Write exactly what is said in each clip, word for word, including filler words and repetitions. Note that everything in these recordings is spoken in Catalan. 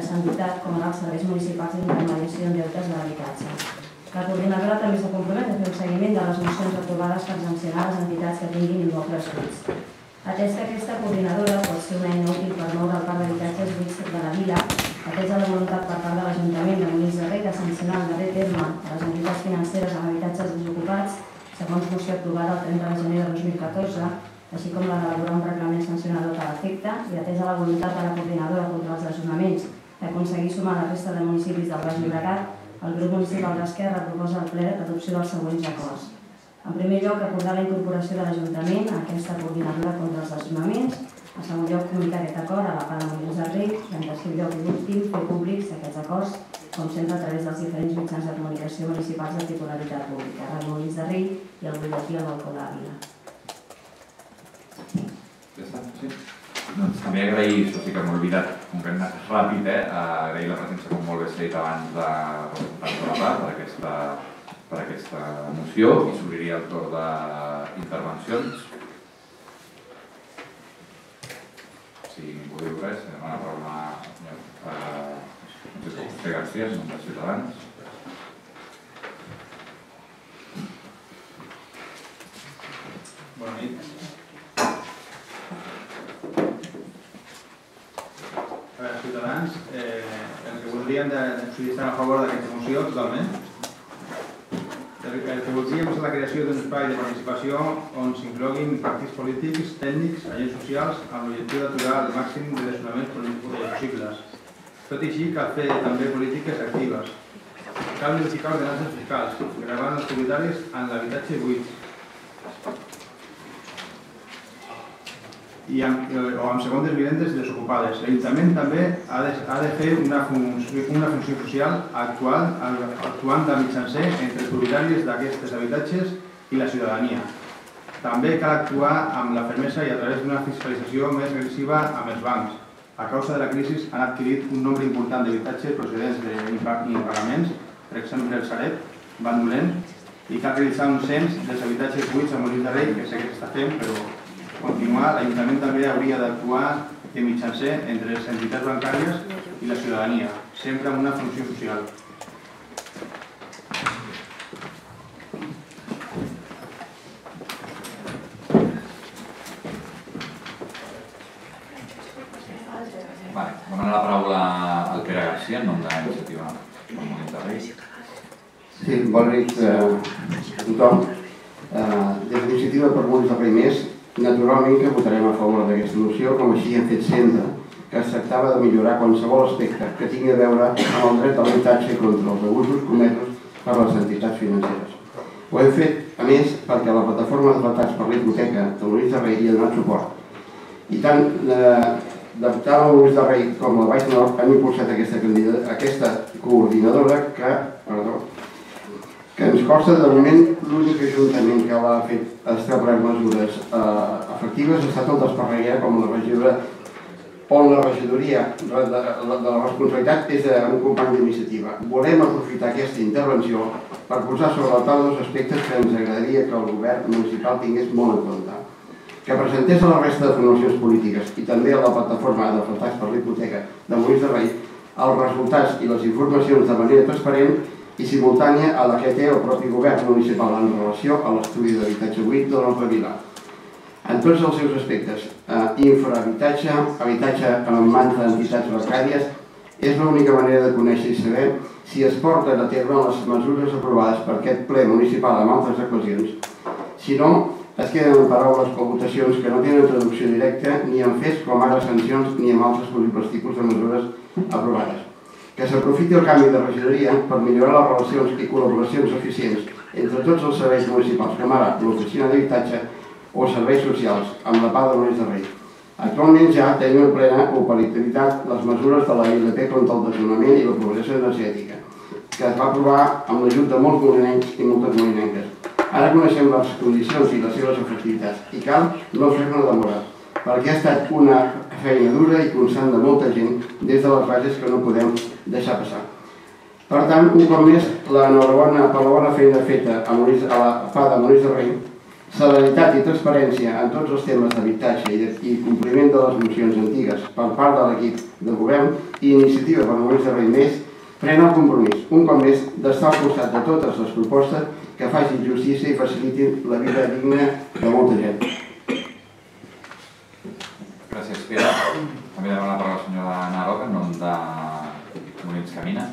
aquesta entitat, com ara els serveis municipals d'intermediació en deutes de l'habitatge. La coordinadora també s'ha compromès a fer un seguiment de les mocions aprovades per sancionar les entitats que tinguin immobles buits. Atès que aquesta coordinadora pot ser una eina útil per moure el parc d'habitatges buits de la vila, atès a la voluntat per part de l'Ajuntament de Molins de Rei de sancionar el darrer terme a les entitats financeres amb habitatges desocupats, segons moció aprovada el trenta de gener de dos mil catorze, així com la d'elaborar un reglament sancionador per l'efecte, i atès a la voluntat de la coordinadora contra els desnonaments d'aconseguir sumar la resta de municipis del Baix Llobregat, el grup municipal d'Esquerra proposa al ple l'adopció dels següents acords. En primer lloc, acordar la incorporació de l'Ajuntament a aquesta coordinadora contra els desnonaments. En segon lloc, comunicar aquest acord a la P A de Molins de Rei. En tercer lloc i últim, fer públics aquests acords, com sempre a través dels diferents mitjans de comunicació municipals de titularitat pública, Ràdio Molins de Rei i el butlletí al balcó de la vila. Ja està, sí. Doncs també agrair, això sí que m'he oblidat, com que hem anat ràpid, eh, agrair la presència, com molt bé s'ha dit abans, de representants de la P A per aquesta, per aquesta moció, i s'obriria el torn d'intervencions. Si ningú diu res, demana la paraula a José García, en nom de Ciutadans. Bona nit. A veure, Ciutadans, el que voldríem estar a favor d'aquesta moció, totalment. El que voldríem és la creació d'un espai de participació on s'incloguin partits polítics, tècnics, agents socials, amb l'objectiu d'aturar el màxim de desnonaments possibles. Tot i així, cal fer també polítiques actives. Cal modificar ordenances fiscals, gravant els propietaris en l'habitatge buit. I amb, o amb segones vivendes desocupades. L'Ajuntament també ha de, ha de fer una funció, una funció social actual, actuant de mitjancer entre els propietaris d'aquests habitatges i la ciutadania. També cal actuar amb la fermesa i a través d'una fiscalització més agressiva amb els bancs. A causa de la crisi han adquirit un nombre important d'habitatges procedents d'impagaments, per exemple el Sareb, Bandolent, i cal realitzar un cens dels habitatges buits a Molins de Rei, que sé que s'està fent, però continuar, l'Ajuntament també hauria d'actuar de mitjancer entre les entitats bancàries i la ciutadania, sempre amb una funció social. Vale, demanar la paraula al Pere García, en nom de l'Iniciativa Molins de Rei. Sí, bona nit a tothom. Des de l'Iniciativa per Molins de Rei Més, naturalment que votarem a favor d'aquesta moció, com així hem fet sempre, que es tractava de millorar qualsevol aspecte que tingui a veure amb el dret a l'habitatge contra els abusos comesos per les entitats financeres. Ho hem fet, a més, perquè la plataforma d'afectats per la hipoteca de Molins de Rei hi ha donat suport. I tant tant el Molins de Rei com el Baix Nord han impulsat aquesta coordinadora que, perdó, que ens consta de moment l'únic ajuntament que ha fet establert mesures efectives ha estat el d'Esparreguera, com la regidora, on la regidoria de la responsabilitat és d'un company d'iniciativa. Volem aprofitar aquesta intervenció per posar sobre la taula dos aspectes que ens agradaria que el govern municipal tingués molt en compte. Que presentés a la resta de formacions polítiques i també a la plataforma d'afectats per la hipoteca de Molins de Rei els resultats i les informacions de manera transparent i simultània a la que té el propi govern municipal en relació a l'estudi d'habitatge buit de la nostra vila. En tots els seus aspectes, infrahabitatge, habitatge en mans d'entitats bancàries, és l'única manera de conèixer i saber si es porten a terme les mesures aprovades per aquest ple municipal en altres ocasions. Si no, es queden en paraules o votacions que no tenen traducció directa ni en fets com ara sancions ni en altres possibles tipus de mesures aprovades. Que s'aprofiti el canvi de regidoria per millorar les relacions i col·laboracions eficients entre tots els serveis municipals, com ara l'oficina d'habitatge o serveis socials, amb la P A de Molins de Rei. Actualment ja tenim en plena operativitat les mesures de la I L P contra el desnonament i la pobresa energètica, que es va aprovar amb l'ajut de molts molinencs i moltes molinenques. Ara coneixem les condicions i les seves efectivitats i cal no fer-ne demora, perquè ha estat una feina dura i constant de molta gent des de les bases que no podem deixar passar. Per tant, un cop més, l'enhorabona per la bona feina feta a la P A de Molins de Rei celeritat i transparència en tots els temes d'habitatge i compliment de les mocions antigues per part de l'equip de govern i Iniciativa per Moments de Rei Més pren el compromís, un cop més, d'estar al costat de totes les propostes que facin justícia i facilitin la vida digna de molta gent. Gràcies, Pere. També demana la paraula la senyora Anna Roca, en nom de Molins Camina.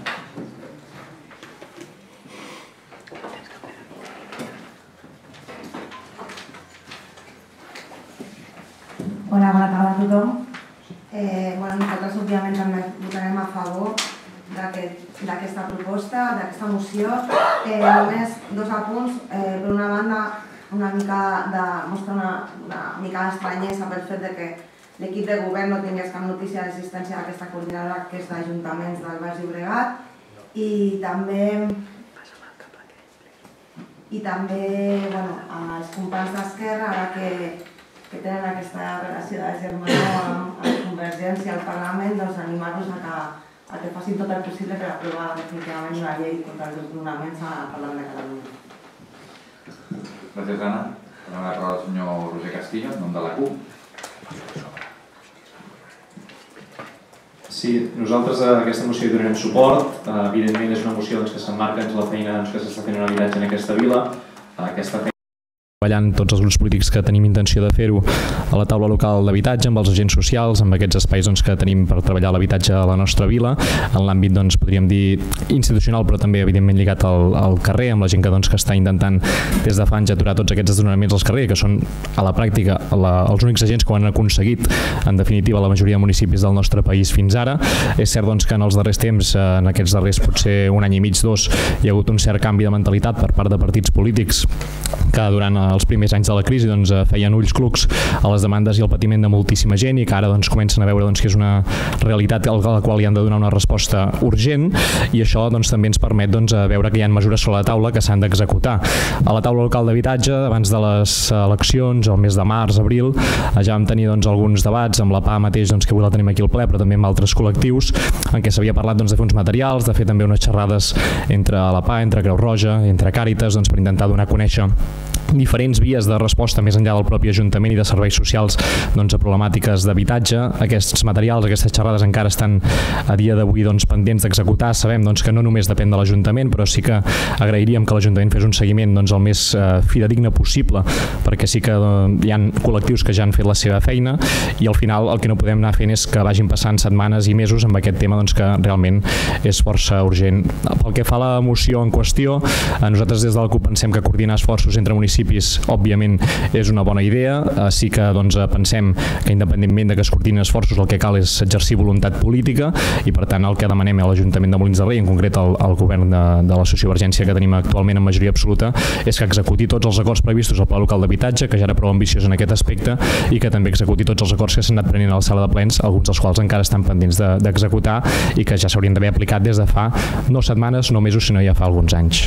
Hola, bona tarda a tothom. Eh, bueno, nosaltres, òbviament, també votarem a favor d'aquesta proposta, d'aquesta moció. Eh, només dos apunts. Eh, per una banda, una mica de, mostra una, una mica d'estranyesa pel fet de que l'equip de govern no tingués cap notícia de l'existència d'aquesta coordinadora que és d'Ajuntaments del Baix Llobregat i també i també bueno, als companys d'Esquerra, ara que que tenen aquesta relació de germanor amb la Convergència al Parlament, doncs animar-los a que, a que facin tot el possible per aprovar definitivament una llei contra els desnonaments al Parlament de Catalunya. Gràcies, Anna. Donem la paraula al senyor Roger Castillo, en nom de la C U P. Sí, nosaltres a aquesta moció hi donarem suport. Evidentment és una moció que s'emmarca en la feina que s'està fent en habitatge en aquesta vila. Aquesta feina treballant tots els grups polítics que tenim intenció de fer-ho a la taula local d'habitatge, amb els agents socials, amb aquests espais doncs, que tenim per treballar l'habitatge a la nostra vila, en l'àmbit, doncs, podríem dir, institucional, però també, evidentment, lligat al, al carrer, amb la gent que, doncs, que està intentant des de fa anys aturar tots aquests desnonaments als carrers, que són, a la pràctica, la, els únics agents que ho han aconseguit, en definitiva, la majoria de municipis del nostre país fins ara. És cert, doncs, que en els darrers temps, en aquests darrers potser un any i mig, dos, hi ha hagut un cert canvi de mentalitat per part de partits polítics que durant els primers anys de la crisi doncs, feien ulls clucs a les demandes i al patiment de moltíssima gent i que ara doncs, comencen a veure doncs, que és una realitat a la qual hi han de donar una resposta urgent i això doncs, també ens permet doncs, veure que hi ha mesures sobre la taula que s'han d'executar. A la taula local d'habitatge, abans de les eleccions, el mes de març, abril, ja vam tenir doncs, alguns debats amb la P A mateix, doncs, que avui la tenim aquí al ple, però també amb altres col·lectius, en què s'havia parlat doncs, de fer uns materials, de fer també unes xerrades entre la P A, entre Creu Roja, entre Càritas, doncs, per intentar donar a conèixer diferents vies de resposta més enllà del propi Ajuntament i de serveis socials doncs, a problemàtiques d'habitatge. Aquests materials, aquestes xerrades encara estan a dia d'avui doncs, pendents d'executar. Sabem doncs, que no només depèn de l'Ajuntament, però sí que agrairíem que l'Ajuntament fes un seguiment doncs, el més eh, fidedigne possible, perquè sí que eh, hi ha col·lectius que ja han fet la seva feina i al final el que no podem anar fent és que vagin passant setmanes i mesos amb aquest tema doncs, que realment és força urgent. Pel que fa a la moció en qüestió, eh, nosaltres des de la C U P pensem que coordinar esforços entre municipis òbviament és una bona idea, sí que doncs, pensem que independentment de que es coordinin esforços el que cal és exercir voluntat política i per tant el que demanem a l'Ajuntament de Molins de Rei, en concret al, al govern de, de la sociovergència que tenim actualment en majoria absoluta, és que executi tots els acords previstos al Pla Local d'Habitatge, que ja era prou ambiciós en aquest aspecte, i que també executi tots els acords que s'han anat prenent a la sala de plens, alguns dels quals encara estan pendents d'executar de, i que ja s'haurien d'haver aplicat des de fa no setmanes, no mesos, sinó ja fa alguns anys.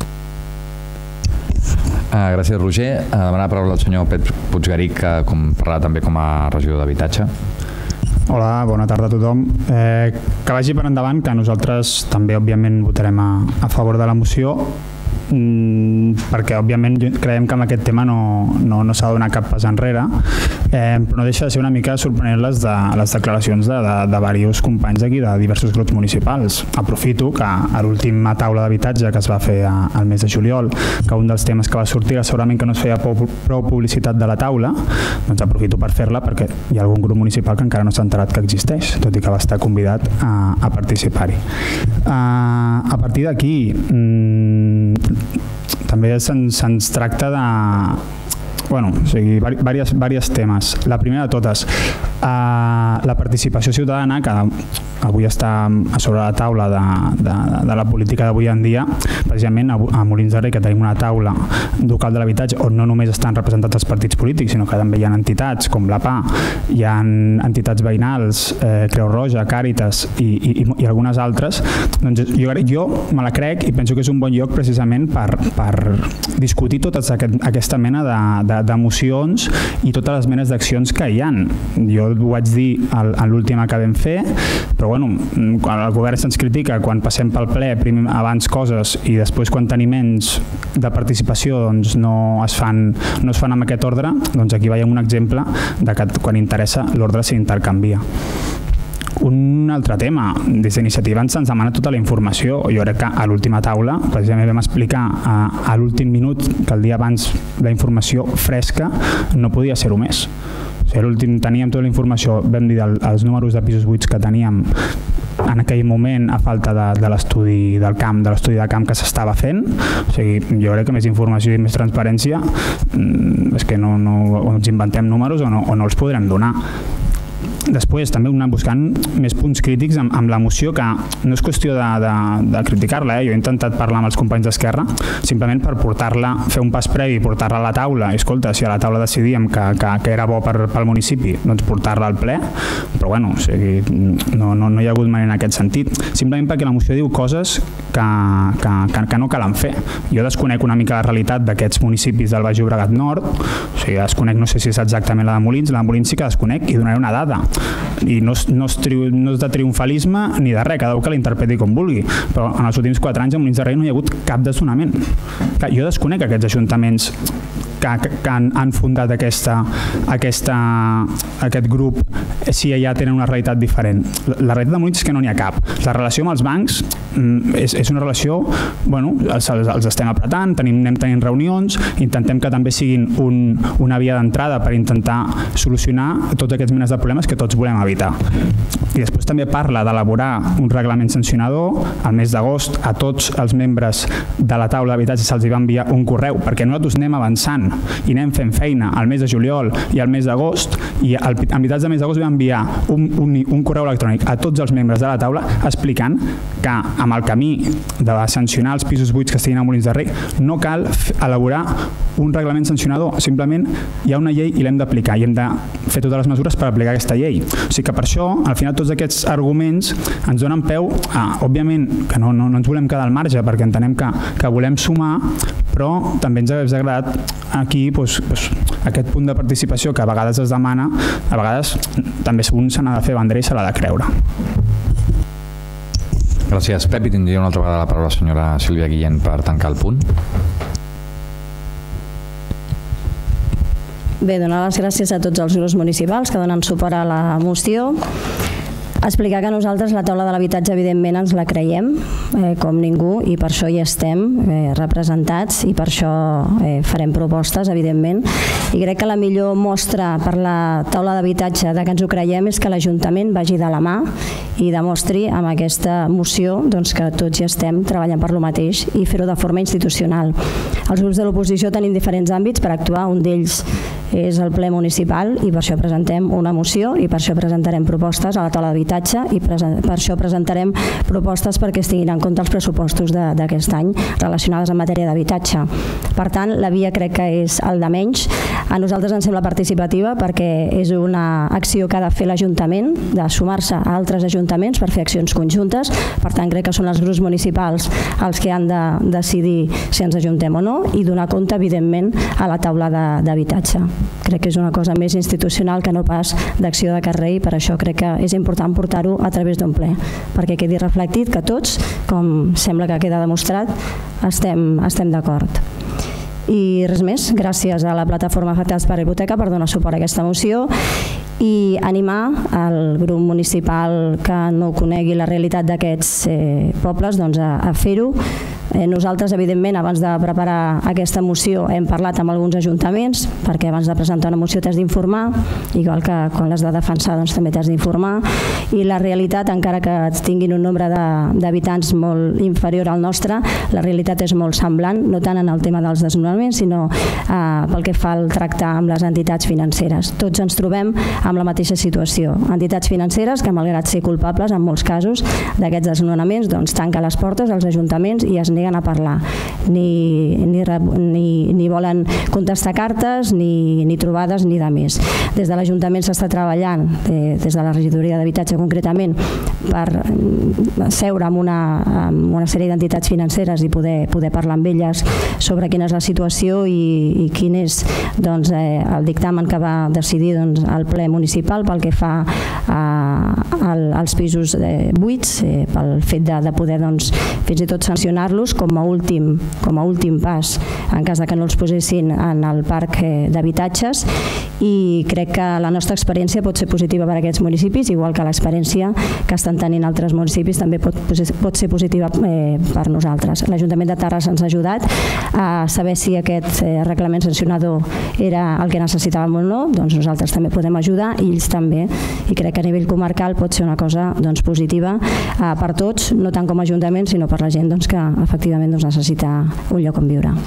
Uh, gràcies, Roger. Uh, demanar la paraula al senyor Pep Puiggarric, que com parlarà també com a regidor d'habitatge. Hola, bona tarda a tothom. Eh, que vagi per endavant que nosaltres també, òbviament, votarem a, a favor de la moció, mm, perquè, òbviament, creiem que amb aquest tema no, no, no s'ha de donar cap pas enrere, eh, però no deixa de ser una mica sorprenent les, de, les declaracions de, de, de diversos companys d'aquí, de diversos grups municipals. Aprofito que a l'última taula d'habitatge que es va fer a, al mes de juliol, que un dels temes que va sortir era segurament que no es feia prou, prou publicitat de la taula, doncs aprofito per fer-la perquè hi ha algun grup municipal que encara no s'ha enterat que existeix, tot i que va estar convidat a, a participar-hi. Uh, a partir d'aquí, mm, també se'ns se'ns tracta de... Bueno, o sigui, diversos, diversos temes. La primera de totes, uh, la participació ciutadana, que avui està a sobre la taula de, de, de la política d'avui en dia, precisament a, a Molins de Rei, que tenim una taula local de l'habitatge on no només estan representats els partits polítics, sinó que també hi ha entitats com la P A, hi ha entitats veïnals, eh, Creu Roja, Càritas i, i, i algunes altres. Doncs jo, jo me la crec i penso que és un bon lloc precisament per, per discutir tota aquest, aquesta mena de, de d'emocions i totes les menes d'accions que hi ha. Jo ho vaig dir en l'última que vam fer, però però bueno, quan el govern se'ns critica quan passem pel ple primer, abans coses i després quan tenim menys de participació doncs no es fan, no es fan amb aquest ordre, doncs aquí veiem un exemple de que quan interessa l'ordre s'intercanvia. Un altre tema, des d'Iniciativa ens demana tota la informació. Jo crec que a l'última taula precisament vam explicar a, a l'últim minut que el dia abans la informació fresca no podia ser-ho més. O sigui, l'últim teníem tota la informació, vam dir el, els números de pisos buits que teníem en aquell moment a falta de, de l'estudi del camp, de l'estudi de camp que s'estava fent. O sigui, jo crec que més informació i més transparència és que no, no ens inventem números o no, o no els podrem donar. Després també anant buscant més punts crítics amb, amb la moció, que no és qüestió de, de, de criticar-la, eh? Jo he intentat parlar amb els companys d'Esquerra simplement per portar-la, fer un pas previ, portar-la a la taula. I escolta, si a la taula decidíem que, que, que era bo per, pel municipi, doncs portar-la al ple, però bueno, o sigui, no, no, no hi ha hagut manera en aquest sentit, simplement perquè la moció diu coses que, que, que, que no calen fer. Jo desconec una mica la realitat d'aquests municipis del Baix Llobregat Nord, o sigui, desconec, no sé si és exactament la de Molins, la de Molins sí que desconec i donaré una dada. I no és, no, és tri, no és de triomfalisme ni de res, cada un que l'interpreti com vulgui, però en els últims quatre anys a Molins de Rei no hi ha hagut cap desnonament. Jo desconec aquests ajuntaments que, que han, han fundat aquesta, aquesta, aquest grup si ja tenen una realitat diferent. La, la realitat de Molins és que no n'hi ha cap. La relació amb els bancs és, és una relació, bueno, els, els estem apretant, tenim, anem tenint reunions, intentem que també siguin un, una via d'entrada per intentar solucionar tots aquests menes de problemes que tots volem evitar. I després també parla d'elaborar un reglament sancionador. Al mes d'agost a tots els membres de la taula d'habitatge se'ls va enviar un correu, perquè nosaltres anem avançant i anem fent feina al mes de juliol i al mes d'agost, i a mitjans de mes d'agost vam enviar un, un, un correu electrònic a tots els membres de la taula explicant que amb el camí de sancionar els pisos buits que estiguin a Molins de Rei no cal elaborar un reglament sancionador, simplement hi ha una llei i l'hem d'aplicar i hem de fer totes les mesures per aplicar aquesta llei. O sigui que per això, al final, tots aquests arguments ens donen peu a, òbviament, que no, no, no ens volem quedar al marge perquè entenem que, que volem sumar, però també ens hauria agradat aquí doncs, doncs, aquest punt de participació que a vegades es demana, a vegades també un se n'ha de fer bandera i se l'ha de creure. Gràcies, Pep. I tindria una altra vegada la paraula la senyora Sílvia Guillén per tancar el punt. Bé, donar les gràcies a tots els grups municipals que donen suport a la moció. Explicar que nosaltres la taula de l'habitatge evidentment ens la creiem eh, com ningú i per això hi estem eh, representats i per això eh, farem propostes evidentment, i crec que la millor mostra per la taula d'habitatge de que ens ho creiem és que l'Ajuntament vagi de la mà i demostri amb aquesta moció doncs, que tots hi estem treballant per lo mateix i fer-ho de forma institucional. Els grups de l'oposició tenim diferents àmbits per actuar, un d'ells és el ple municipal i per això presentem una moció i per això presentarem propostes a la taula d'habitatge i per això presentarem propostes perquè es tinguin en compte els pressupostos d'aquest any relacionades amb matèria d'habitatge. Per tant, la via crec que és el de menys. A nosaltres ens sembla participativa perquè és una acció que ha de fer l'Ajuntament, de sumar-se a altres ajuntaments per fer accions conjuntes. Per tant, crec que són els grups municipals els que han de decidir si ens ajuntem o no i donar compte, evidentment, a la taula d'habitatge. Crec que és una cosa més institucional que no pas d'acció de carrer i per això crec que és important portar-ho a través d'un ple, perquè quedi reflectit que tots, com sembla que queda demostrat, estem, estem d'acord. I res més, gràcies a la plataforma Afectats per la Hipoteca per donar suport a aquesta moció i animar el grup municipal que no conegui la realitat d'aquests eh, pobles doncs, a, a fer-ho. Eh, nosaltres, evidentment, abans de preparar aquesta moció hem parlat amb alguns ajuntaments, perquè abans de presentar una moció t'has d'informar, igual que quan l'has de defensar doncs, també t'has d'informar, i la realitat, encara que tinguin un nombre d'habitants molt inferior al nostre, la realitat és molt semblant, no tant en el tema dels desnonaments, sinó eh, pel que fa al tractar amb les entitats financeres. Tots ens trobem amb la mateixa situació. Entitats financeres que, malgrat ser culpables, en molts casos, d'aquests desnonaments, doncs, tanquen les portes als ajuntaments i es neguen a parlar, ni, ni, ni, ni volen contestar cartes, ni, ni trobades, ni de més. Des de l'Ajuntament s'està treballant, eh, des de la regidoria d'habitatge concretament, per seure amb una, amb una sèrie d'entitats financeres i poder, poder parlar amb elles sobre quina és la situació i, i quin és doncs, eh, el dictamen que va decidir doncs, el ple municipal pel que fa a, a, als pisos eh, buits, eh, pel fet de, de poder doncs, fins i tot sancionar-los com a últim, com a últim pas en cas de que no els posessin en el parc eh, d'habitatges, i crec que la nostra experiència pot ser positiva per a aquests municipis, igual que l'experiència que estan tenint altres municipis també pot, pot ser positiva eh, per nosaltres. L'Ajuntament de Terrassa ens ha ajudat a saber si aquest eh, reglament sancionador era el que necessitàvem o no, doncs nosaltres també podem ajudar i ells també, i crec que a nivell comarcal pot ser una cosa doncs, positiva eh, per tots, no tant com a Ajuntament sinó per la gent doncs, que efectivament doncs, necessita un lloc on viure.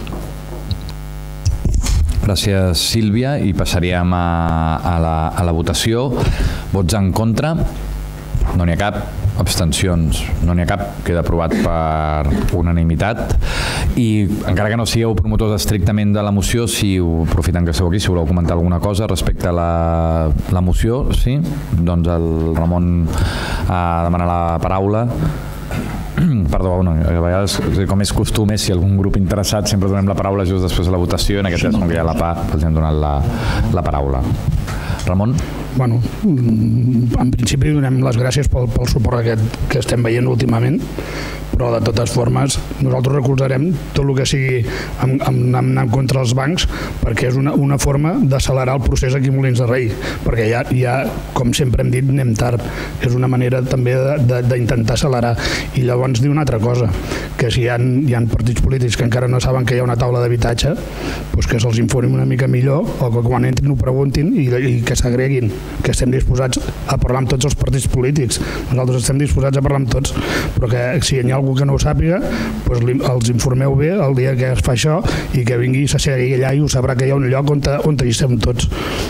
Gràcies, Sílvia, i passaríem a, a, la, a la votació. Vots en contra? No n'hi ha cap. Abstencions? No n'hi ha cap. Queda aprovat per unanimitat. I encara que no sigueu promotors estrictament de la moció, si ho aprofitant que esteu aquí, si voleu comentar alguna cosa respecte a la, la moció, sí? Doncs el Ramon ha demanat la paraula. Perdó, bueno, a vegades, com és costum, si algun grup interessat sempre donem la paraula just després de la votació, en aquest cas, com que hi ha la P A, els hem donat la, la paraula. Ramon? Bueno, en principi donem les gràcies pel, pel suport aquest que estem veient últimament, però de totes formes nosaltres recolzarem tot el que sigui anar en contra dels bancs, perquè és una, una forma d'accelerar el procés aquí a Molins de Rei, perquè ja, ja, com sempre hem dit, anem tard. És una manera també d'intentar accelerar. I llavors dir una altra cosa, que si hi ha, hi ha partits polítics que encara no saben que hi ha una taula d'habitatge, doncs que se'ls informi una mica millor, o que quan entrin ho preguntin i, i que s'agreguin, que estem disposats a parlar amb tots els partits polítics. Nosaltres estem disposats a parlar amb tots, però que si hi ha algú que no ho sàpiga, doncs els informeu bé el dia que es fa això i que vingui i s'assegui allà i ho sabrà que hi ha un lloc on, on hi estem tots.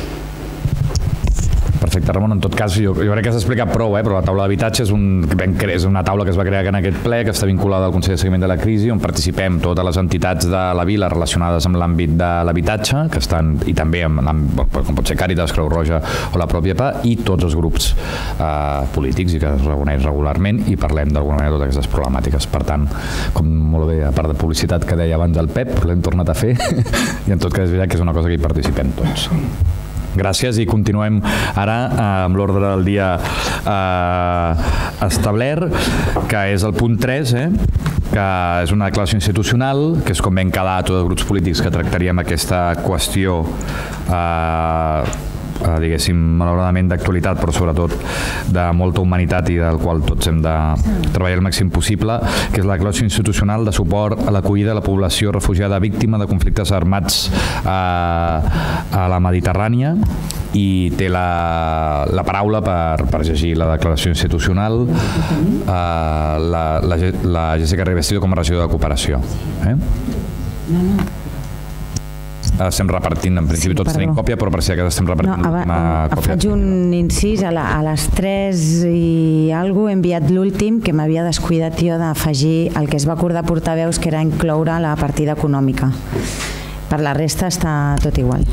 Perfecte, Ramon. En tot cas, jo, jo crec que has explicat prou, eh? Però la taula d'habitatge és, un, és una taula que es va crear en aquest ple, que està vinculada al Consell de Seguiment de la Crisi, on participem totes les entitats de la vila relacionades amb l'àmbit de l'habitatge, que estan, i també amb, amb, com pot ser Càritas, Creu Roja o la pròpia P A, i tots els grups eh, polítics i que es reuneix regularment i parlem d'alguna manera de totes aquestes problemàtiques. Per tant, com molt bé, a part de publicitat que deia abans el Pep, l'hem tornat a fer i en tot cas és veritat que és una cosa que hi participem tots. Gràcies, i continuem ara eh, amb l'ordre del dia eh, establert, que és el punt tres, eh, que és una declaració institucional, que és com vam quedar a tots els grups polítics que tractaríem aquesta qüestió eh, eh, diguéssim, malauradament d'actualitat, però sobretot de molta humanitat i del qual tots hem de treballar el màxim possible, que és la declaració institucional de suport a l'acollida de la població refugiada víctima de conflictes armats eh, a la Mediterrània, i té la, la paraula per, per llegir la declaració institucional eh, la, la, la Jessica Rivestillo com a regidora de cooperació. Eh? No, no. Estem repartint, en principi tots tenim còpia, però per si acaso estem repartint no, l'última còpia. Faig un incís, a, la, a les tres i alguna he enviat l'últim, que m'havia descuidat jo d'afegir el que es va acordar portaveus, que era incloure la partida econòmica. Per la resta està tot igual.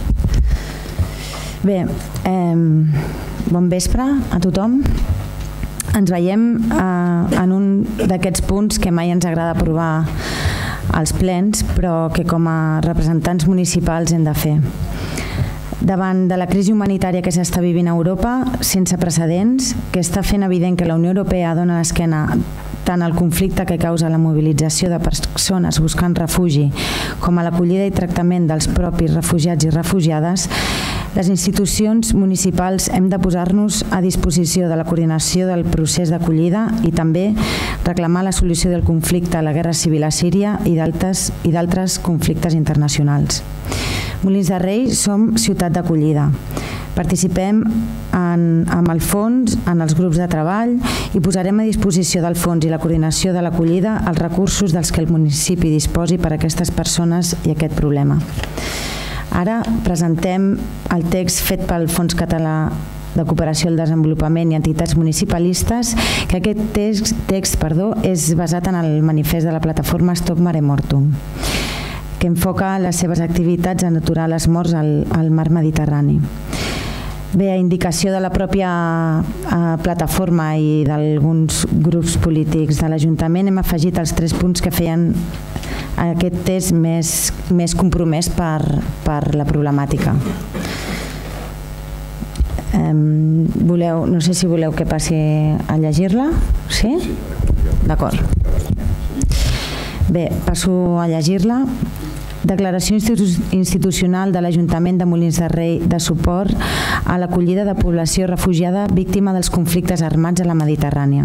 Bé, eh, bon vespre a tothom. Ens veiem eh, en un d'aquests punts que mai ens agrada aprovar als plens, però que com a representants municipals hem de fer. Davant de la crisi humanitària que s'està vivint a Europa, sense precedents, que està fent evident que la Unió Europea dona l'esquena tant al conflicte que causa la mobilització de persones buscant refugi com a l'acollida i tractament dels propis refugiats i refugiades, les institucions municipals hem de posar-nos a disposició de la coordinació del procés d'acollida i també reclamar la solució del conflicte a la guerra civil a Síria i d'altres conflictes internacionals. Molins de Rei som ciutat d'acollida. Participem en, amb el fons, en els grups de treball, i posarem a disposició del fons i la coordinació de l'acollida els recursos dels que el municipi disposi per a aquestes persones i aquest problema. Ara presentem el text fet pel Fons Català de Cooperació al Desenvolupament i entitats municipalistes, que aquest text, text perdó, és basat en el manifest de la plataforma Stop Mare Mortum, que enfoca les seves activitats en aturar les morts al, al mar Mediterrani. Bé, a indicació de la pròpia eh, plataforma i d'alguns grups polítics de l'Ajuntament hem afegit els tres punts que feien aquest test més, més compromès per, per la problemàtica. Eh, voleu, no sé si voleu que passi a llegir-la. Sí? D'acord. Bé, passo a llegir-la. Declaració institucional de l'Ajuntament de Molins de Rei de suport a l'acollida de població refugiada víctima dels conflictes armats a la Mediterrània.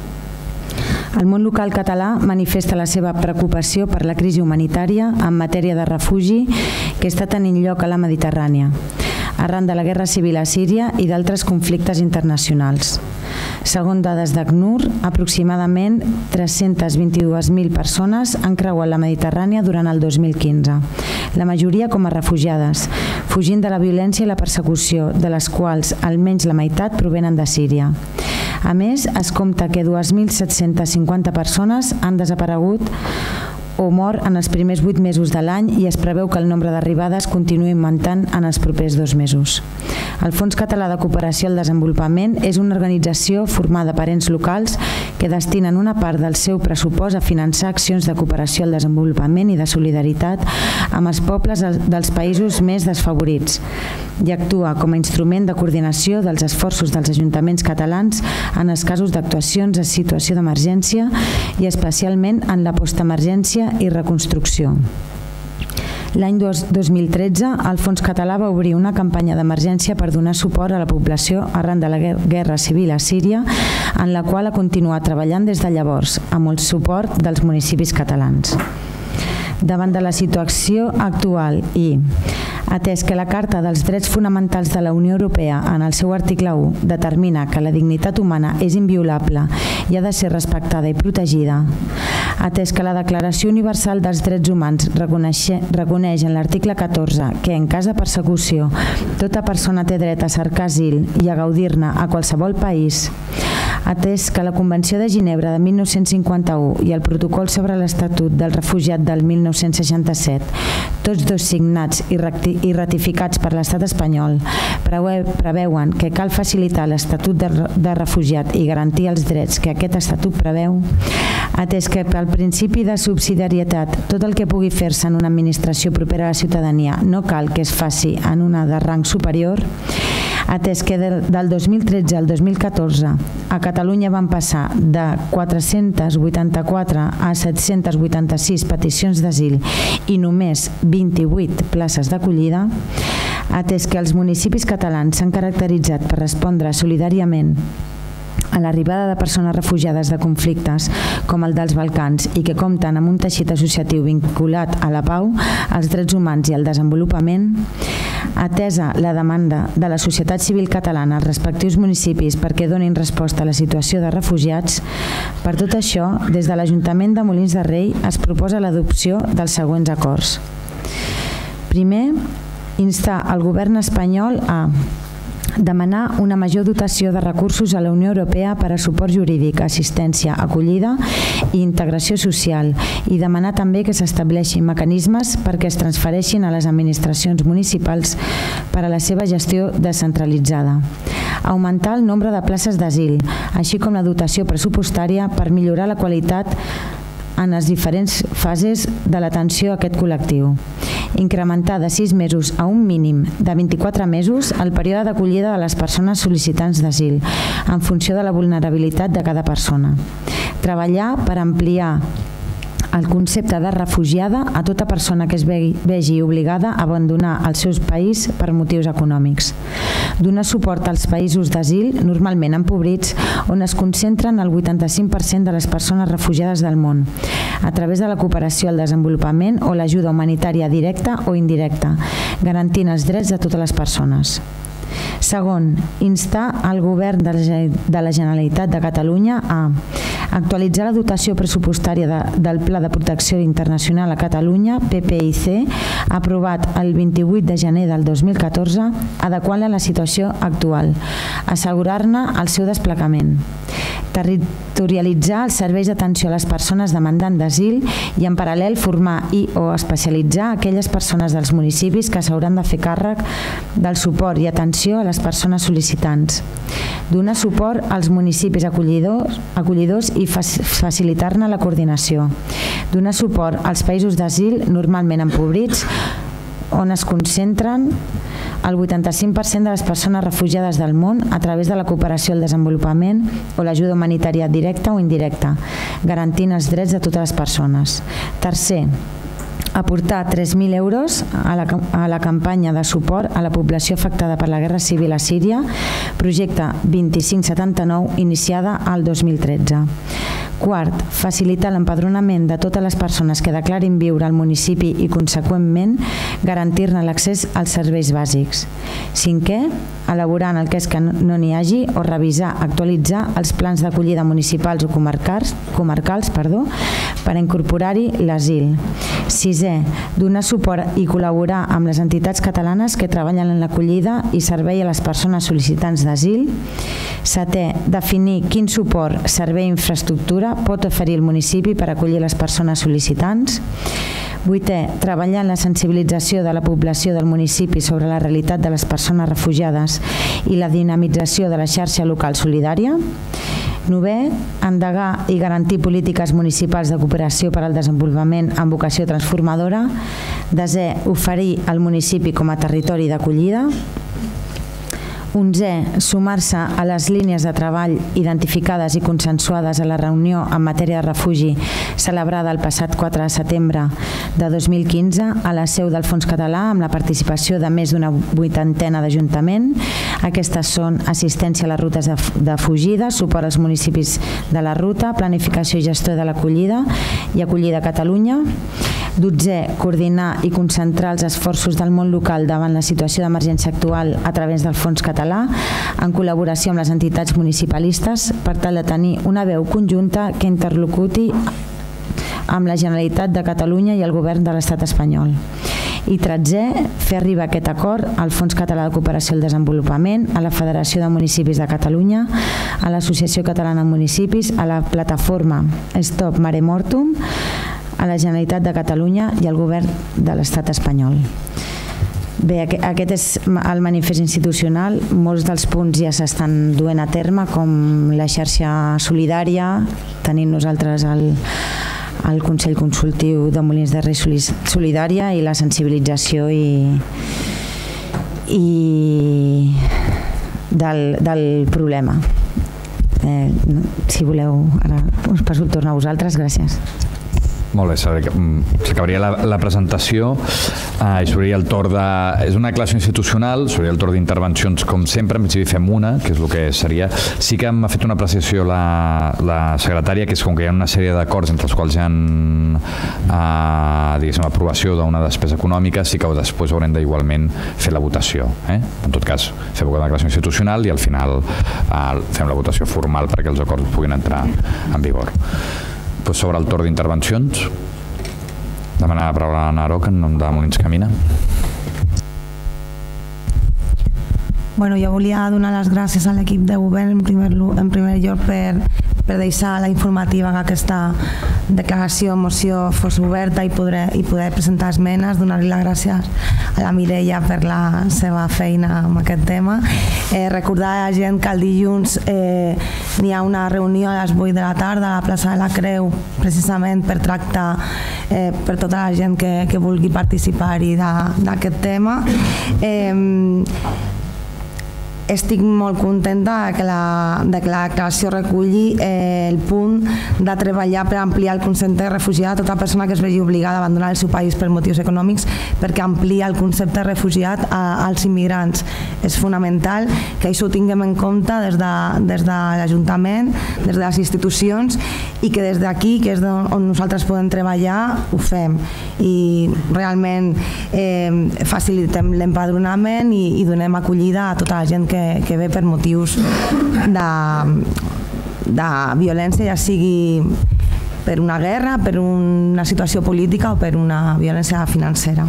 El món local català manifesta la seva preocupació per la crisi humanitària en matèria de refugi que està tenint lloc a la Mediterrània, arran de la guerra civil a Síria i d'altres conflictes internacionals. Segons dades d'ACNUR, aproximadament tres-centes vint-i-dues mil persones han creuat la Mediterrània durant el dos mil quinze, la majoria com a refugiades, fugint de la violència i la persecució, de les quals almenys la meitat provenen de Síria. A més, es compta que dos mil set-centes cinquanta persones han desaparegut o mort en els primers vuit mesos de l'any i es preveu que el nombre d'arribades continuï augmentant en els propers dos mesos. El Fons Català de Cooperació al Desenvolupament és una organització formada per ens locals que destinen una part del seu pressupost a finançar accions de cooperació al desenvolupament i de solidaritat amb els pobles dels països més desfavorits i actua com a instrument de coordinació dels esforços dels ajuntaments catalans en els casos d'actuacions en situació d'emergència i especialment en la postemergència i reconstrucció. L'any dos mil tretze, el Fons Català va obrir una campanya d'emergència per donar suport a la població arran de la guerra civil a Síria, en la qual ha continuat treballant des de llavors, amb el suport dels municipis catalans. Davant de la situació actual i atès que la Carta dels Drets Fonamentals de la Unió Europea en el seu article u determina que la dignitat humana és inviolable i ha de ser respectada i protegida, atès que la Declaració Universal dels Drets Humans reconeix, reconeix en l'article catorze que en cas de persecució tota persona té dret a cercar asil i a gaudir-ne a qualsevol país, atès que la Convenció de Ginebra de mil nou-cents cinquanta-u i el Protocol sobre l'Estatut del Refugiat del mil nou-cents seixanta-set, tots dos signats i ratificats per l'estat espanyol, preveuen que cal facilitar l'Estatut de Refugiat i garantir els drets que aquest Estatut preveu, atès que pel principi de subsidiarietat tot el que pugui fer-se en una administració propera a la ciutadania no cal que es faci en una de rang superior, atès que del dos mil tretze al dos mil catorze a Catalunya van passar de quatre-cents vuitanta-quatre a set-cents vuitanta-sis peticions d'asil i només vint-i-vuit places d'acollida, atès que els municipis catalans s'han caracteritzat per respondre solidàriament a l'arribada de persones refugiades de conflictes com el dels Balcans i que compten amb un teixit associatiu vinculat a la pau, als drets humans i al desenvolupament, atesa la demanda de la societat civil catalana als respectius municipis perquè donin resposta a la situació de refugiats, per tot això, des de l'Ajuntament de Molins de Rei es proposa l'adopció dels següents acords. Primer, instar el govern espanyol a demanar una major dotació de recursos a la Unió Europea per a suport jurídic, assistència, acollida i integració social i demanar també que s'estableixin mecanismes perquè es transfereixin a les administracions municipals per a la seva gestió descentralitzada. Augmentar el nombre de places d'asil, així com la dotació pressupostària per millorar la qualitat en les diferents fases de l'atenció a aquest col·lectiu. Incrementar de sis mesos a un mínim de vint-i-quatre mesos el període d'acollida de les persones sol·licitants d'asil, en funció de la vulnerabilitat de cada persona. Treballar per ampliar el concepte de refugiada a tota persona que es vegi obligada a abandonar el seu país per motius econòmics. Donar suport als països d'asil, normalment empobrits, on es concentren el vuitanta-cinc per cent de les persones refugiades del món, a través de la cooperació al desenvolupament o l'ajuda humanitària directa o indirecta, garantint els drets de totes les persones. Segon, instar el govern de la Generalitat de Catalunya a Actualitzar la dotació pressupostària de, del Pla de Protecció Internacional a Catalunya, P P I C, aprovat el vint-i-vuit de gener del dos mil catorze, adequant-la a la situació actual, assegurar-ne el seu desplegament. Territorialitzar els serveis d'atenció a les persones demandant d'asil i en paral·lel formar i o especialitzar aquelles persones dels municipis que s'hauran de fer càrrec del suport i atenció a les persones sol·licitants. Donar suport als municipis acollidors, acollidors i facilitar-ne la coordinació. Donar suport als països d'asil normalment empobrits on es concentren el vuitanta-cinc per cent de les persones refugiades del món a través de la cooperació al desenvolupament o l'ajuda humanitària directa o indirecta, garantint els drets de totes les persones. Tercer, aportar tres mil euros a la, a la campanya de suport a la població afectada per la Guerra Civil a Síria, projecte vint-i-cinc setanta-nou, iniciada al dos mil tretze. Quart, facilitar l'empadronament de totes les persones que declarin viure al municipi i, conseqüentment, garantir-ne l'accés als serveis bàsics. Cinquè, elaborar en el cas que no n'hi hagi o revisar, actualitzar els plans d'acollida municipals o comarcals, comarcals perdó, per incorporar-hi l'asil. Sisè, donar suport i col·laborar amb les entitats catalanes que treballen en l'acollida i servei a les persones sol·licitants d'asil. Setè, definir quin suport, servei i infraestructura pot oferir el municipi per acollir les persones sol·licitants. Vuitè, treballar en la sensibilització de la població del municipi sobre la realitat de les persones refugiades i la dinamització de la xarxa local solidària. Novè, endegar i garantir polítiques municipals de cooperació per al desenvolupament amb vocació transformadora. Desè, oferir el municipi com a territori d'acollida. Onzè, sumar-se a les línies de treball identificades i consensuades a la reunió en matèria de refugi celebrada el passat quatre de setembre de dos mil quinze a la seu del Fons Català amb la participació de més d'una vuitantena d'Ajuntament. Aquestes són assistència a les rutes de, de fugida, suport als municipis de la ruta, planificació i gestió de l'acollida i acollida a Catalunya. Dotzè, coordinar i concentrar els esforços del món local davant la situació d'emergència actual a través del Fons Català, en col·laboració amb les entitats municipalistes per tal de tenir una veu conjunta que interlocuti amb la Generalitat de Catalunya i el Govern de l'Estat espanyol. I tretzè, fer arribar aquest acord al Fons Català de Cooperació al Desenvolupament, a la Federació de Municipis de Catalunya, a l'Associació Catalana de Municipis, a la plataforma Stop Mare Mortum, a la Generalitat de Catalunya i al Govern de l'Estat espanyol. Bé, aquest és el manifest institucional. Molts dels punts ja s'estan duent a terme, com la xarxa solidària, tenim nosaltres el, el Consell Consultiu de Molins de Rei Solidària i la sensibilització i, i del, del problema. Eh, si voleu, ara us passo el torn a vosaltres. Gràcies. Molt bé, s'acabaria la, la presentació eh, i s'obria el torn de... És una declaració institucional, s'obria el torn d'intervencions com sempre, en principi fem una, que és el que seria... Sí que m'ha fet una apreciació la, la secretària, que és com que hi ha una sèrie d'acords entre els quals hi ha eh, diguéssim, aprovació d'una despesa econòmica, sí que després haurem d'igualment fer la votació. Eh? En tot cas, fem una declaració institucional i al final eh, fem la votació formal perquè els acords puguin entrar en vigor. Pues sobre el torn d'intervencions, demanar la paraula a Naró, que en nom de Molins Camina. Bueno, jo volia donar les gràcies a l'equip de govern en primer, en primer lloc per, per deixar la informativa que aquesta declaració, moció fos oberta i poder, i poder presentar esmenes, donar-li les gràcies a la Mireia per la seva feina amb aquest tema. Eh, recordar a la gent que el dilluns eh, n'hi ha una reunió a les vuit de la tarda a la plaça de la Creu, precisament per tractar eh, per tota la gent que, que vulgui participar-hi d'aquest tema. Eh, Estic molt contenta que la, de que la declaració reculli eh, el punt de treballar per ampliar el concepte de refugiat a tota persona que es vegi obligada a abandonar el seu país per motius econòmics, perquè amplia el concepte de refugiat a, als immigrants. És fonamental que això ho tinguem en compte des de, des de l'Ajuntament, des de les institucions, i que des d'aquí, que és on nosaltres podem treballar, ho fem. I realment eh, facilitem l'empadronament i, i donem acollida a tota la gent que, que ve per motius de, de violència, ja sigui per una guerra, per una situació política o per una violència financera.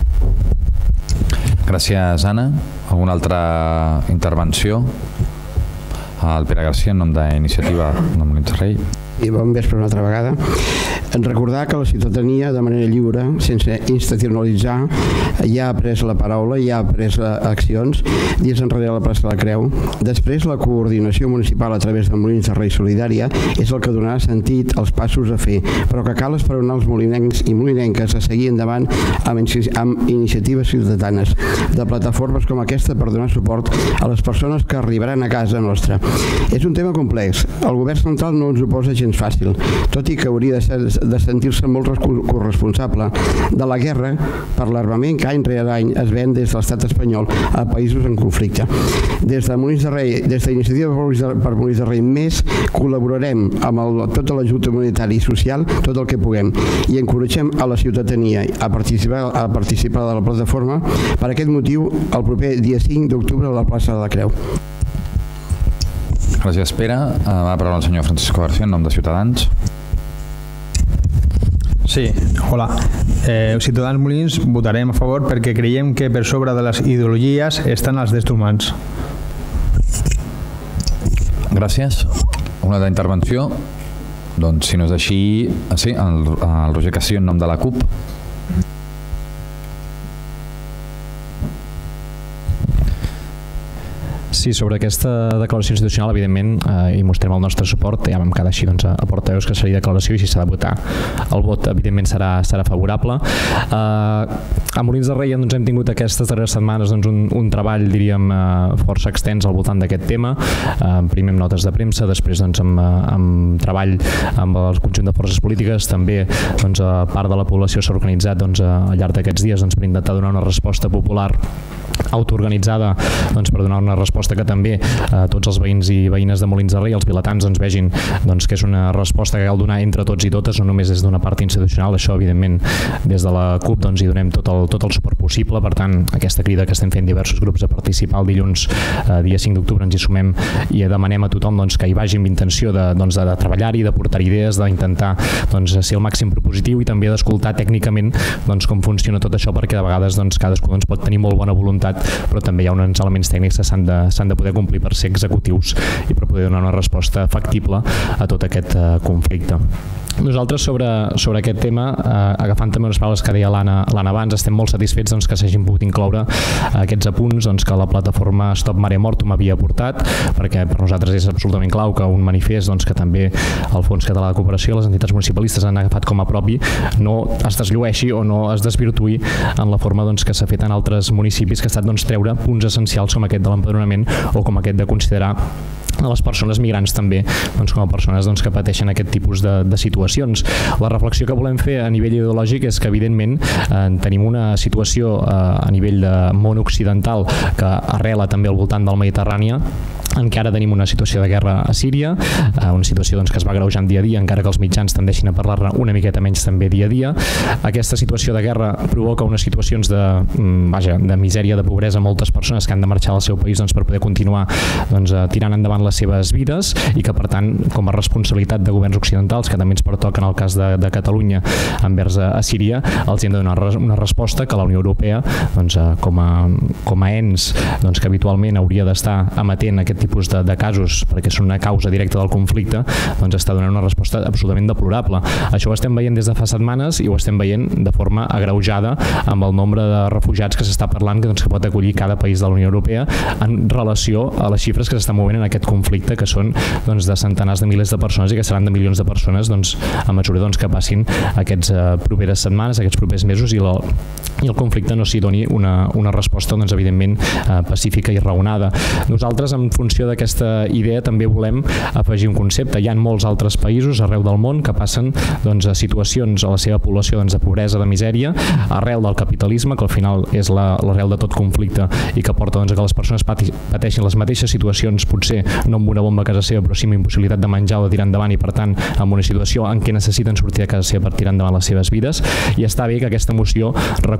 Gràcies, Anna. Alguna altra intervenció? El Pere Garcia, en nom d'Iniciativa de Molins de Rei. I bon vespre una altra vegada. En recordar que la ciutadania, de manera lliure, sense institucionalitzar, ja ha pres la paraula, ja ha pres accions, dies enrere a la plaça de la Creu. Després, la coordinació municipal a través de Molins de Rei Solidària és el que donarà sentit als passos a fer, però que cal esperonar els molinencs i molinenques a seguir endavant amb iniciatives ciutadanes de plataformes com aquesta per donar suport a les persones que arribaran a casa nostra. És un tema complex. El govern central no ens ho posa gens fàcil, tot i que hauria de, ser, de sentir-se molt corresponsable de la guerra per l'armament que any rere any es ven des de l'estat espanyol a països en conflicte. Des de Molins de Rei, des d'Iniciativa per Molins de Rei més, col·laborarem amb el, tota l'ajut humanitari i social, tot el que puguem, i encoratgem a la ciutadania a participar, a participar de la plataforma per aquest motiu el proper dia cinc d'octubre a la plaça de la Creu. Gràcies, Pere. Va parlar el senyor Francisco García, en nom de Ciutadans. Sí, hola. Eh, Ciutadans Molins votarem a favor perquè creiem que per sobre de les ideologies estan els drets humans. Gràcies. Una altra intervenció? Doncs si no és així, sí, el, el Roger Cassí, en nom de la CUP. Sí, sobre aquesta declaració institucional, evidentment, eh, hi mostrem el nostre suport, ja vam quedar així doncs, a portaveus que seria declaració i si s'ha de votar. El vot, evidentment, serà, serà favorable. Eh, a Molins de Rei doncs, hem tingut aquestes darreres setmanes doncs, un, un treball, diríem, eh, força extens al voltant d'aquest tema, eh, primer amb notes de premsa, després doncs, amb, amb treball amb el conjunt de forces polítiques, també doncs, a part de la població s'ha organitzat doncs, al llarg d'aquests dies doncs, per intentar donar una resposta popular autoorganitzada doncs, per donar una resposta que també eh, tots els veïns i veïnes de Molins de Rei, els vilatans, doncs, vegin doncs, que és una resposta que cal donar entre tots i totes, no només des d'una part institucional. Això, evidentment, des de la CUP doncs, hi donem tot el, tot el suport possible. Per tant, aquesta crida que estem fent diversos grups a participar el dilluns, eh, dia cinc d'octubre, ens hi sumem i demanem a tothom doncs, que hi vagi amb intenció de, doncs, de, de treballar-hi, de portar idees, d'intentar doncs, ser el màxim propositiu i també d'escoltar tècnicament doncs, com funciona tot això, perquè de vegades doncs, cadascú doncs, pot tenir molt bona voluntat, però també hi ha uns elements tècnics que s'han de, s'han de poder complir per ser executius i per poder donar una resposta factible a tot aquest uh, conflicte. Nosaltres sobre, sobre aquest tema, eh, agafant també unes paraules que deia l'Anna abans, estem molt satisfets doncs, que s'hagin pogut incloure aquests apunts doncs, que la plataforma Stop Mare Mortum havia portat, perquè per nosaltres és absolutament clau que un manifest doncs, que també el Fons Català de Cooperació, les entitats municipalistes han agafat com a propi, no es desllueixi o no es desvirtuï en la forma doncs, que s'ha fet en altres municipis, que ha estat doncs, treure punts essencials com aquest de l'empadronament o com aquest de considerar a les persones migrants també doncs, com a persones doncs, que pateixen aquest tipus de, de situacions. La reflexió que volem fer a nivell ideològic és que evidentment eh, tenim una situació eh, a nivell de món occidental que arrela també al voltant del Mediterrani, en què ara tenim una situació de guerra a Síria, eh, una situació doncs, que es va agreujant dia a dia, encara que els mitjans tendeixin a parlar-ne una miqueta menys també dia a dia. Aquesta situació de guerra provoca unes situacions de, vaja, de misèria, de pobresa a moltes persones que han de marxar al seu país doncs, per poder continuar doncs, tirant endavant les seves vides i que per tant com a responsabilitat de governs occidentals que també ens pertoca en el cas de, de Catalunya envers a, a Síria, els hem de donar una resposta que la Unió Europea doncs, com, a, com a ens doncs, que habitualment hauria d'estar amatent a aquest tipus de, de casos perquè són una causa directa del conflicte, doncs està donant una resposta absolutament deplorable. Això ho estem veient des de fa setmanes i ho estem veient de forma agreujada amb el nombre de refugiats que s'està parlant que, doncs, que pot acollir cada país de la Unió Europea en relació a les xifres que s'estan movent en aquest conflicte, que són doncs, de centenars de milers de persones i que seran de milions de persones doncs, a mesura doncs, que passin aquests uh, properes setmanes, aquests propers mesos i, la, i el conflicte no s'hi doni una, una resposta doncs, evidentment uh, pacífica i raonada. Nosaltres, en funció d'aquesta idea, també volem afegir un concepte. Hi ha molts altres països arreu del món que passen doncs, a situacions a la seva població doncs, de pobresa, de misèria, arrel del capitalisme, que al final és l'arrel de tot conflicte i que porta doncs, a que les persones pati, pateixin les mateixes situacions, potser no amb una bomba a casa seva, però sí amb impossibilitat de menjar o de tirar endavant i per tant amb una situació en què necessiten sortir de casa seva per tirar endavant les seves vides, i està bé que aquesta moció reculli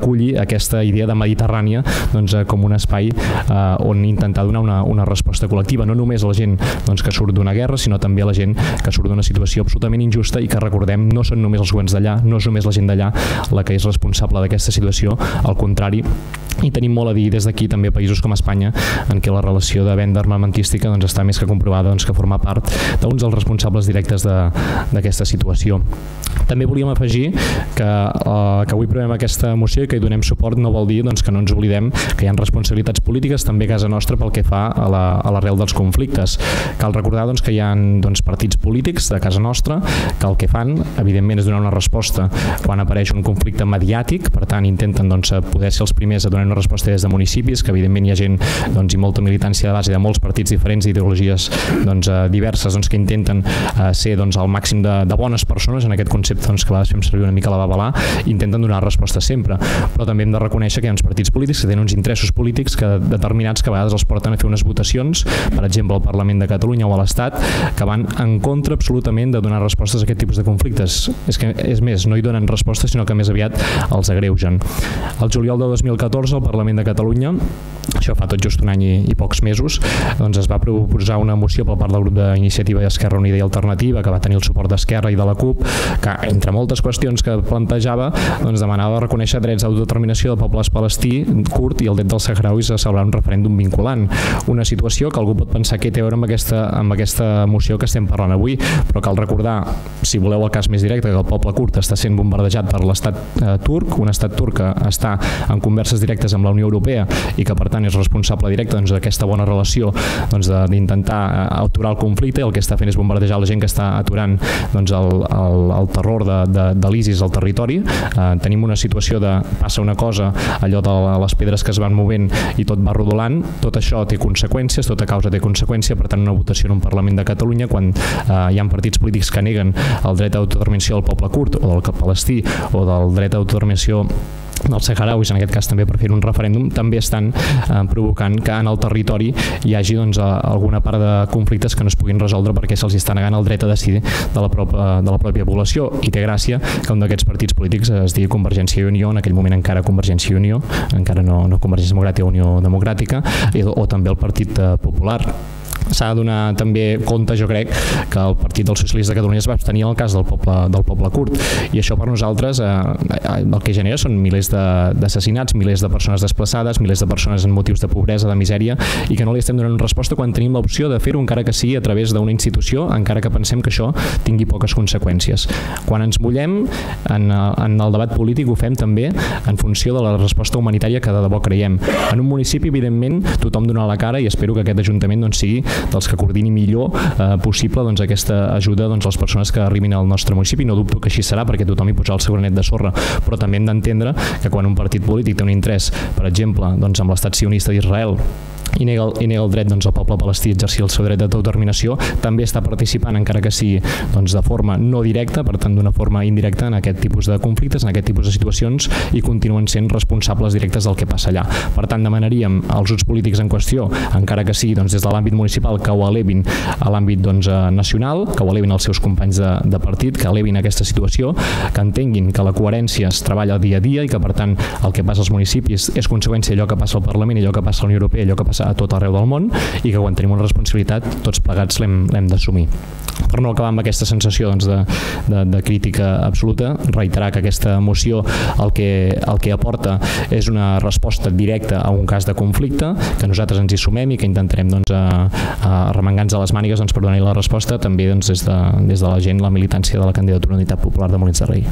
reculli aquesta idea de Mediterrània doncs, com un espai eh, on intentar donar una, una resposta col·lectiva, no només a la gent doncs, que surt d'una guerra, sinó també a la gent que surt d'una situació absolutament injusta i que, recordem, no són només els governs d'allà, no és només la gent d'allà la que és responsable d'aquesta situació, al contrari, i tenim molt a dir des d'aquí també a països com Espanya, en què la relació de venda armamentística doncs, està més que comprovada doncs, que forma part d'uns dels responsables directes d'aquesta situació. També volíem afegir que, eh, que avui provem aquesta moció i que hi donem suport no vol dir doncs, que no ens oblidem que hi ha responsabilitats polítiques també a casa nostra pel que fa a l'arrel dels conflictes. Cal recordar doncs, que hi ha doncs, partits polítics de casa nostra que el que fan, evidentment, és donar una resposta quan apareix un conflicte mediàtic, per tant intenten doncs, poder ser els primers a donar una resposta des de municipis, que evidentment hi ha gent doncs, i molta militància de base de molts partits diferents, ideologies doncs, diverses doncs, que intenten eh, ser doncs, el màxim de, de bones persones en aquest concepte doncs, que a vegades fem servir una mica la babalà, intenten donar resposta sempre, però també hem de reconèixer que hi ha uns partits polítics que tenen uns interessos polítics que determinats que a vegades els porten a fer unes votacions, per exemple al Parlament de Catalunya o a l'Estat, que van en contra absolutament de donar respostes a aquest tipus de conflictes. És que, és més, no hi donen respostes, sinó que més aviat els agreugen. El juliol de dos mil catorze, al Parlament de Catalunya, això fa tot just un any i, i pocs mesos, doncs es va proposar una moció per part del grup d'Iniciativa i Esquerra Unida i Alternativa, que va tenir el suport d'Esquerra i de la CUP, que entre moltes qüestions que plantejava doncs demanava reconèixer drets d'autodeterminació del poble palestí kurd i el dret dels sahrauis a celebrar un referèndum vinculant. Una situació que algú pot pensar que té a veure amb aquesta, amb aquesta moció que estem parlant avui, però cal recordar, si voleu el cas més directe, que el poble kurd està sent bombardejat per l'estat eh, turc, un estat turc que està en converses directes amb la Unió Europea i que per tant és responsable directe doncs, d'aquesta bona relació doncs, d'intentar eh, aturar el conflicte, i el que està fent és bombardejar la gent que està aturant doncs, el, el, el terror de, de, de l'ISIS al territori. Eh, tenim una situació de passa una cosa, allò de les pedres que es van movent i tot va rodolant, tot això té conseqüències, tota causa té conseqüència, per tant una votació en un Parlament de Catalunya quan eh, hi ha partits polítics que neguen el dret d'autodeterminació del poble kurd o del palestí o del dret d'autodeterminació dels sahrauis, en aquest cas també per fer un referèndum, també estan eh, provocant que en el territori hi hagi doncs, alguna part de conflictes que no es puguin resoldre perquè se'ls està negant el dret a decidir de la, pròpia, de la pròpia població, i té gràcia que un d'aquests partits polítics es digui Convergència i Unió, en aquell moment encara Convergència i Unió, encara no, no Convergència Democràtica, Unió Democràtica, i, o també el Partit Popular. S'ha de donar també compte, jo crec, que el Partit dels Socialistes de Catalunya es va abstenir en el cas del poble, del poble kurd, i això per nosaltres eh, el que genera són milers d'assassinats, milers de persones desplaçades, milers de persones en motius de pobresa, de misèria, i que no li estem donant resposta quan tenim l'opció de fer-ho encara que sigui a través d'una institució, encara que pensem que això tingui poques conseqüències. Quan ens mullem en, en el debat polític ho fem també en funció de la resposta humanitària que de debò creiem. En un municipi, evidentment, tothom dona la cara i espero que aquest Ajuntament doncs, sigui dels que coordini millor eh, possible doncs, aquesta ajuda doncs, a les persones que arribin al nostre municipi. No dubto que així serà perquè tothom hi posarà el seu granet de sorra, però també hem d'entendre que quan un partit polític té un interès, per exemple, doncs, amb l'estat sionista d'Israel i nega, i nega el dret doncs, al poble palestí a exercir el seu dret d'autodeterminació, també està participant, encara que sigui doncs, de forma no directa, per tant d'una forma indirecta en aquest tipus de conflictes, en aquest tipus de situacions, i continuen sent responsables directes del que passa allà. Per tant, demanaríem als grups polítics en qüestió, encara que sigui doncs, des de l'àmbit municipal, que ho elevin a l'àmbit doncs, nacional, que ho elevin als seus companys de, de partit, que elevin aquesta situació, que entenguin que la coherència es treballa dia a dia i que per tant el que passa als municipis és conseqüència d'allò que passa al Parlament, allò que passa a la Unió Europea, allò que passa a tot arreu del món, i que quan tenim una responsabilitat tots plegats l'hem d'assumir. Per no acabar amb aquesta sensació doncs, de, de, de crítica absoluta, reiterar que aquesta moció el que, el que aporta és una resposta directa a un cas de conflicte, que nosaltres ens hi sumem i que intentarem doncs, a, a remengar-nos a les mànigues doncs, per donar-hi la resposta també doncs, des, de, des de la gent, la militància de la candidatura d'Unitat Popular de Molins de Rei.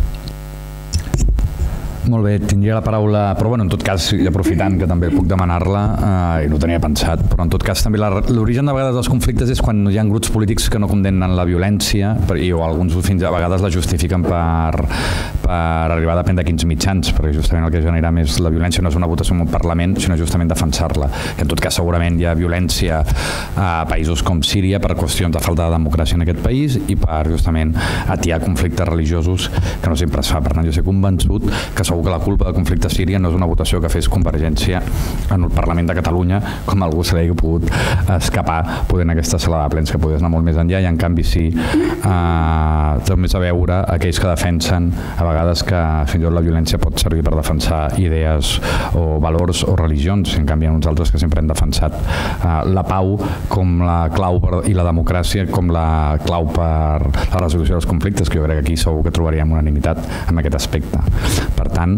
Molt bé, tindria la paraula, però bueno, en tot cas, i aprofitant que també puc demanar-la, eh, i no ho tenia pensat, però en tot cas també l'origen de vegades dels conflictes és quan hi ha grups polítics que no condemnen la violència, i o alguns fins a vegades la justifiquen per, per arribar a depèn de quins mitjans, perquè justament el que genera més la violència no és una votació en un Parlament, sinó justament defensar-la. En tot cas, segurament hi ha violència a països com Síria per qüestions de falta de democràcia en aquest país i per justament atiar conflictes religiosos que no sempre es fa. Per tant, jo sé convençut que segur que la culpa del conflicte a Síria no és una votació que fes Convergència en el Parlament de Catalunya, com algú se l'hagi pogut escapar podent aquesta sala de plens, que podés anar molt més enllà, i en canvi sí, eh, té més a veure aquells que defensen a vegades vegades que fins i tot la violència pot servir per defensar idees o valors o religions, en canvi uns altres que sempre hem defensat la pau com la clau i la democràcia com la clau per la resolució dels conflictes, que jo crec que aquí segur que trobaríem unanimitat en aquest aspecte. Per tant,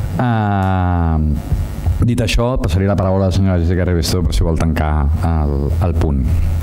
dit això, passaria la paraula a la senyora Jessica Ribestó per si vol tancar el punt.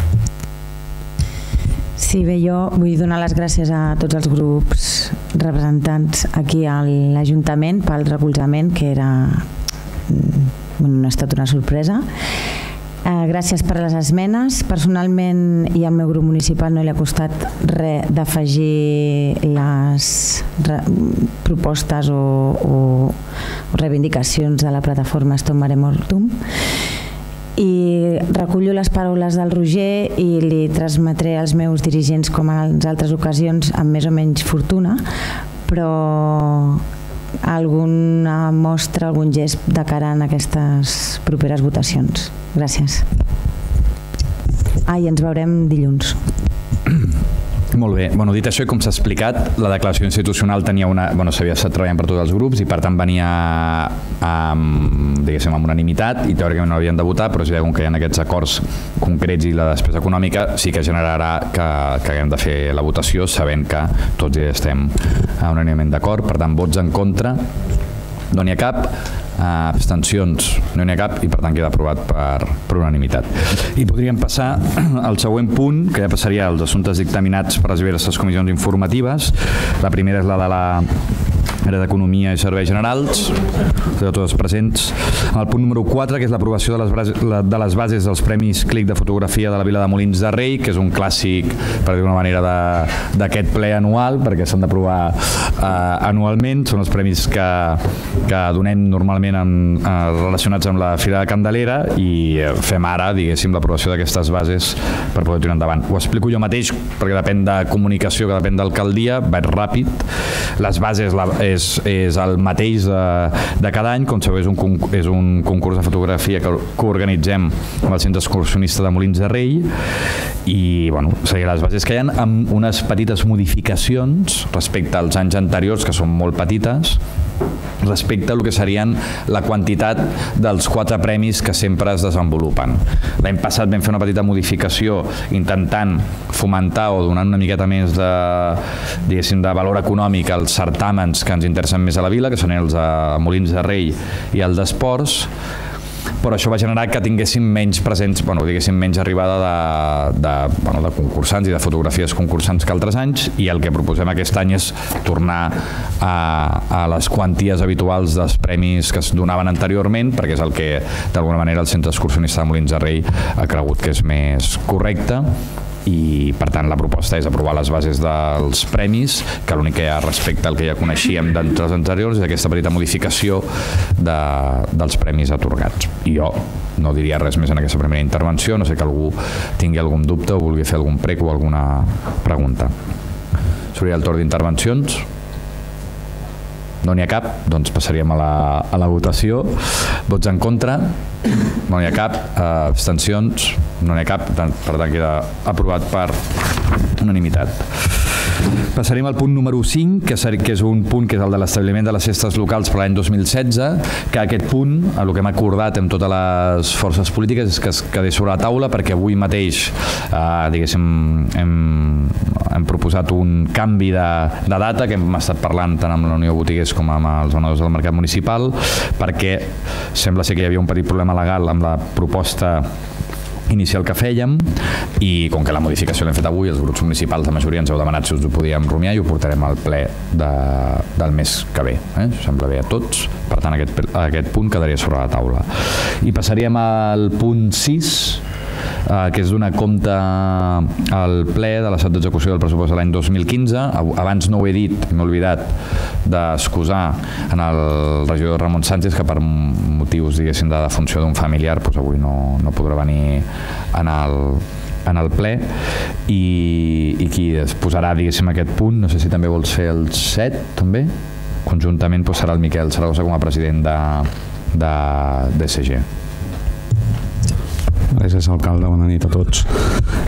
Sí, bé, jo vull donar les gràcies a tots els grups representants aquí a l'Ajuntament pel recolzament, que era, bueno, no ha estat una sorpresa. Gràcies per les esmenes. Personalment i al meu grup municipal no li ha costat res d'afegir les propostes o, o, o reivindicacions de la plataforma Stop Mare Mortum. I recullo les paraules del Roger i li transmetré als meus dirigents com en altres ocasions amb més o menys fortuna, però alguna mostra, algun gest de cara en aquestes properes votacions. Gràcies. Ah, i ens veurem dilluns. Molt bé. Bueno, dit això, i com s'ha explicat, la declaració institucional tenia una... Bueno, s'havia estat treballant per tots els grups i per tant venia amb, diguéssim, amb unanimitat i teòricament no havien de votar, però si veuen que hi ha aquests acords concrets i la despesa econòmica sí que generarà que, que haguem de fer la votació sabent que tots ja estem unànimement d'acord. Per tant, vots en contra no n'hi ha cap, abstencions no n'hi ha cap i per tant queda aprovat per, per unanimitat. I podríem passar al següent punt, que ja passaria als assumptes dictaminats per les diverses comissions informatives. La primera és la de la Àrea d'Economia i Serveis Generals, de tots els presents. El punt número quatre, que és l'aprovació de, les bases, de les bases dels Premis Clic de Fotografia de la Vila de Molins de Rei, que és un clàssic, per dir-ho d'una manera, d'aquest ple anual, perquè s'han d'aprovar eh, anualment. Són els premis que, que donem normalment en, eh, relacionats amb la Fira de Candelera i fem ara, diguéssim, l'aprovació d'aquestes bases per poder tirar endavant. Ho explico jo mateix, perquè depèn de comunicació, que depèn d'alcaldia, vaig ràpid. Les bases la, és, és el mateix de, de cada any, com sabeu és un, és un concurs de fotografia que, que organitzem amb el Centre Excursionista de Molins de Rei i bueno, serien les bases que hi ha amb unes petites modificacions respecte als anys anteriors, que són molt petites, respecte a el que serien la quantitat dels quatre premis que sempre es desenvolupen. L'any passat vam fer una petita modificació intentant fomentar o donar una miqueta més de, diguéssim, de valor econòmic als certàmens que ens interessen més a la vila, que són els de Molins de Rei i el d'Esports, però això va generar que tinguéssim menys presents, bueno, diguéssim menys arribada de, de, bueno, de concursants i de fotografies concursants que altres anys, i el que proposem aquest any és tornar a, a les quanties habituals dels premis que es donaven anteriorment, perquè és el que d'alguna manera el Centre Excursionista de Molins de Rei ha cregut que és més correcte. I per tant la proposta és aprovar les bases dels premis, que l'únic que hi ha respecte al que ja coneixíem d'entre els anteriors és aquesta petita modificació de, dels premis atorgats. I jo no diria res més en aquesta primera intervenció, no sé que algú tingui algun dubte o vulgui fer algun prec o alguna pregunta. Seria el torn d'intervencions. No n'hi ha cap, doncs passaríem a la, a la votació. Vots en contra? No n'hi ha cap. Uh, abstencions? No n'hi ha cap. Per tant, queda aprovat per unanimitat. Passaríem al punt número cinc, que és un punt que és el de l'establiment de les festes locals per l'any dos mil setze, que aquest punt, el que hem acordat amb totes les forces polítiques és que es quedés sobre la taula, perquè avui mateix eh, diguéssim, hem, hem proposat un canvi de, de data que hem estat parlant tant amb la Unió de Botiguers com amb els venedors del mercat municipal, perquè sembla ser que hi havia un petit problema legal amb la proposta inicial que fèiem, i com que la modificació l'hem fet avui, els grups municipals de majoria ens heu demanat si us ho podíem rumiar i ho portarem al ple de, del mes que ve. Eh? Sembla bé a tots, per tant aquest, aquest punt quedaria sobre la taula. I passaríem al punt sis, eh, que és donar compte al ple de l'estat d'execució del pressupost de l'any dos mil quinze. Abans no ho he dit, m'he oblidat d'excusar en el regidor Ramon Sánchez, que per motius, diguéssim, de defunció d'un familiar, doncs avui no, no podrà venir en el, en el ple, i, i qui es posarà, diguéssim, aquest punt, no sé si també vols fer el set, també, conjuntament doncs serà el Miquel Saragossa com a president de, de D S G. Gràcies, alcalde. Bona nit a tots.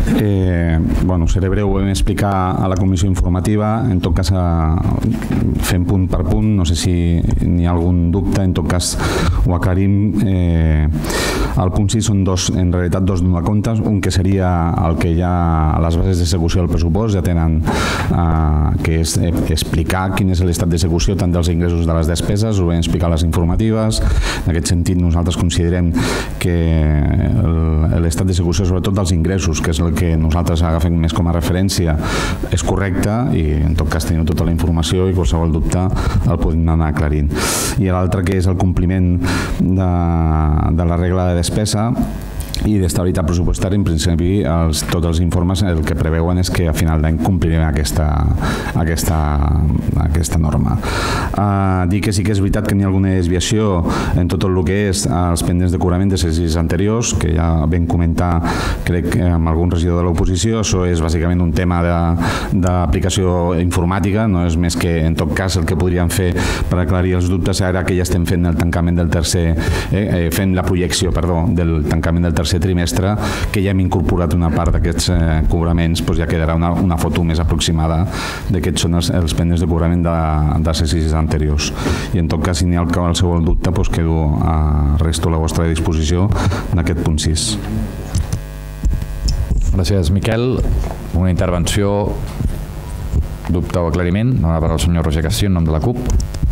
Eh, bueno, seré breu, ho vam explicar a la comissió informativa, en tot cas fem punt per punt, no sé si n'hi ha algun dubte, en tot cas ho aclarim. Eh, el punt sis són dos, en realitat dos donacomptes, un que seria el que ja a les bases d'execució del pressupost ja tenen, eh, que és eh, explicar quin és l'estat d'execució tant dels ingressos de les despeses, ho vam explicar a les informatives. En aquest sentit nosaltres considerem que l'estat d'execució sobretot dels ingressos, que és el que nosaltres agafem més com a referència, és correcte i en tot cas teniu tota la informació i qualsevol dubte el podem anar aclarint. I l'altre que és el compliment de, de la regla de despesa i d'estabilitat pressupostària. En principi els, tots els informes el que preveuen és que a final d'any complirem aquesta, aquesta, aquesta norma. Uh, dir que sí que és veritat que n'hi ha alguna desviació en tot el que és els pendents de cobrament d'exercicis anteriors, que ja vam comentar crec que amb algun regidor de l'oposició. Això és bàsicament un tema d'aplicació informàtica, no és més que en tot cas el que podríem fer per aclarir els dubtes ara que ja estem fent el tancament del tercer, eh, fent la projecció, perdó, del tancament del tercer trimestre, que ja hem incorporat una part d'aquests eh, cobraments, doncs ja quedarà una, una foto més aproximada de què són els, els pendents de cobrament d'exercicis anteriors. I en tot cas, si n'hi ha qualsevol dubte, doncs quedo a resto a la vostra disposició en aquest punt sis. Gràcies, Miquel. Una intervenció, dubte o aclariment? Dóna la paraula al senyor Roger Castillo en nom de la CUP.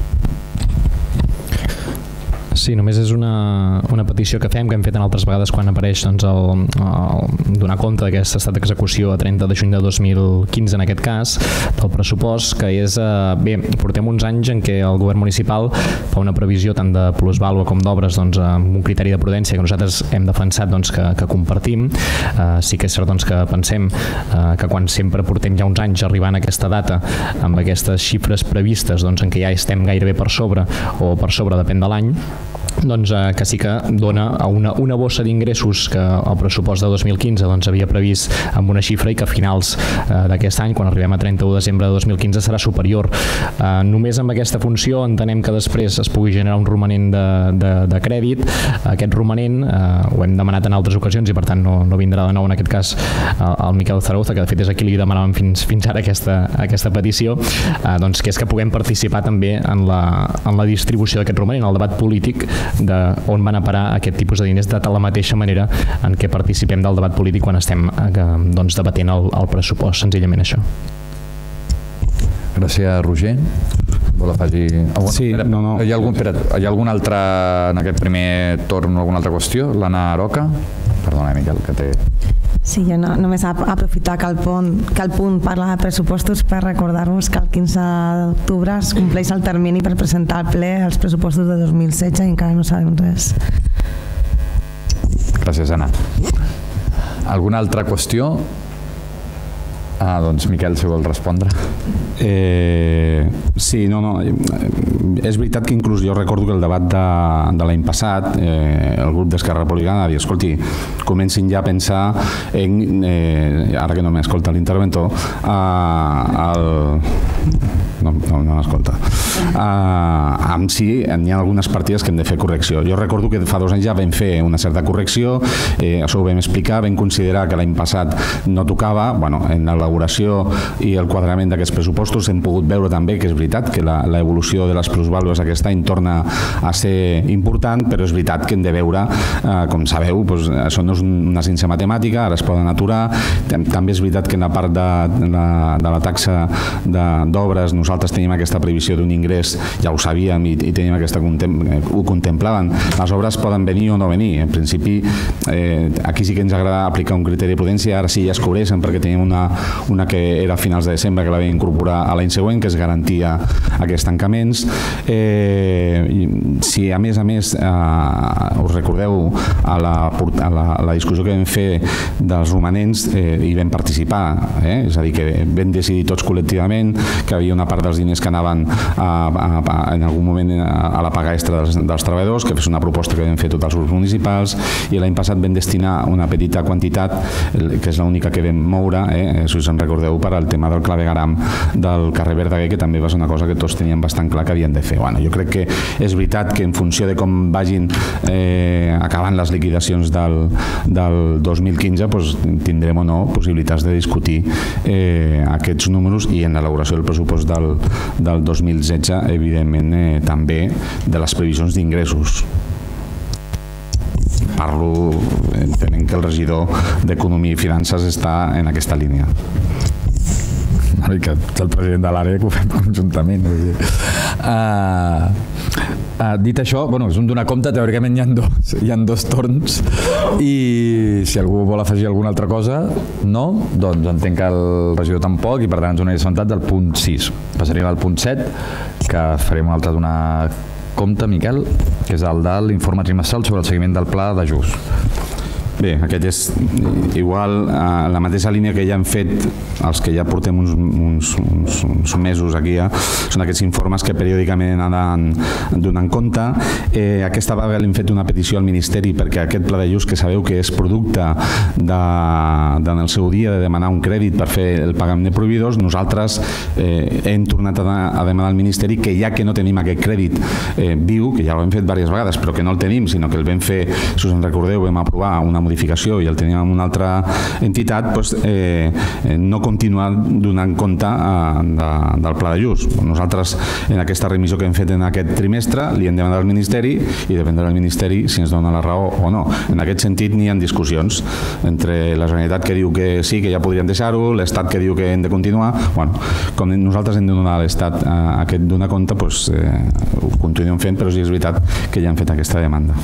Sí, només és una, una petició que fem, que hem fet en altres vegades quan apareix doncs, el, el donar compte d'aquest estat d'execució a trenta de juny de dos mil quinze, en aquest cas, del pressupost, que és, eh, bé, portem uns anys en què el govern municipal fa una previsió tant de plusvàlua com d'obres doncs, amb un criteri de prudència que nosaltres hem defensat doncs, que, que compartim. Eh, sí que és cert doncs, que pensem eh, que quan sempre portem ja uns anys arribant a aquesta data amb aquestes xifres previstes doncs, en què ja estem gairebé per sobre o per sobre, depèn de l'any, doncs, eh, que sí que dona a una, una bossa d'ingressos que el pressupost de dos mil quinze doncs, havia previst amb una xifra i que a finals eh, d'aquest any, quan arribem a trenta-u de desembre de dos mil quinze, serà superior. Eh, només amb aquesta funció entenem que després es pugui generar un romanent de, de, de crèdit. Aquest romanent eh, ho hem demanat en altres ocasions i per tant no, no vindrà de nou en aquest cas eh, el Miquel Zaragoza, que de fet és a qui li demanàvem fins, fins ara aquesta, aquesta petició, eh, doncs, que és que puguem participar també en la, en la distribució d'aquest romanent, el debat polític de on van a parar aquest tipus de diners, de la mateixa manera en què participem del debat polític quan estem eh, doncs, debatent el, el pressupost, senzillament això. Gràcies, Roger. Vol afegir... Algun... Sí, no, no. Hi ha algun, espera, hi ha algun altre, en aquest primer torn, alguna altra qüestió? L'Anna Aroca? Perdona, Miquel, que té... Sí, jo no, només aprofitar que el, punt, que el punt parla de pressupostos per recordar-vos que el quinze d'octubre es compleix el termini per presentar al ple els pressupostos de dos mil setze i encara no sabem res. Gràcies, Anna. Alguna altra qüestió? Ah, doncs Miquel, si vol respondre. Eh, sí, no, no. És veritat que inclús jo recordo que el debat de, de l'any passat eh, el grup d'Esquerra Republicana va dir, escolti, comencin ja a pensar en, eh, ara que no m'escolta l'interventor, eh, el... no, no, no m'escolta. Uh, amb si n'hi ha algunes partides que hem de fer correcció. Jo recordo que fa dos anys ja vam fer una certa correcció, eh, això ho vam explicar, vam considerar que l'any passat no tocava, bueno, en l'elaboració i el quadrament d'aquests pressupostos hem pogut veure també que és veritat que l'evolució de les plusvàlues aquest any torna a ser important, però és veritat que hem de veure, eh, com sabeu, doncs, això no és una ciència matemàtica, ara es poden aturar. També és veritat que en la part de, de, la, de la taxa d'obres nosaltres tenim aquesta previsió d'un ingrés, ja ho sabíem i, i tenim aquesta, ho contemplaven. Les obres poden venir o no venir. En principi, eh, aquí sí que ens agrada aplicar un criteri de prudència, ara sí ja es cobreixen perquè tenim una, una que era a finals de desembre que la vam incorporar a l'any següent, que es garantia aquests tancaments. Eh, si a més a més eh, us recordeu a la, a, la, a la discussió que vam fer dels romanents, eh, hi vam participar, eh? És a dir, que vam decidir tots col·lectivament que havia una part dels diners diners que anaven a, a, a, en algun moment a la paga extra dels, dels treballadors, que és una proposta que vam fer tots els grups municipals, i l'any passat vam destinar una petita quantitat, que és l'única que vam moure, eh, si us en recordeu, per al tema del clavegaram del carrer Verdaguer, que també va ser una cosa que tots teníem bastant clar que havien de fer. Bueno, jo crec que és veritat que en funció de com vagin eh, acabant les liquidacions del, del dos mil quinze, doncs, tindrem o no possibilitats de discutir eh, aquests números, i en l'elaboració del pressupost del, del dos mil setze, evidentment, eh, també de les previsions d'ingressos. Parlo, entenent que el regidor d'Economia i Finances està en aquesta línia. Que ets el president de l'àrea, que ho fem conjuntament. Uh, uh, dit això, bueno, és un donar compte, teòricament hi ha, dos, hi ha dos torns, i si algú vol afegir alguna altra cosa, no, doncs entenc que el regidor tampoc, i per tant ens donaria assabentat del punt sis. Passaríem al punt set, que farem un altre donar compte, Miquel, que és el de l'informe trimestral sobre el seguiment del pla d'ajust. Bé, aquest és igual a la mateixa línia que ja hem fet els que ja portem uns, uns, uns, uns mesos aquí, ja. Són aquests informes que periòdicament han donant compte. Eh, aquesta vegada hem fet una petició al Ministeri perquè aquest pla d'ajust, que sabeu que és producte de, de, en el seu dia de demanar un crèdit per fer el pagament de proveïdors, nosaltres eh, hem tornat a, a demanar al Ministeri que ja que no tenim aquest crèdit eh, viu, que ja ho hem fet diverses vegades, però que no el tenim, sinó que el vam fer, si us en recordeu, vam aprovar una modificació i el teníem en una altra entitat, doncs, eh, no continuar donant compte eh, de, del pla d'ajust. Nosaltres, en aquesta remissió que hem fet en aquest trimestre, li hem demanat al Ministeri i dependrà del Ministeri si ens dona la raó o no. En aquest sentit, n'hi ha discussions entre la Generalitat, que diu que sí, que ja podrien deixar-ho, l'Estat, que diu que hem de continuar. Bueno, com nosaltres hem de donar a l'Estat eh, aquest donar compte, doncs, eh, ho continuem fent, però sí és veritat que ja hem fet aquesta demanda.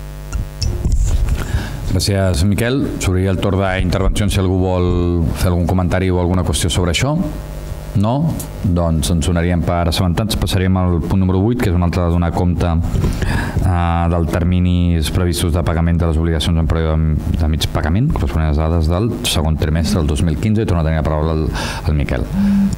Gràcies, Miquel. S'obrirà el torn d'intervencions si algú vol fer algun comentari o alguna qüestió sobre això. No? Doncs ens donaríem per assabentats. Passaríem al punt número vuit, que és un altre de donar compte eh, dels terminis previstos de pagament de les obligacions en període de, de mig pagament, corresponent a les dades del segon trimestre del dos mil quinze, i torna a tenir la paraula el, el Miquel.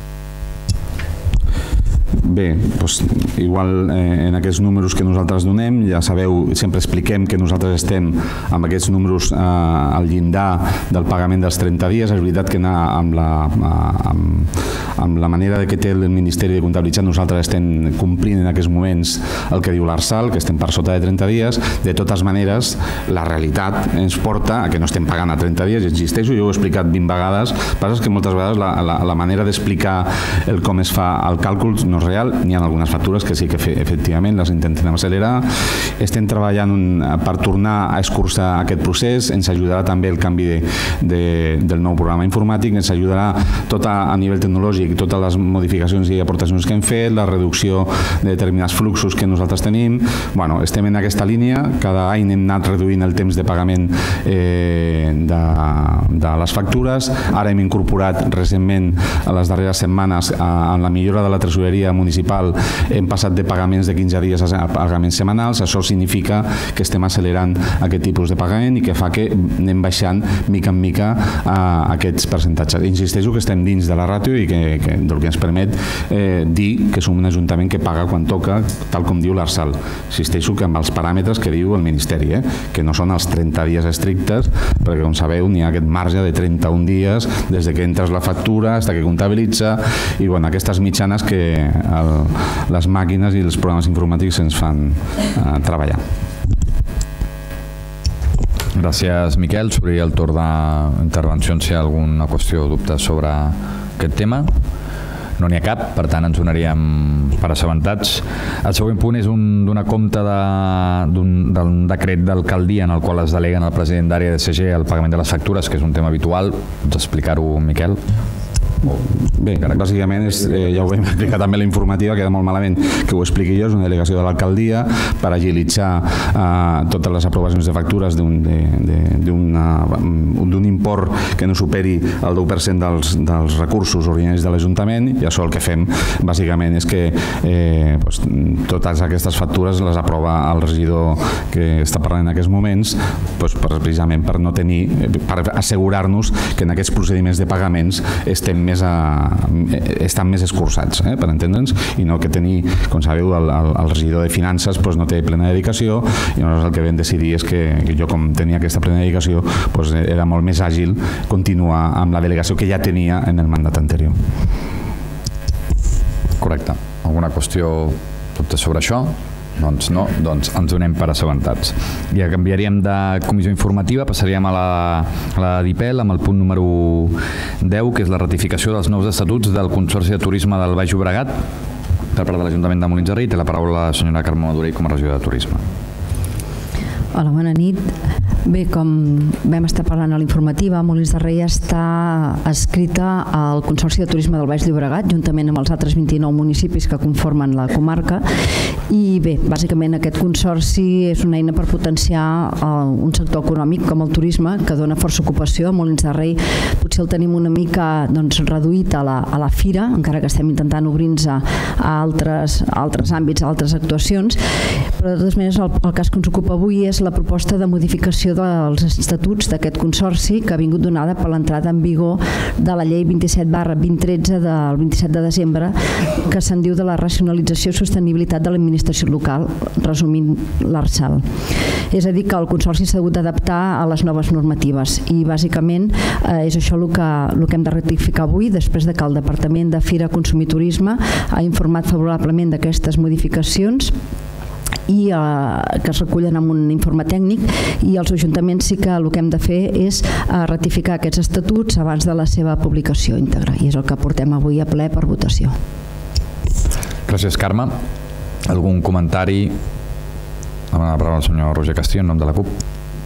Bé, doncs, igual eh, en aquests números que nosaltres donem, ja sabeu, sempre expliquem que nosaltres estem amb aquests números eh, al llindar del pagament dels trenta dies. És veritat que anar amb la, amb, amb la manera que té el Ministeri de Comptabilitat, nosaltres estem complint en aquests moments el que diu l'Arsal, que estem per sota de trenta dies. De totes maneres, la realitat ens porta a que no estem pagant a trenta dies, existeixo, jo ho he explicat vint vegades, però és que moltes vegades la, la, la manera d'explicar el com es fa el càlcul no és real. N'hi ha algunes factures que sí que efectivament les intentem accelerar. Estem treballant un, per tornar a escurçar aquest procés. Ens ajudarà també el canvi de, de, del nou programa informàtic, ens ajudarà tot a, a nivell tecnològic, totes les modificacions i aportacions que hem fet, la reducció de determinats fluxos que nosaltres tenim. Bueno, estem en aquesta línia, cada any hem anat reduint el temps de pagament eh, de, de les factures. Ara hem incorporat recentment, a les darreres setmanes, a, a la millora de la tresoreria municipal, hem passat de pagaments de quinze dies a pagaments setmanals. Això significa que estem accelerant aquest tipus de pagament i que fa que anem baixant mica en mica a aquests percentatges. Insisteixo que estem dins de la ràtio i que, que del que ens permet eh, dir que som un ajuntament que paga quan toca, tal com diu l'Arsal. Insisteixo que amb els paràmetres que diu el Ministeri, eh, que no són els trenta dies estrictes, perquè com sabeu n'hi ha aquest marge de trenta-un dies des de que entres la factura fins que comptabilitza, i bueno, aquestes mitjanes que el, les màquines i els programes informàtics ens fan eh, treballar. Gràcies, Miquel. S'obrirà el torn d'intervencions si hi ha alguna qüestió o dubte sobre aquest tema. No n'hi ha cap, per tant ens donaríem per assabentats. El següent punt és un donar compte d'un decret d'alcaldia en el qual es deleguen al president d'àrea de C G el pagament de les factures, que és un tema habitual. Pots explicar-ho, Miquel? Bé, bàsicament és, eh, ja ho vam explicar també a la informativa, queda molt malament que ho expliqui jo, és una delegació de l'alcaldia per agilitzar eh, totes les aprovacions de factures d'un d'un import que no superi el deu per cent dels, dels recursos ordinaris de l'Ajuntament, i això el que fem bàsicament és que eh, doncs, totes aquestes factures les aprova el regidor que està parlant en aquests moments, doncs, per, precisament per no tenir, per assegurar-nos que en aquests procediments de pagaments estem més a, estan més escurçats, eh, per entendre'ns, i no que tenir, com sabeu, el, el, el regidor de Finances pues, no té plena dedicació, i nosaltres el que vam decidir és que, que jo, com tenia aquesta plena dedicació, pues, era molt més àgil continuar amb la delegació que ja tenia en el mandat anterior. Correcte. Alguna qüestió, dubte sobre això? Doncs no, doncs ens donem per assabentats. I ja canviaríem de comissió informativa, passaríem a la, a la d'I P E L amb el punt número deu, que és la ratificació dels nous estatuts del Consorci de Turisme del Baix Llobregat per part de l'Ajuntament de Molins de Rei. Té la paraula la senyora Carme Madurell com a regidora de Turisme. Hola, bona nit. Bé, com vam estar parlant a l'informativa, Molins de Rei està escrita al Consorci de Turisme del Baix Llobregat, juntament amb els altres vint-i-nou municipis que conformen la comarca. I bé, bàsicament aquest consorci és una eina per potenciar un sector econòmic com el turisme, que dona força ocupació. A Molins de Rei potser el tenim una mica doncs, reduït a la, a la fira, encara que estem intentant obrir-nos a, a altres, a altres àmbits, a altres actuacions, però de totes maneres el, el cas que ens ocupa avui és la proposta de modificació dels estatuts d'aquest consorci que ha vingut donada per l'entrada en vigor de la llei vint-i-set barra vint tretze del vint-i-set de desembre, que se'n diu de la racionalització i sostenibilitat de l'administració local, resumint l'Arsal. És a dir, que el consorci s'ha hagut d'adaptar a les noves normatives i bàsicament eh, és això el que, el que hem de ratificar avui, després de que el Departament de Fira, Consum i Turisme ha informat favorablement d'aquestes modificacions i eh, que es recullen amb un informe tècnic, i els ajuntaments sí que el que hem de fer és eh, ratificar aquests estatuts abans de la seva publicació íntegra, i és el que portem avui a ple per votació. Gràcies, Carme. Algun comentari? Demana la paraula al senyor Roger Castillo en nom de la CUP.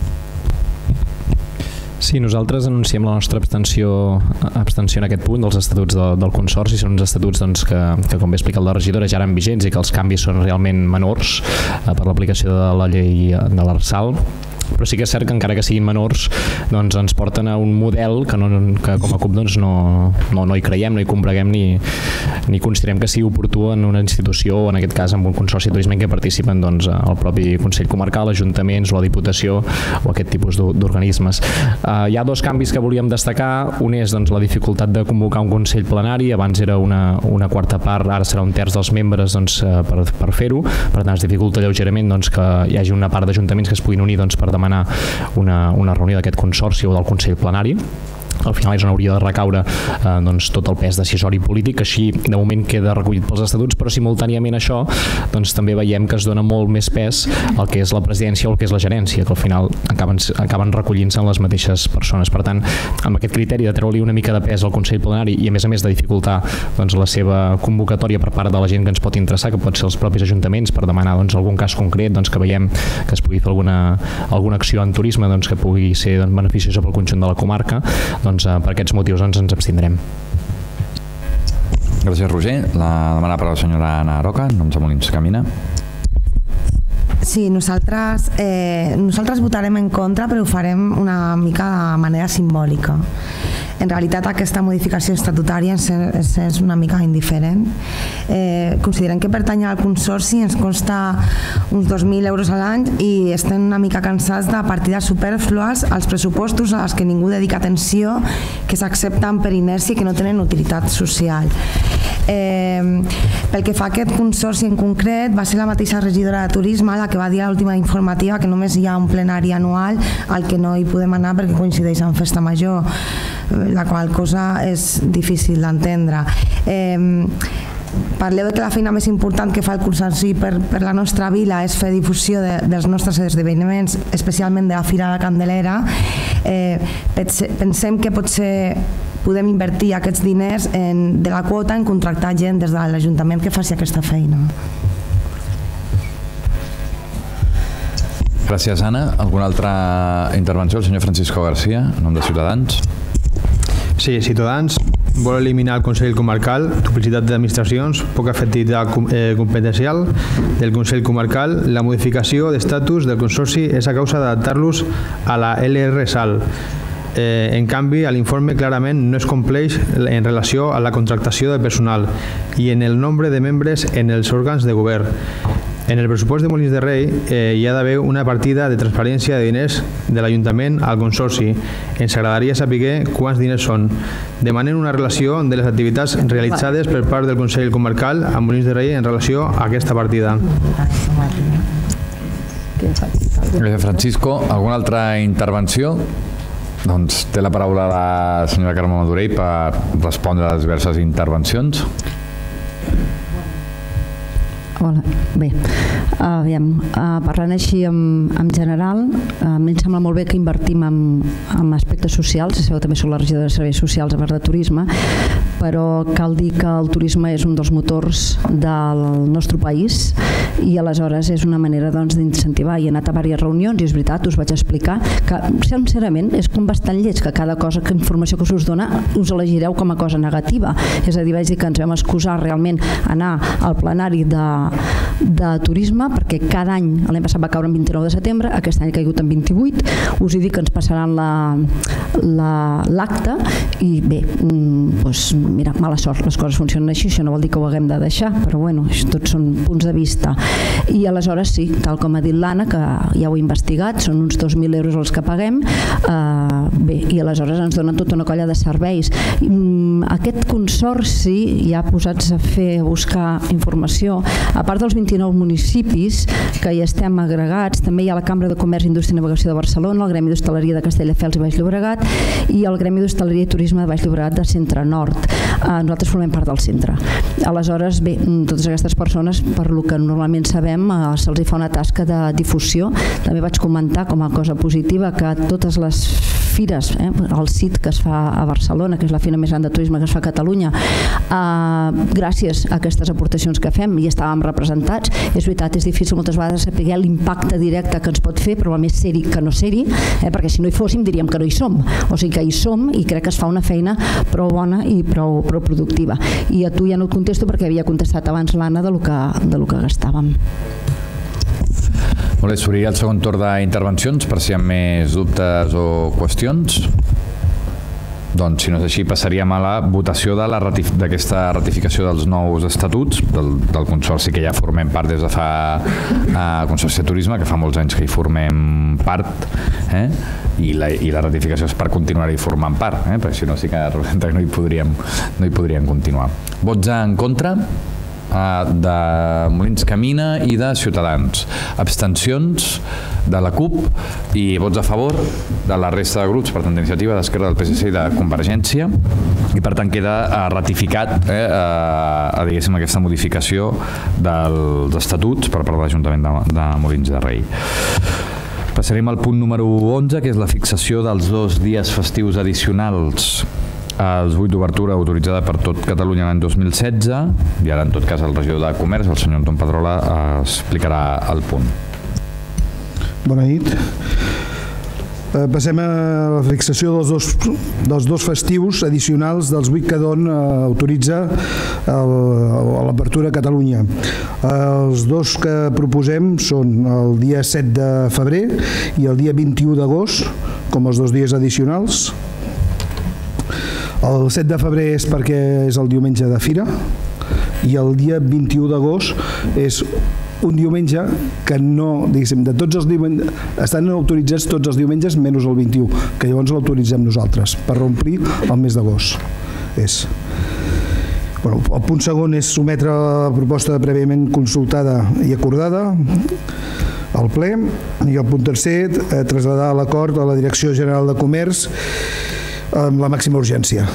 Sí, nosaltres anunciem la nostra abstenció, abstenció en aquest punt dels estatuts de, del Consorci. Són uns estatuts doncs, que, que, com bé explica la regidora, ja eren vigents i que els canvis són realment menors eh, per l'aplicació de la llei de l'Arsal. Però sí que és cert que encara que siguin menors doncs ens porten a un model que, no, que com a CUP doncs no, no, no hi creiem, no hi combreguem ni, ni considerem que sigui oportú en una institució, o en aquest cas en un consorci de turisme en què participen doncs, el propi Consell Comarcal, ajuntaments, la Diputació o aquest tipus d'organismes. Uh, hi ha dos canvis que volíem destacar. Un és doncs, la dificultat de convocar un Consell Plenari. Abans era una, una quarta part, ara serà un terç dels membres doncs, per, per fer-ho. Per tant, es dificulta lleugerament doncs, que hi hagi una part d'ajuntaments que es puguin unir doncs, per demanar una, una reunió d'aquest consorci o del Consell Plenari. Al final és on hauria de recaure eh, doncs, tot el pes decisori polític. Així de moment queda recollit pels estatuts, però simultàniament això doncs, també veiem que es dona molt més pes al que és la presidència o el que és la gerència, que al final acaben, acaben recollint-se en les mateixes persones. Per tant, amb aquest criteri de treure-li una mica de pes al Consell Plenari i a més a més de dificultar doncs, la seva convocatòria per part de la gent que ens pot interessar, que pot ser els propis ajuntaments, per demanar doncs, algun cas concret doncs, que veiem que es pugui fer alguna, alguna acció en turisme doncs, que pugui ser doncs, beneficiosa pel conjunt de la comarca, doncs per aquests motius doncs, ens abstindrem. Gràcies, Roger. La demana per la senyora Anna Roca, en nom de Molins Camina. Sí, nosaltres, eh, nosaltres votarem en contra, però ho farem una mica de manera simbòlica. En realitat aquesta modificació estatutària és, és, és una mica indiferent. Eh, considerem que pertany al Consorci, ens costa uns dos mil euros a l'any i estem una mica cansats de partides superflues als pressupostos a les que ningú dedica atenció, que s'accepten per inèrcia i que no tenen utilitat social. Eh, pel que fa a aquest Consorci en concret, va ser la mateixa regidora de Turisme la que va dir a l'última informativa que només hi ha un plenari anual al que no hi podem anar perquè coincideix amb Festa Major, la qual cosa és difícil d'entendre. Eh, parleu que la feina més important que fa el Consorci per, per la nostra vila és fer difusió de, dels nostres esdeveniments, especialment de la Fira de la Candelera. Eh, pensem que potser podem invertir aquests diners en, de la quota en contractar gent des de l'Ajuntament que faci aquesta feina. Gràcies, Anna. Alguna altra intervenció? El senyor Francisco García, en nom de Ciutadans. Sí, Ciutadans vol eliminar el Consell Comarcal, duplicitat d'administracions, poca efectivitat competencial del Consell Comarcal. La modificació d'estatus del Consorci és a causa d'adaptar-los a la L R SAL. Eh, en canvi, a l'informe clarament no es compleix en relació a la contractació de personal i en el nombre de membres en els òrgans de govern. En el pressupost de Molins de Rei eh, hi ha d'haver una partida de transparència de diners de l'Ajuntament al Consorci. Ens agradaria saber quants diners són. Demanem una relació de les activitats realitzades per part del Consell Comarcal a Molins de Rei en relació a aquesta partida. Francisco, alguna altra intervenció? Doncs té la paraula la senyora Carme Madurell per respondre a les diverses intervencions. Hola, bé, aviam, uh, parlant així en, en general, uh, a mi em sembla molt bé que invertim en, en aspectes socials, sabeu, també soc la regidora de serveis socials a part de turisme, però cal dir que el turisme és un dels motors del nostre país i aleshores és una manera doncs, d'incentivar. I he anat a diverses reunions i és veritat, us vaig explicar que sincerament és com bastant lleig que cada cosa, que informació que us dona us elegireu com a cosa negativa. És a dir, vaig dir que ens vam excusar realment anar al plenari de de turisme perquè cada any, l'any passat va caure el vint-i-nou de setembre, aquest any ha caigut en vint-i-vuit, us he dit que ens passaran l'acte i bé, doncs mira, mala sort, les coses funcionen així, això no vol dir que ho haguem de deixar, però bueno, tots són punts de vista. I aleshores sí, tal com ha dit l'Anna, que ja ho he investigat, són uns dos mil euros els que paguem, eh, bé, i aleshores ens donen tota una colla de serveis. Aquest consorci, ja posats a fer, a buscar informació, a part dels vint-i-nou municipis que hi estem agregats, també hi ha la Cambra de Comerç, Indústria i Navegació de Barcelona, el Gremi d'Hostaleria de Castelldefels i Baix Llobregat i el Gremi d'Hostaleria i Turisme de Baix Llobregat de Centre Nord. Nosaltres formem part del centre. Aleshores, bé, totes aquestes persones, per lo que normalment sabem, se'ls fa una tasca de difusió. També vaig comentar com a cosa positiva que totes les fires, eh, el C I T que es fa a Barcelona, que és la fira més gran de turisme que es fa a Catalunya, eh, gràcies a aquestes aportacions que fem i estàvem representats. És veritat, és difícil moltes vegades saber l'impacte directe que ens pot fer, però més ser-hi que no ser-hi, eh, perquè si no hi fóssim diríem que no hi som. O sigui que hi som i crec que es fa una feina prou bona i prou, prou productiva. I a tu ja no et contesto perquè havia contestat abans l'Anna de lo que, de lo que gastàvem. Molt bé, s'obriria el segon torn d'intervencions per si hi ha més dubtes o qüestions. Doncs, si no és així, passaríem a la votació d'aquesta ratificació dels nous estatuts del, del Consorci, que ja formem part des de fa eh, Consorci de Turisme, que fa molts anys que hi formem part, eh? I, la, i la ratificació és per continuar-hi formant part, eh? Perquè si no sí que no hi podríem, no hi podríem continuar. Vots en contra? De Molins Camina i de Ciutadans. Abstencions de la CUP i vots a favor de la resta de grups, per tant d'Iniciativa, d'Esquerra, del P S C i de Convergència, i per tant queda ratificat eh, a, a, diguéssim, aquesta modificació dels estatuts per part de l'Ajuntament de, de Molins de Rei. Passarem al punt número onze, que és la fixació dels dos dies festius addicionals als vuit d'obertura autoritzada per tot Catalunya l'any dos mil setze, i ara en tot cas el regidor de Comerç, el senyor Anton Pedrola, explicarà el punt. Bona nit. Passem a la fixació dels dos, dels dos festius addicionals dels vuit que D O N autoritza a l'apertura a Catalunya. Els dos que proposem són el dia set de febrer i el dia vint-i-u d'agost, com els dos dies addicionals. El set de febrer és perquè és el diumenge de fira i el dia vint-i-u d'agost és un diumenge que no, diguéssim, de tots els diumenges, estan autoritzats tots els diumenges menys el vint-i-u, que llavors l'autoritzem nosaltres per omplir el mes d'agost. És. Bueno, el punt segon és sometre la proposta prèviament consultada i acordada al ple, i el punt tercer, traslladar l'acord a la Direcció General de Comerç amb la màxima urgència.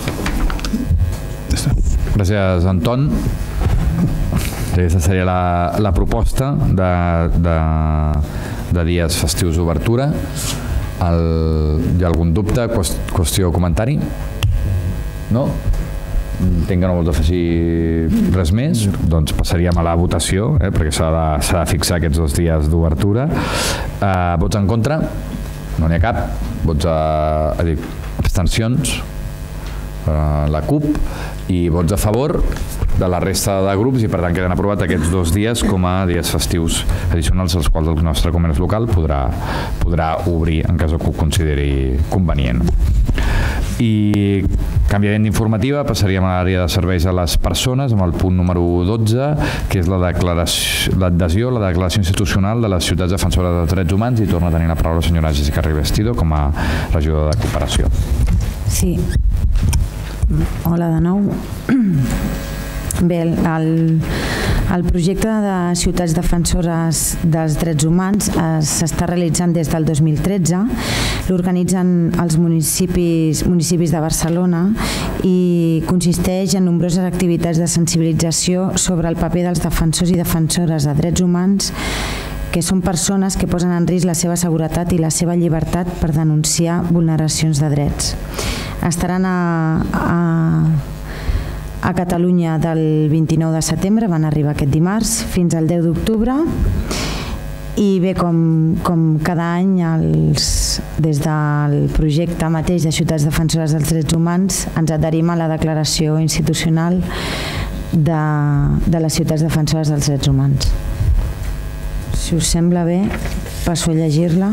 Gràcies, Anton. Aquesta seria la, la proposta de, de, de dies festius d'obertura. Hi ha algun dubte, qüestió o comentari? No? Entenc que no vols afegir res més, doncs passaríem a la votació, eh, perquè s'ha de, s'ha de fixar aquests dos dies d'obertura. Eh, vots en contra? No n'hi ha cap. Vots a, a dir, abstencions? Eh, la CUP. I vots a favor de la resta de grups, i per tant queden aprovats aquests dos dies com a dies festius addicionals als quals el nostre comerç local podrà, podrà obrir en cas que ho consideri convenient. I canviament d'informativa, passaríem a l'àrea de serveis a les persones amb el punt número dotze, que és l'adhesió, la declaració institucional de les ciutats defensores dels drets humans, i torna a tenir la paraula la senyora Jessica Rivestido com a regidora de cooperació. Sí. Hola de nou. Bé, el, el projecte de ciutats defensores dels drets humans s'està realitzant des del dos mil tretze. L'organitzen els municipis, municipis de Barcelona i consisteix en nombroses activitats de sensibilització sobre el paper dels defensors i defensores de drets humans, que són persones que posen en risc la seva seguretat i la seva llibertat per denunciar vulneracions de drets. Estaran a, a a Catalunya del vint-i-nou de setembre, van arribar aquest dimarts, fins al deu d'octubre, i bé, com, com cada any, els, des del projecte mateix de Ciutats Defensores dels Drets Humans, ens adherim a la declaració institucional de, de les Ciutats Defensores dels Drets Humans. Si us sembla bé, passo a llegir-la.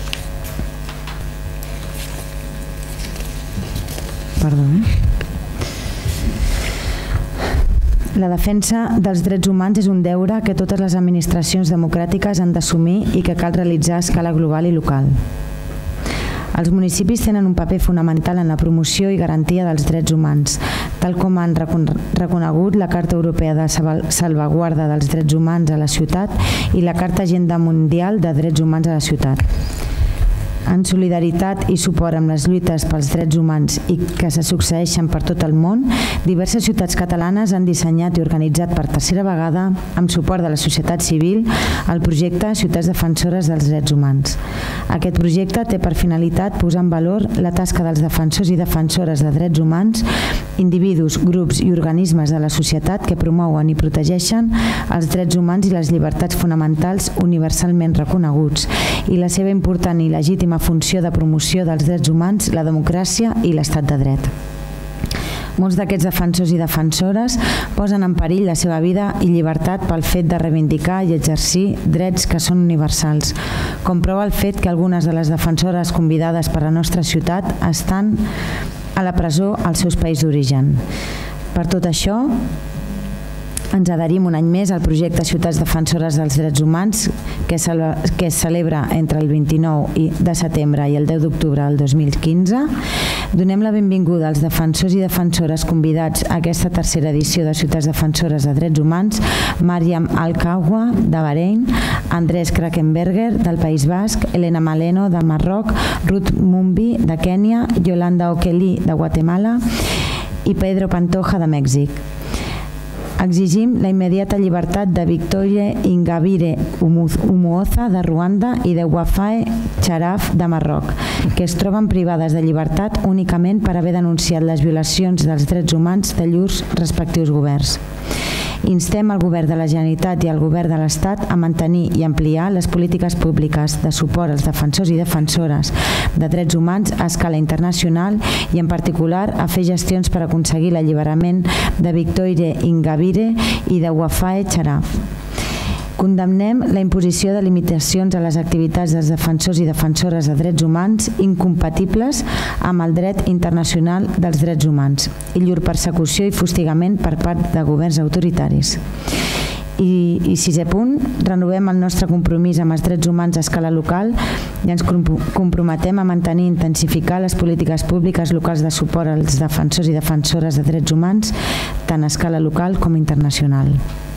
Perdó, eh? La defensa dels drets humans és un deure que totes les administracions democràtiques han d'assumir i que cal realitzar a escala global i local. Els municipis tenen un paper fonamental en la promoció i garantia dels drets humans, tal com han reconegut la Carta Europea de Salvaguarda dels Drets Humans a la ciutat i la Carta Agenda Mundial de Drets Humans a la ciutat. En solidaritat i suport amb les lluites pels drets humans i que se succeeixen per tot el món, diverses ciutats catalanes han dissenyat i organitzat per tercera vegada, amb suport de la societat civil, el projecte Ciutats Defensores dels Drets Humans. Aquest projecte té per finalitat posar en valor la tasca dels defensors i defensores de drets humans, individus, grups i organismes de la societat que promouen i protegeixen els drets humans i les llibertats fonamentals universalment reconeguts i la seva important i legítima funció de promoció dels drets humans, la democràcia i l'estat de dret. Molts d'aquests defensors i defensores posen en perill la seva vida i llibertat pel fet de reivindicar i exercir drets que són universals, com prova el fet que algunes de les defensores convidades per la nostra ciutat estan a la presó als seus països d'origen. Per tot això, ens adherim un any més al projecte Ciutats Defensores dels Drets Humans, que es celebra entre el vint-i-nou de setembre i el deu d'octubre del dos mil quinze. Donem la benvinguda als defensors i defensores convidats a aquesta tercera edició de Ciutats Defensores de Drets Humans: Mariam Al-Kawa, de Bahrein, Andrés Krakenberger, del País Basc, Elena Maleno, de Marroc, Ruth Mumbi, de Kènia, Yolanda Okeli, de Guatemala i Pedro Pantoja, de Mèxic. Exigim la immediata llibertat de Victoria Ingabire Umuoza, de Ruanda, i de Wafae Charaf, de Marroc, que es troben privades de llibertat únicament per haver denunciat les violacions dels drets humans de llurs respectius governs. Instem al Govern de la Generalitat i al Govern de l'Estat a mantenir i ampliar les polítiques públiques de suport als defensors i defensores de drets humans a escala internacional i, en particular, a fer gestions per aconseguir l'alliberament de Victoire Ingabire i de Wafae Charaf. Condemnem la imposició de limitacions a les activitats dels defensors i defensores de drets humans incompatibles amb el dret internacional dels drets humans i llur persecució i fustigament per part de governs autoritaris. I, i sisè punt, renovem el nostre compromís amb els drets humans a escala local i ens comprometem a mantenir i intensificar les polítiques públiques locals de suport als defensors i defensores de drets humans tant a escala local com internacional.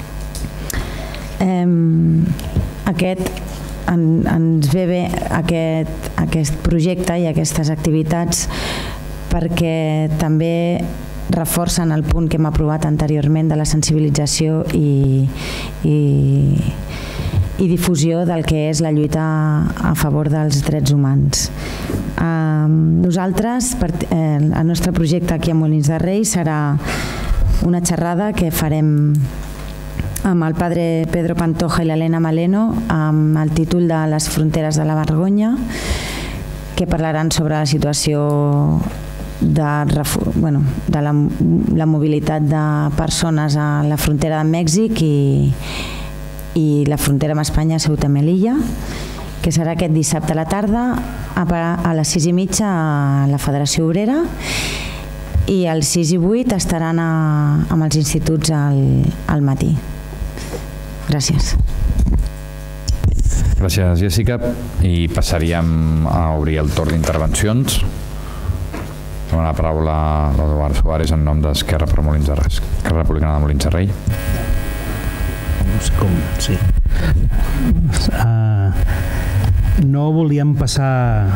Eh, aquest en, ens ve bé aquest, aquest projecte i aquestes activitats perquè també reforcen el punt que hem aprovat anteriorment de la sensibilització i, i, i difusió del que és la lluita a favor dels drets humans. Eh, nosaltres, per, eh, el nostre projecte aquí a Molins de Rei serà una xerrada que farem amb el padre Pedro Pantoja i l'Helena Maleno amb el títol de Les fronteres de la vergonya, que parlaran sobre la situació de, bueno, de la, la mobilitat de persones a la frontera de Mèxic i, i la frontera amb Espanya, Ceuta i Melilla, que serà aquest dissabte a la tarda a les sis i mitja a la Federació Obrera i els sis i vuit estaran amb els instituts al matí. Gràcies. Gràcies, Jessica. I passaríem a obrir el torn d'intervencions. Dóna la paraula a l'Eduard Suárez en nom d'Esquerra per Molins de Rei. Esquerra Republicana de Molins de Rei. No sé com, sí. Uh, no volíem passar...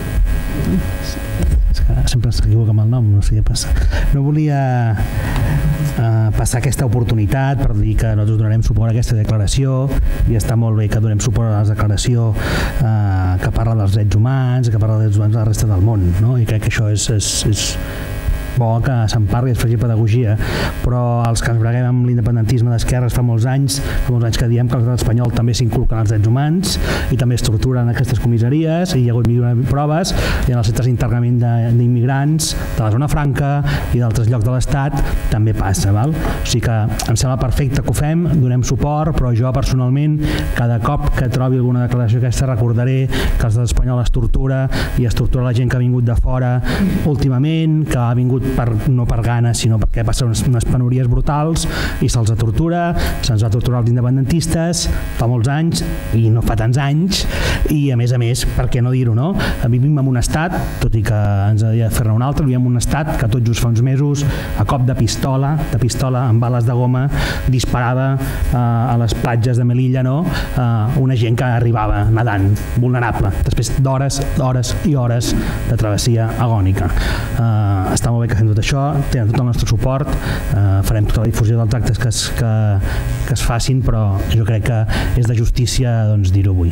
És que sempre s'equivoca amb el nom, no sé què passa. No volia uh, passar aquesta oportunitat per dir que nosaltres donarem suport a aquesta declaració i està molt bé que donem suport a la declaració uh, que parla dels drets humans, que parla dels drets humans de la resta del món, no? I crec que això és, és, és bo que se'n parli i es faci pedagogia, però els que ens breguem amb l'independentisme d'esquerres fa molts anys, fa molts anys que diem que a l'estat espanyol també s'inculquen els drets humans i també es torturen aquestes comissaries i hi ha hagut proves i en els centres d'internament d'immigrants de la zona franca i d'altres llocs de l'estat també passa, val? O sigui que em sembla perfecte que ho fem, donem suport, però jo personalment cada cop que trobi alguna declaració aquesta recordaré que l'estat espanyol es tortura i es tortura la gent que ha vingut de fora últimament, que ha vingut per, no per gana, sinó perquè passen unes, unes penúries brutals i se'ls tortura, se'ns va torturar els independentistes fa molts anys i no fa tants anys i a més a més, per què no dir-ho, no? Vivim en un estat, tot i que ens ha de fer-ne un altre, vivim en un estat que tot just fa uns mesos, a cop de pistola, de pistola amb bales de goma, disparava eh, a les platges de Melilla, no? Eh, una gent que arribava nedant, vulnerable, després d'hores, hores i hores de travessia agònica. Eh, està molt bé que fem tot això, tenen tot el nostre suport, eh, farem tota la difusió dels actes que es, que, que es facin, però jo crec que és de justícia doncs, dir-ho avui.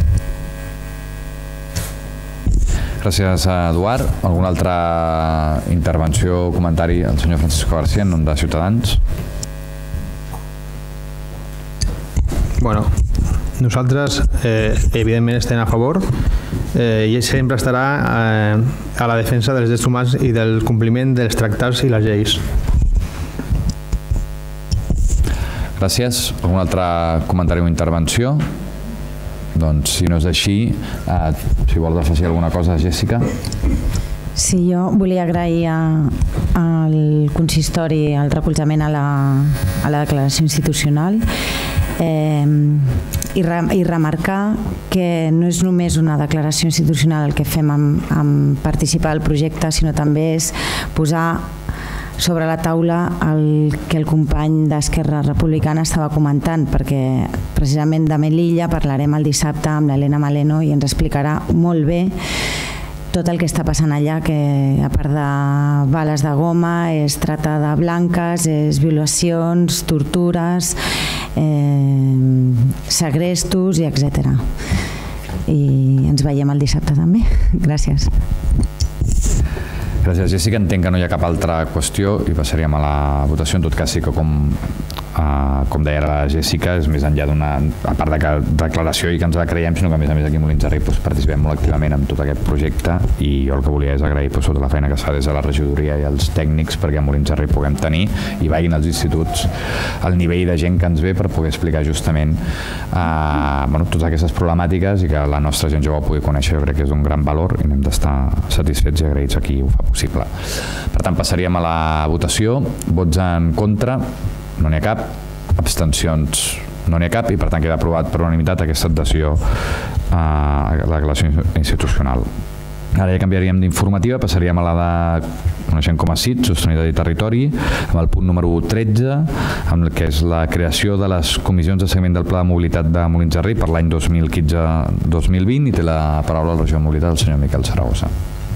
Gràcies, Eduard. Alguna altra intervenció o comentari al senyor Francisco García en nom de Ciutadans? Bueno, nosaltres eh, evidentment estem a favor eh, i sempre estarà eh, a la defensa dels drets humans i del compliment dels tractats i les lleis. Gràcies. Algun altre comentari o intervenció? Doncs si no és així, eh, si vols afegir alguna cosa, Jessica. Sí, jo volia agrair al consistori el recolzament a la, a la declaració institucional eh, i, re, i remarcar que no és només una declaració institucional el que fem amb, amb participar al projecte, sinó també és posar sobre la taula el que el company d'Esquerra Republicana estava comentant, perquè precisament de Melilla parlarem el dissabte amb l'Helena Maleno i ens explicarà molt bé tot el que està passant allà, que a part de bales de goma és trata de blanques, és violacions, tortures, eh, segrestos i etcètera. I ens veiem el dissabte també. Gràcies. Gràcies, Jessica. Entenc que no hi ha cap altra qüestió i passaríem a la votació. En tot cas, sí que com, uh, com deia la Jessica, és més enllà d'una, a part de que declaració i que ens la creiem, sinó que a més a més aquí a Molins de Rei doncs, participem molt activament en tot aquest projecte i jo el que volia és agrair doncs, tota la feina que es fa des de la regidoria i els tècnics perquè a Molins de Rei puguem tenir i vagin als instituts el nivell de gent que ens ve per poder explicar justament uh, bueno, totes aquestes problemàtiques i que la nostra gent jove pugui conèixer. Jo crec que és un gran valor i n'hem d'estar satisfets i agraïts a qui ho fa possible. Per tant, passaríem a la votació. Vots en contra, no n'hi ha cap. Abstencions, no n'hi ha cap i per tant queda aprovat per unanimitat aquesta adhesió a la declaració institucional. Ara ja canviaríem d'informativa, passaríem a la de coneixem com a C I T, Sostenibilitat i Territori, amb el punt número tretze, amb el que és la creació de les comissions de seguiment del Pla de Mobilitat de Molins de Rei per l'any dos mil quinze dos mil vint i té la paraula a la regió de mobilitat el senyor Miquel Saragossa.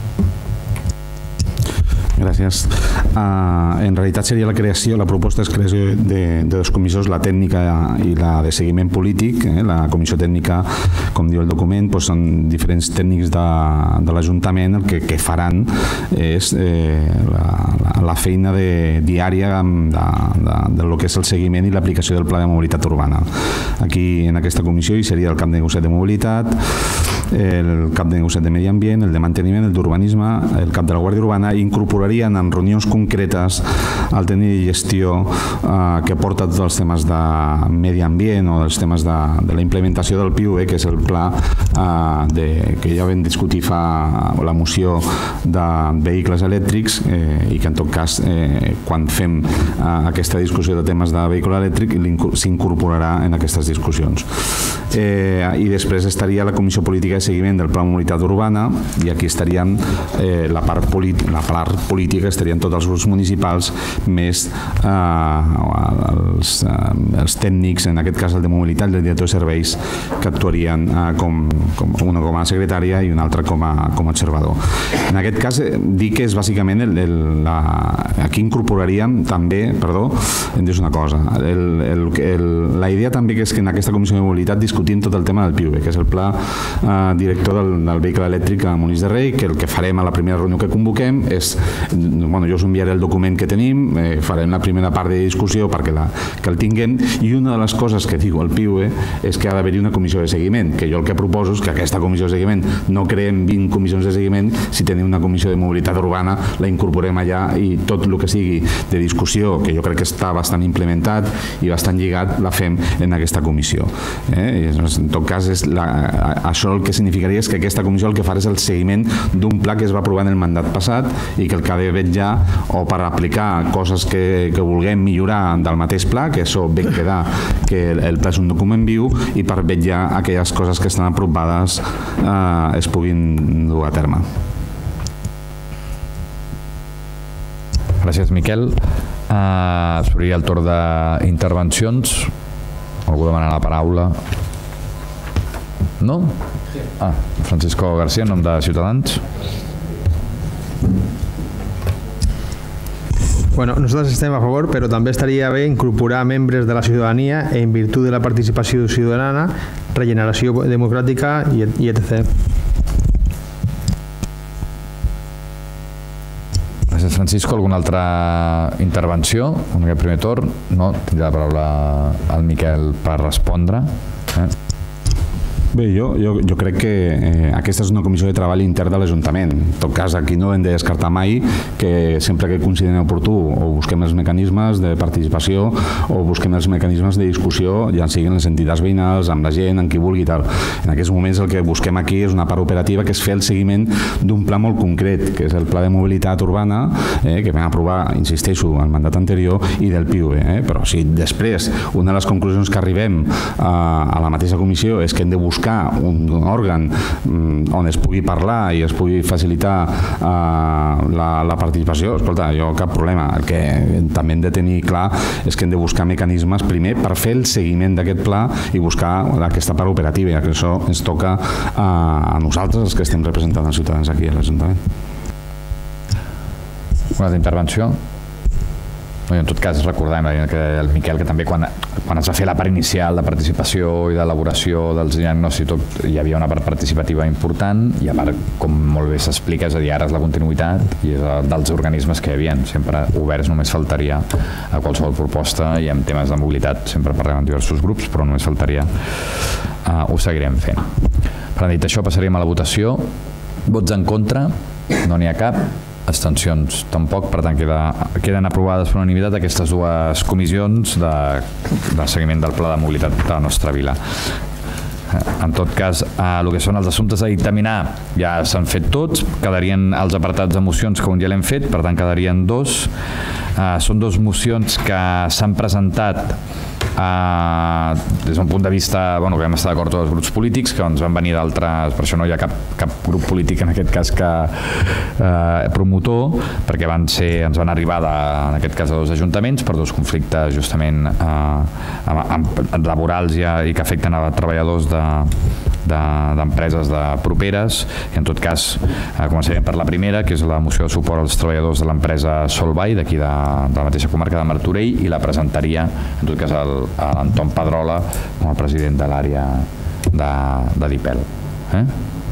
Gràcies. Uh, en realitat seria la creació, la proposta és creació de, de dos comissions, la tècnica i la de seguiment polític. Eh? La comissió tècnica, com diu el document, doncs són diferents tècnics de, de l'Ajuntament. El que, que faran és eh, la, la, la feina de, diària de, de, de lo que és el seguiment i l'aplicació del Pla de Mobilitat Urbana. Aquí, en aquesta comissió, hi seria el cap de negociat de mobilitat, el cap de negociat de Medi Ambient, el de Manteniment, el d'Urbanisme, el cap de la Guàrdia Urbana, i incorporarien en reunions concretes el tècnic de gestió eh, que porta tots els temes de medi ambient o els temes de, de la implementació del P I U E, que és el pla eh, de, que ja vam discutir fa la moció de vehicles elèctrics eh, i que en tot cas eh, quan fem eh, aquesta discussió de temes de vehicle elèctric s'incorporarà en aquestes discussions. Eh, I després estaria la Comissió Política de Seguiment del Pla de Mobilitat Urbana, i aquí estarien eh, la, part la part política, estarien tots els grups municipals més eh, els, eh, els tècnics, en aquest cas el de mobilitat, el director de serveis, que actuarien eh, com, com, una com a secretària i una altra com a, com a observador. En aquest cas eh, dic que és bàsicament el, el, la, aquí incorporaríem també, perdó, em dius una cosa, el, el, el, la idea també que és que en aquesta Comissió de Mobilitat discutim tot el tema del P I U E, que és el pla eh, director del, del vehicle elèctric a Molins de Rei, que el que farem a la primera reunió que convoquem és, bueno, jo us enviaré el document que tenim, eh, farem la primera part de discussió perquè la, que el tinguem, i una de les coses que diu el P I U E és que ha d'haver-hi una comissió de seguiment, que jo el que proposo és que aquesta comissió de seguiment no creem vint comissions de seguiment, si tenim una comissió de mobilitat urbana la incorporem allà i tot el que sigui de discussió, que jo crec que està bastant implementat i bastant lligat, la fem en aquesta comissió. Eh? En tot cas, és la, això el que significaria és que aquesta comissió el que farà és el seguiment d'un pla que es va aprovar en el mandat passat i que el que ha de vetllar o per aplicar coses que, que vulguem millorar del mateix pla, que això ve quedar que el, el pla és un document viu, i per vetllar aquelles coses que estan aprovades eh, es puguin dur a terme. Gràcies, Miquel. Uh, S'obrirà el torn d'intervencions. Algú demana la paraula? No? Ah, Francisco García, en nom de Ciutadans. Bueno, nosaltres estem a favor, però també estaria bé incorporar membres de la ciutadania en virtut de la participació ciutadana, regeneració democràtica i etcètera. Gràcies, Francisco. Alguna altra intervenció en aquest primer torn? No? Tindrà la paraula el Miquel per respondre. Eh? Bé, jo, jo, jo crec que eh, aquesta és una comissió de treball intern de l'Ajuntament. En tot cas, aquí no hem de descartar mai que sempre que considerem oportú o busquem els mecanismes de participació o busquem els mecanismes de discussió, ja siguin les entitats veïnals, amb la gent, amb qui vulgui i tal. En aquests moments el que busquem aquí és una part operativa, que és fer el seguiment d'un pla molt concret, que és el Pla de Mobilitat Urbana, eh, que vam aprovar, insisteixo, al mandat anterior, i del P I U E. Eh? Però si després una de les conclusions que arribem eh, a la mateixa comissió és que hem de buscar un, un òrgan mm, on es pugui parlar i es pugui facilitar uh, la, la participació, escolta, jo cap problema. El que també hem de tenir clar és que hem de buscar mecanismes primer per fer el seguiment d'aquest pla i buscar aquesta part operativa, i que això ens toca uh, a nosaltres, els que estem representant els ciutadans aquí a l'Ajuntament. Una altra intervenció? En tot cas, recordem que el Miquel, que també quan, quan es va fer la part inicial de participació i d'elaboració dels diagnòstics, hi havia una part participativa important, i a part, com molt bé s'explica, és a dir, ara és la continuïtat i és dels organismes que hi havia, sempre oberts, només faltaria a qualsevol proposta, i en temes de mobilitat sempre parlem amb diversos grups, però només faltaria, uh, ho seguirem fent. Per dit això, passaríem a la votació. Vots en contra? No n'hi ha cap. Abstencions tampoc, per tant queda, queden aprovades per unanimitat aquestes dues comissions de, de seguiment del Pla de Mobilitat de la nostra vila. En tot cas, el que són els assumptes a dictaminar ja s'han fet tots, quedarien els apartats de mocions que un ja l'hem fet, per tant quedarien dos. Uh, són dos mocions que s'han presentat Uh, des d'un punt de vista, bueno, que vam estar d'acord tots els grups polítics, que ens van venir d'altres, per això no hi ha cap, cap grup polític en aquest cas que uh, promotor, perquè van ser, ens van arribar de, en aquest cas de dos ajuntaments per dos conflictes justament uh, amb, amb laborals i, i que afecten a treballadors de d'empreses de, de properes, i en tot cas eh, començarem per la primera, que és la moció de suport als treballadors de l'empresa Solvay d'aquí de, de la mateixa comarca de Martorell, i la presentaria en tot cas l'Anton Pedrola com a president de l'àrea de, de Dipel. Eh?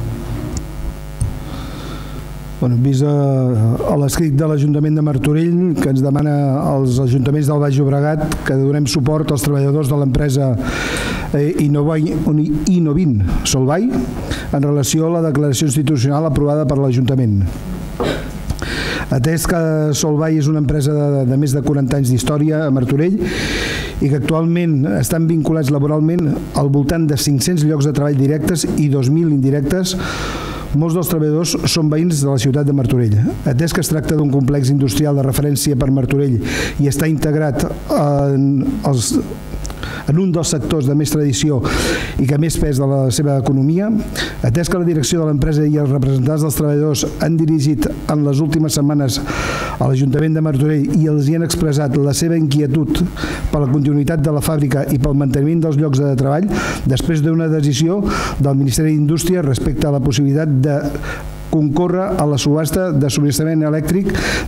Bueno, vist a, a l'escrit de l'Ajuntament de Martorell, que ens demana als ajuntaments del Baix Llobregat que donem suport als treballadors de l'empresa eh, Innovin Solvay, en relació a la declaració institucional aprovada per l'Ajuntament. Atès que Solvay és una empresa de, de més de quaranta anys d'història a Martorell i que actualment estan vinculats laboralment al voltant de cinc-cents llocs de treball directes i dos mil indirectes, molts dels treballadors són veïns de la ciutat de Martorell. Atès que es tracta d'un complex industrial de referència per Martorell i està integrat en els en un dels sectors de més tradició i que més pes de la seva economia, atès que la direcció de l'empresa i els representants dels treballadors han dirigit en les últimes setmanes a l'Ajuntament de Martorell i els hi han expressat la seva inquietud per la continuïtat de la fàbrica i pel manteniment dels llocs de treball, després d'una decisió del Ministeri d'Indústria respecte a la possibilitat de concórrer a la subhasta de subministrament elèctric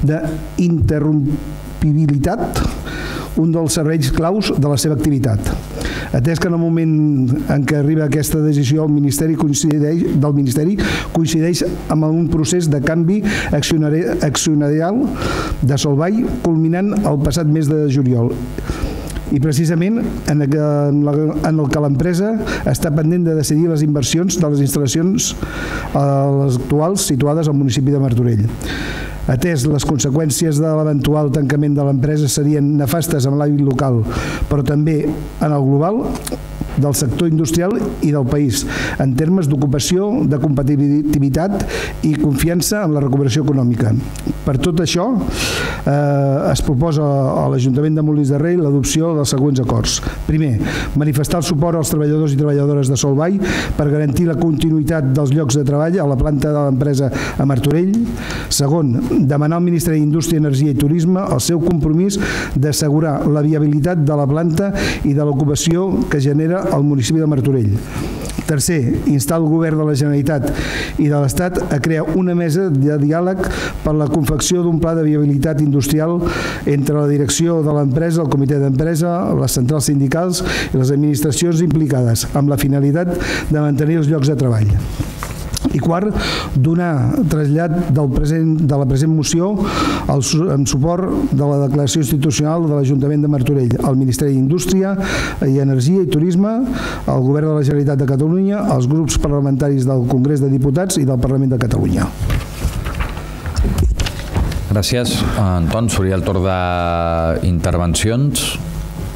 d'interrompibilitat, un dels serveis claus de la seva activitat. Atès que en el moment en què arriba aquesta decisió el Ministeri coincideix, del Ministeri coincideix amb un procés de canvi accionarial de Solvay culminant el passat mes de juliol. I precisament en el que l'empresa està pendent de decidir les inversions de les instal·lacions actuals situades al municipi de Martorell. Atès les conseqüències de l'eventual tancament de l'empresa serien nefastes en l'àmbit local, però també en el global del sector industrial i del país, en termes d'ocupació, de competitivitat i confiança en la recuperació econòmica. Per tot això, eh, es proposa a l'Ajuntament de Molins de Rei l'adopció dels següents acords. Primer, manifestar el suport als treballadors i treballadores de Solvay per garantir la continuïtat dels llocs de treball a la planta de l'empresa a Martorell. Segon, demanar al Ministeri d'Indústria, Energia i Turisme el seu compromís d'assegurar la viabilitat de la planta i de l'ocupació que genera al municipi de Martorell. Tercer, instar el govern de la Generalitat i de l'Estat a crear una mesa de diàleg per la confecció d'un pla de viabilitat industrial entre la direcció de l'empresa, el comitè d'empresa, les centrals sindicals i les administracions implicades, amb la finalitat de mantenir els llocs de treball. I quart, donar trasllat del present, de la present moció al, en suport de la declaració institucional de l'Ajuntament de Martorell, al Ministeri d'Indústria i Energia i Turisme, al Govern de la Generalitat de Catalunya, als grups parlamentaris del Congrés de Diputats i del Parlament de Catalunya. Gràcies. Anton, seria el torn d'intervencions.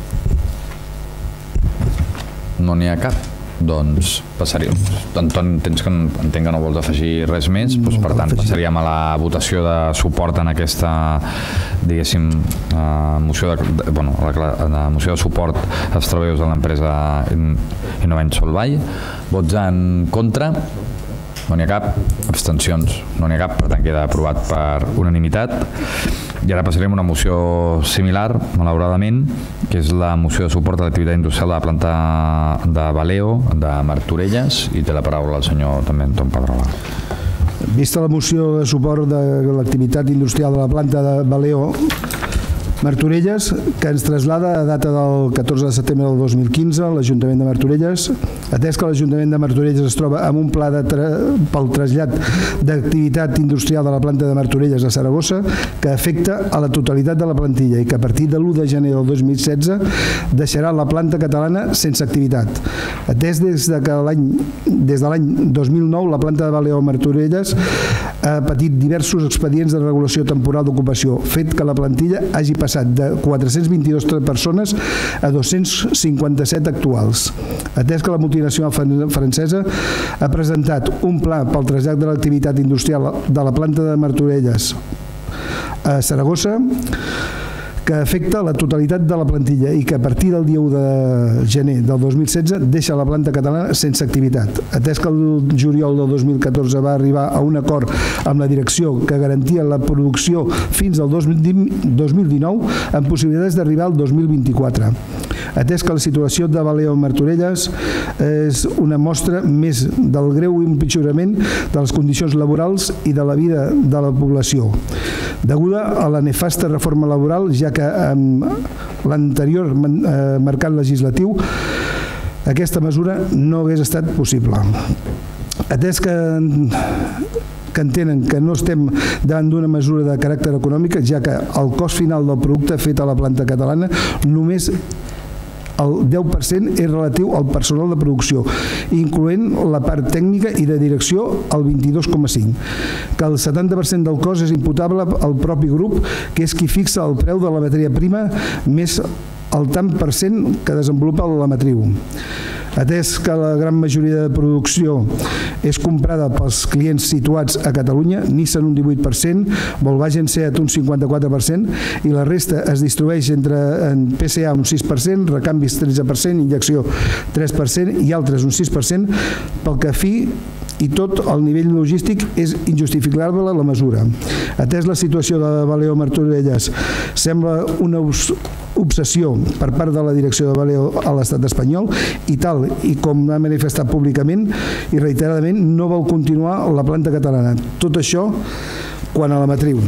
No n'hi ha cap. Doncs passaríem. Anton, tens que, entenc que no vols afegir res més, doncs, per tant passaríem a la votació de suport en aquesta, diguéssim, eh, moció de, bueno, la moció de suport als treballadors de l'empresa Innovent Solvay. Vots en contra? No n'hi ha cap. Abstencions? No n'hi ha cap, per tant queda aprovat per unanimitat. I ara passarem a una moció similar, malauradament, que és la moció de suport a l'activitat industrial de la planta de Valeo, de Martorelles, i té la paraula el senyor també Anton Pedrola. Vista la moció de suport de l'activitat industrial de la planta de Valeo Martorelles, que ens traslada a data del catorze de setembre del dos mil quinze a l'Ajuntament de Martorelles, atès que l'Ajuntament de Martorelles es troba amb un pla de tra pel trasllat d'activitat industrial de la planta de Martorelles a Saragossa que afecta a la totalitat de la plantilla i que a partir de l'u de gener del dos mil setze deixarà la planta catalana sense activitat. Atès des de que l'any des de l'any dos mil nou la planta de Valeo Martorelles ha patit diversos expedients de regulació temporal d'ocupació, fet que la plantilla hagi passat de quatre-cents vint-i-dues persones a dos-cents cinquanta-set actuals. Atès que la multinacional francesa ha presentat un pla pel trasllat de l'activitat industrial de la planta de Martorelles a Saragossa que afecta la totalitat de la plantilla i que a partir del dia u de gener del dos mil setze deixa la planta catalana sense activitat. Atès que el juliol del dos mil catorze va arribar a un acord amb la direcció que garantia la producció fins al dos mil dinou amb possibilitats d'arribar al dos mil vint-i-quatre. Atès que la situació de Valeo Martorelles és una mostra més del greu empitjorament de les condicions laborals i de la vida de la població, deguda a la nefasta reforma laboral, ja que amb l'anterior mercat legislatiu aquesta mesura no hagués estat possible. Atès que que entenen que no estem davant d'una mesura de caràcter econòmic, ja que el cost final del producte fet a la planta catalana només el deu per cent és relatiu al personal de producció, incloent la part tècnica i de direcció el vint-i-dos coma cinc, que el setanta per cent del cost és imputable al propi grup, que és qui fixa el preu de la matèria prima més el tant per cent que desenvolupa la matriu. Atès que la gran majoria de producció és comprada pels clients situats a Catalunya, Nissan un divuit per cent, Volkswagen Seat un cinquanta-quatre per cent i la resta es distribueix entre en P S A un sis per cent, recanvis tretze per cent, injecció tres per cent i altres un sis per cent, pel que a fi i tot el nivell logístic és injustificable la mesura. Atès la situació de Valeo Martorelles sembla una obsessió per part de la direcció de Valeo a l'estat espanyol i tal i com ha manifestat públicament i reiteradament no vol continuar la planta catalana. Tot això quan a la matriu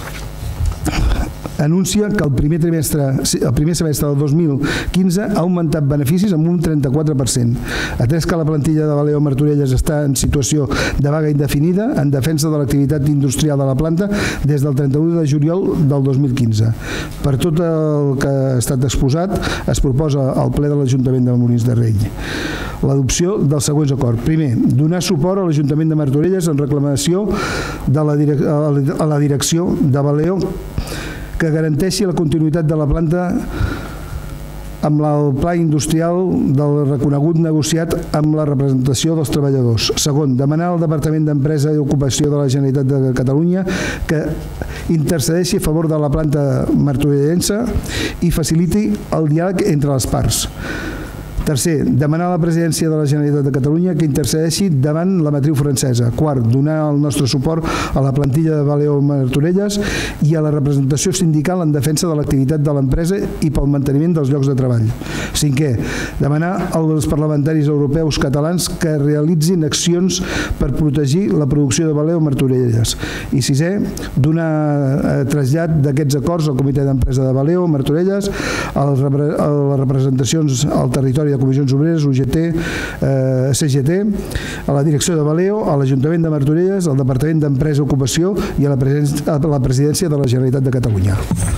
anuncia que el primer trimestre, el primer semestre del dos mil quinze ha augmentat beneficis amb un trenta-quatre per cent. Atès que la plantilla de Valeo Martorelles està en situació de vaga indefinida en defensa de l'activitat industrial de la planta des del trenta-u de juliol del dos mil quinze. Per tot el que ha estat exposat, es proposa al ple de l'Ajuntament de Molins de Rei l'adopció dels següents acords. Primer, donar suport a l'Ajuntament de Martorelles en reclamació de la direc- a la direcció de Valeo que garanteixi la continuïtat de la planta amb el pla industrial del reconegut negociat amb la representació dels treballadors. Segon, demanar al Departament d'Empresa i Ocupació de la Generalitat de Catalunya que intercedeixi a favor de la planta martorellense i faciliti el diàleg entre les parts. Tercer, demanar a la presidència de la Generalitat de Catalunya que intercedeixi davant la matriu francesa. Quart, donar el nostre suport a la plantilla de Valeo Martorelles i a la representació sindical en defensa de l'activitat de l'empresa i pel manteniment dels llocs de treball. Cinquè, demanar als parlamentaris europeus catalans que realitzin accions per protegir la producció de Valeo Martorelles. I sisè, donar eh, trasllat d'aquests acords al Comitè d'Empresa de Valeo Martorelles, a les representacions al territori de Comissions Obreres, U G T, eh, C G T, a la direcció de Valeo, a l'Ajuntament de Martorelles, al Departament d'Empresa i Ocupació i a la, a la presidència de la Generalitat de Catalunya.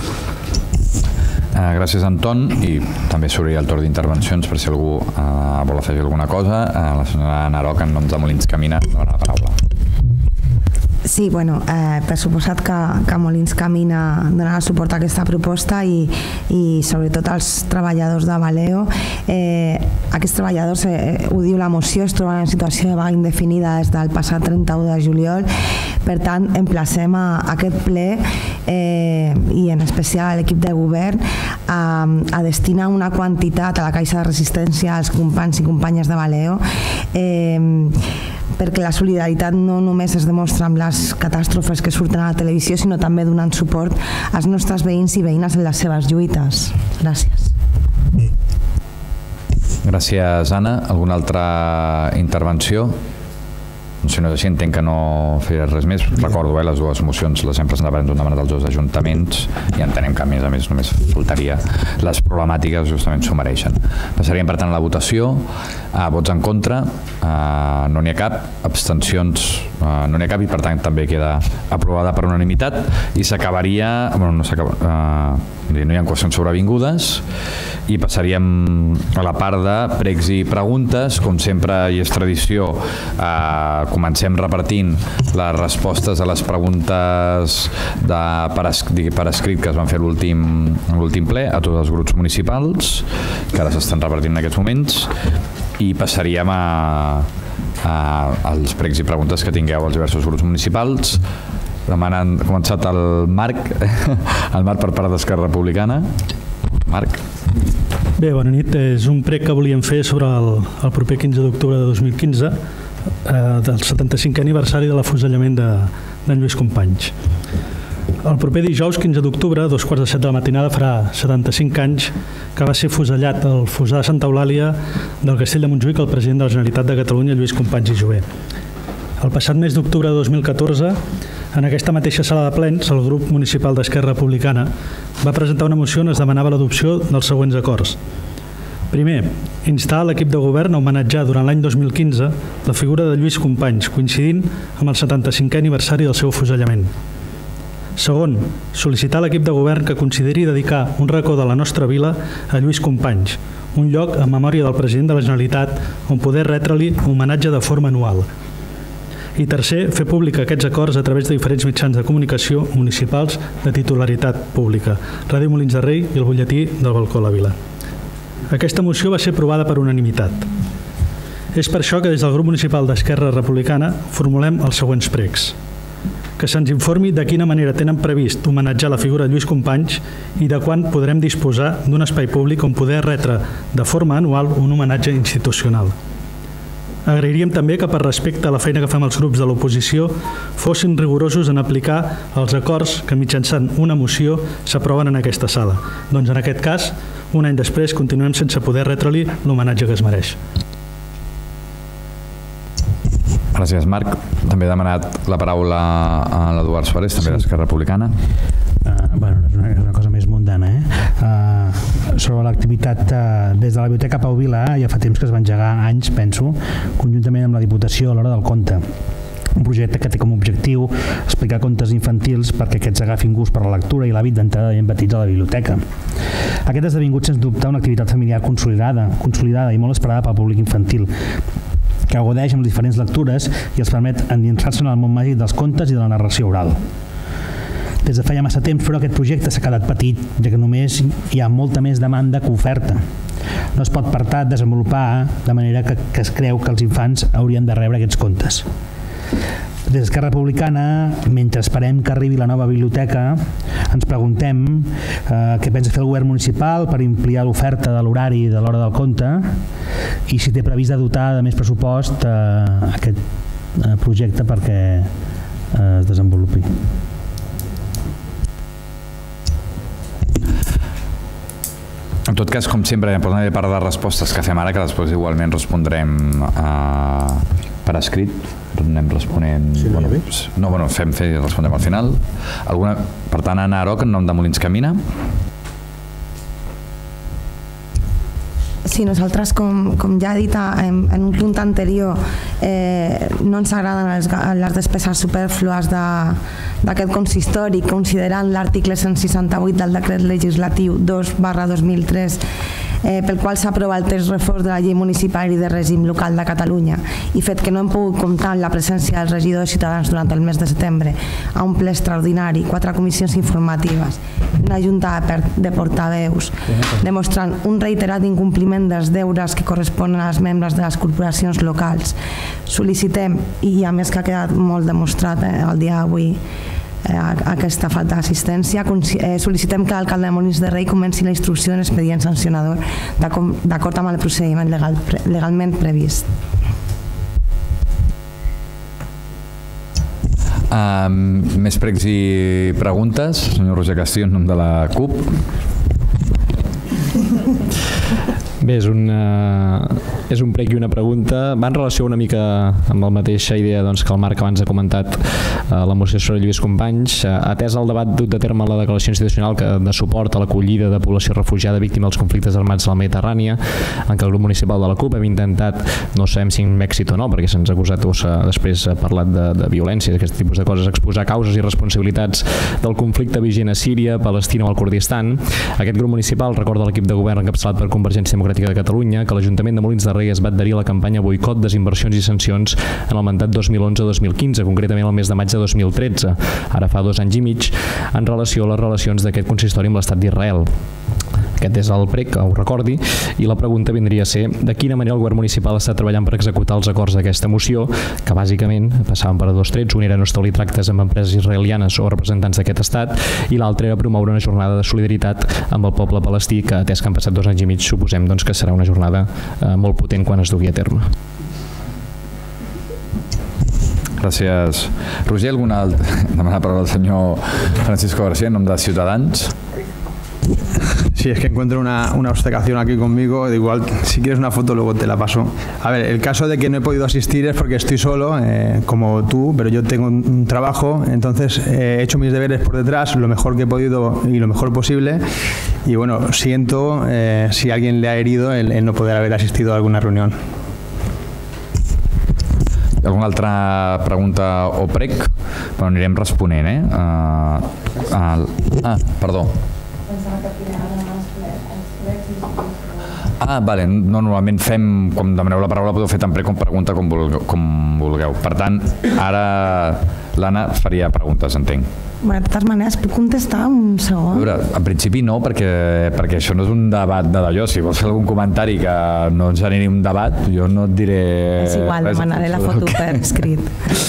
Uh, gràcies, Anton, i també s'obrirà el torn d'intervencions per si algú uh, vol afegir alguna cosa. Uh, la senyora Naroc, en nom de Molins Camina, dona la paraula. Sí, bueno, eh, per suposat que, que Molins Camina donarà suport a aquesta proposta i, i sobretot als treballadors de Valeo. Eh, aquests treballadors, eh, ho diu la moció, es troben en situació de vaga indefinida des del passat trenta-u de juliol. Per tant, emplacem a, a aquest ple eh, i en especial a l'equip de govern a, a destinar una quantitat a la Caixa de Resistència als companys i companyes de Valeo eh, perquè la solidaritat no només es demostra amb les catàstrofes que surten a la televisió, sinó també donant suport als nostres veïns i veïnes en les seves lluites. Gràcies. Gràcies, Anna. Alguna altra intervenció? Si no és així, entenc que no faré res més. Recordo, eh, les dues mocions les hem presentat, ens han demanat els dos ajuntaments i entenem que, a més a més, només faltaria. Les problemàtiques justament s'ho mereixen. Passaríem, per tant, a la votació. A vots en contra, a, no n'hi ha cap. Abstencions, a, no n'hi ha cap, i per tant també queda aprovada per unanimitat i s'acabaria... Bueno, no s'acaba... A, no hi ha qüestions sobrevingudes i passaríem a la part de pregs i preguntes. Com sempre i és tradició, eh, comencem repartint les respostes a les preguntes de, per, escrit, per escrit que es van fer l'últim l'últim ple a tots els grups municipals que ara s'estan repartint en aquests moments, i passaríem a, a, als pregs i preguntes que tingueu als diversos grups municipals. Han començat el Marc, el Marc per part d'Esquerra Republicana. Marc. Bé, bona nit. És un prec que volíem fer sobre el, el proper quinze d'octubre de dos mil quinze, eh, del setanta-cinquè aniversari de l'afusellament d'en de Lluís Companys. El proper dijous, quinze d'octubre, a dos quarts de set de la matinada, farà setanta-cinc anys que va ser fusellat al Fossar de Santa Eulàlia del Castell de Montjuïc el president de la Generalitat de Catalunya, Lluís Companys i Jover. El passat mes d'octubre de dos mil catorze, en aquesta mateixa sala de plens, el grup municipal d'Esquerra Republicana va presentar una moció on es demanava l'adopció dels següents acords. Primer, instar l'equip de govern a homenatjar durant l'any dos mil quinze la figura de Lluís Companys, coincidint amb el setanta-cinquè aniversari del seu afusellament. Segon, sol·licitar a l'equip de govern que consideri dedicar un racó de la nostra vila a Lluís Companys, un lloc en memòria del president de la Generalitat on poder retre-li homenatge de forma anual. I tercer, fer públic aquests acords a través de diferents mitjans de comunicació municipals de titularitat pública, Ràdio Molins de Rei i el butlletí del Balcó a la Vila. Aquesta moció va ser aprovada per unanimitat. És per això que des del grup municipal d'Esquerra Republicana formulem els següents pregs. Que se'ns informi de quina manera tenen previst homenatjar la figura de Lluís Companys i de quan podrem disposar d'un espai públic on poder retre de forma anual un homenatge institucional. Agrairíem també que per respecte a la feina que fem els grups de l'oposició fossin rigorosos en aplicar els acords que mitjançant una moció s'aproven en aquesta sala. Doncs en aquest cas, un any després, continuem sense poder retre-li l'homenatge que es mereix. Gràcies, Marc. També he demanat la paraula a l'Eduard Suárez, també d'Esquerra Republicana. Uh, bueno, és una, una cosa més mundana, eh? Uh, sobre l'activitat uh, des de la Biblioteca Pau Vila ja fa temps que es va engegar, anys, penso, conjuntament amb la Diputació a l'hora del conte. Un projecte que té com a objectiu explicar contes infantils perquè aquests agafin gust per la lectura i l'hàbit d'entrada ben petits a la biblioteca. Aquest ha esdevingut, sens dubte, una activitat familiar consolidada, consolidada i molt esperada pel públic infantil, que gaudeix amb diferents lectures i els permet endinsar-se en el món màgic dels contes i de la narració oral. Des de feia massa temps, però, aquest projecte s'ha quedat petit, ja que només hi ha molta més demanda que oferta. No es pot, per tant, desenvolupar de manera que, que es creu que els infants haurien de rebre aquests contes. Des d'Esquerra Republicana, mentre esperem que arribi la nova biblioteca, ens preguntem eh, què pensa fer el govern municipal per ampliar l'oferta de l'horari de l'hora del conte i si té previst de dotar de més pressupost eh, aquest eh, projecte perquè eh, es desenvolupi. En tot cas, com sempre, hi ha part de respostes que fem ara que després igualment respondrem eh, per escrit. Anem responent... Sí, bueno, no, bueno, fem fer i respondrem al final. Alguna, per tant, Anna Aroc, en nom de Molins Camina. Sí, nosaltres, com, com ja he dit en, en un punt anterior, eh, no ens agraden les, les despeses superflues d'aquest consistori, considerant l'article cent seixanta-vuit del decret legislatiu dos barra dos mil tres, eh, pel qual s'aprova el text reforç de la llei municipal i de règim local de Catalunya, i fet que no hem pogut comptar amb la presència dels regidors ciutadans durant el mes de setembre a un ple extraordinari, quatre comissions informatives, una junta de portaveus, demostrant un reiterat incompliment dels deures que corresponen als membres de les corporacions locals. Sol·licitem, i a més que ha quedat molt demostrat eh, el dia d'avui, eh, aquesta falta d'assistència, eh, sol·licitem que l'alcalde de Molins de Rei comenci la instrucció en expedient sancionador d'acord amb el procediment legal, legalment previst. Um, més pregs i preguntes. Senyor Roger Castillo, en nom de la C U P. Bé, és un, uh, és un prec i una pregunta. Va en relació una mica amb la mateixa idea doncs, que el Marc abans ha comentat, uh, la moció sobre Lluís Companys. Uh, atès el debat dut de terme a la declaració institucional que, de suport a l'acollida de població refugiada víctima dels conflictes armats a la Mediterrània, en què el grup municipal de la C U P hem intentat, no sabem si amb èxit o no, perquè se'ns ha acusat o s'ha després parlat de, de violència, d'aquest tipus de coses, exposar causes i responsabilitats del conflicte vigent a Síria, Palestina o al Kurdistan. Aquest grup municipal recorda l'equip de govern encapçalat per Convergència Democràtica de Catalunya que l'Ajuntament de Molins de Rei es va adherir a la campanya boicot, desinversions i sancions en el mandat dos mil onze dos mil quinze, concretament el mes de maig de dos mil tretze, ara fa dos anys i mig, en relació a les relacions d'aquest consistori amb l'Estat d'Israel. Aquest és el prec, que ho recordi, i la pregunta vindria a ser de quina manera el govern municipal està treballant per executar els acords d'aquesta moció, que bàsicament passaven per a dos trets. Un era no establir tractes amb empreses israelianes o representants d'aquest estat, i l'altre era promoure una jornada de solidaritat amb el poble palestí, que atès que han passat dos anys i mig, suposem doncs, que serà una jornada eh, molt potent quan es dugui a terme. Gràcies. Roger, alguna altra? Demana la paraula al senyor Francisco García, en nom de Ciutadans. Sí, es que encuentro una, una obcecación aquí conmigo, de igual, si quieres una foto luego te la paso. A ver, el caso de que no he podido asistir es porque estoy solo, eh, como tú, pero yo tengo un, un trabajo, entonces eh, he hecho mis deberes por detrás lo mejor que he podido y lo mejor posible, y bueno, siento eh, si a alguien le ha herido el, el no poder haber asistido a alguna reunión. alguna altra pregunta o prec? Però anirem responent, eh? Uh, uh, ah, perdó. Ah, vale. No, normalment fem, quan demaneu la paraula, podeu fer tant prec com pregunta com vulgueu. Com vulgueu. Per tant, ara l'Anna faria preguntes, entenc. Bé, de totes maneres, puc contestar un segon? A veure, en principi no, perquè, perquè això no és un debat de d'allò. Si vols fer algun comentari que no ens generi un debat, jo no et diré... És igual, demanaré la foto per escrit.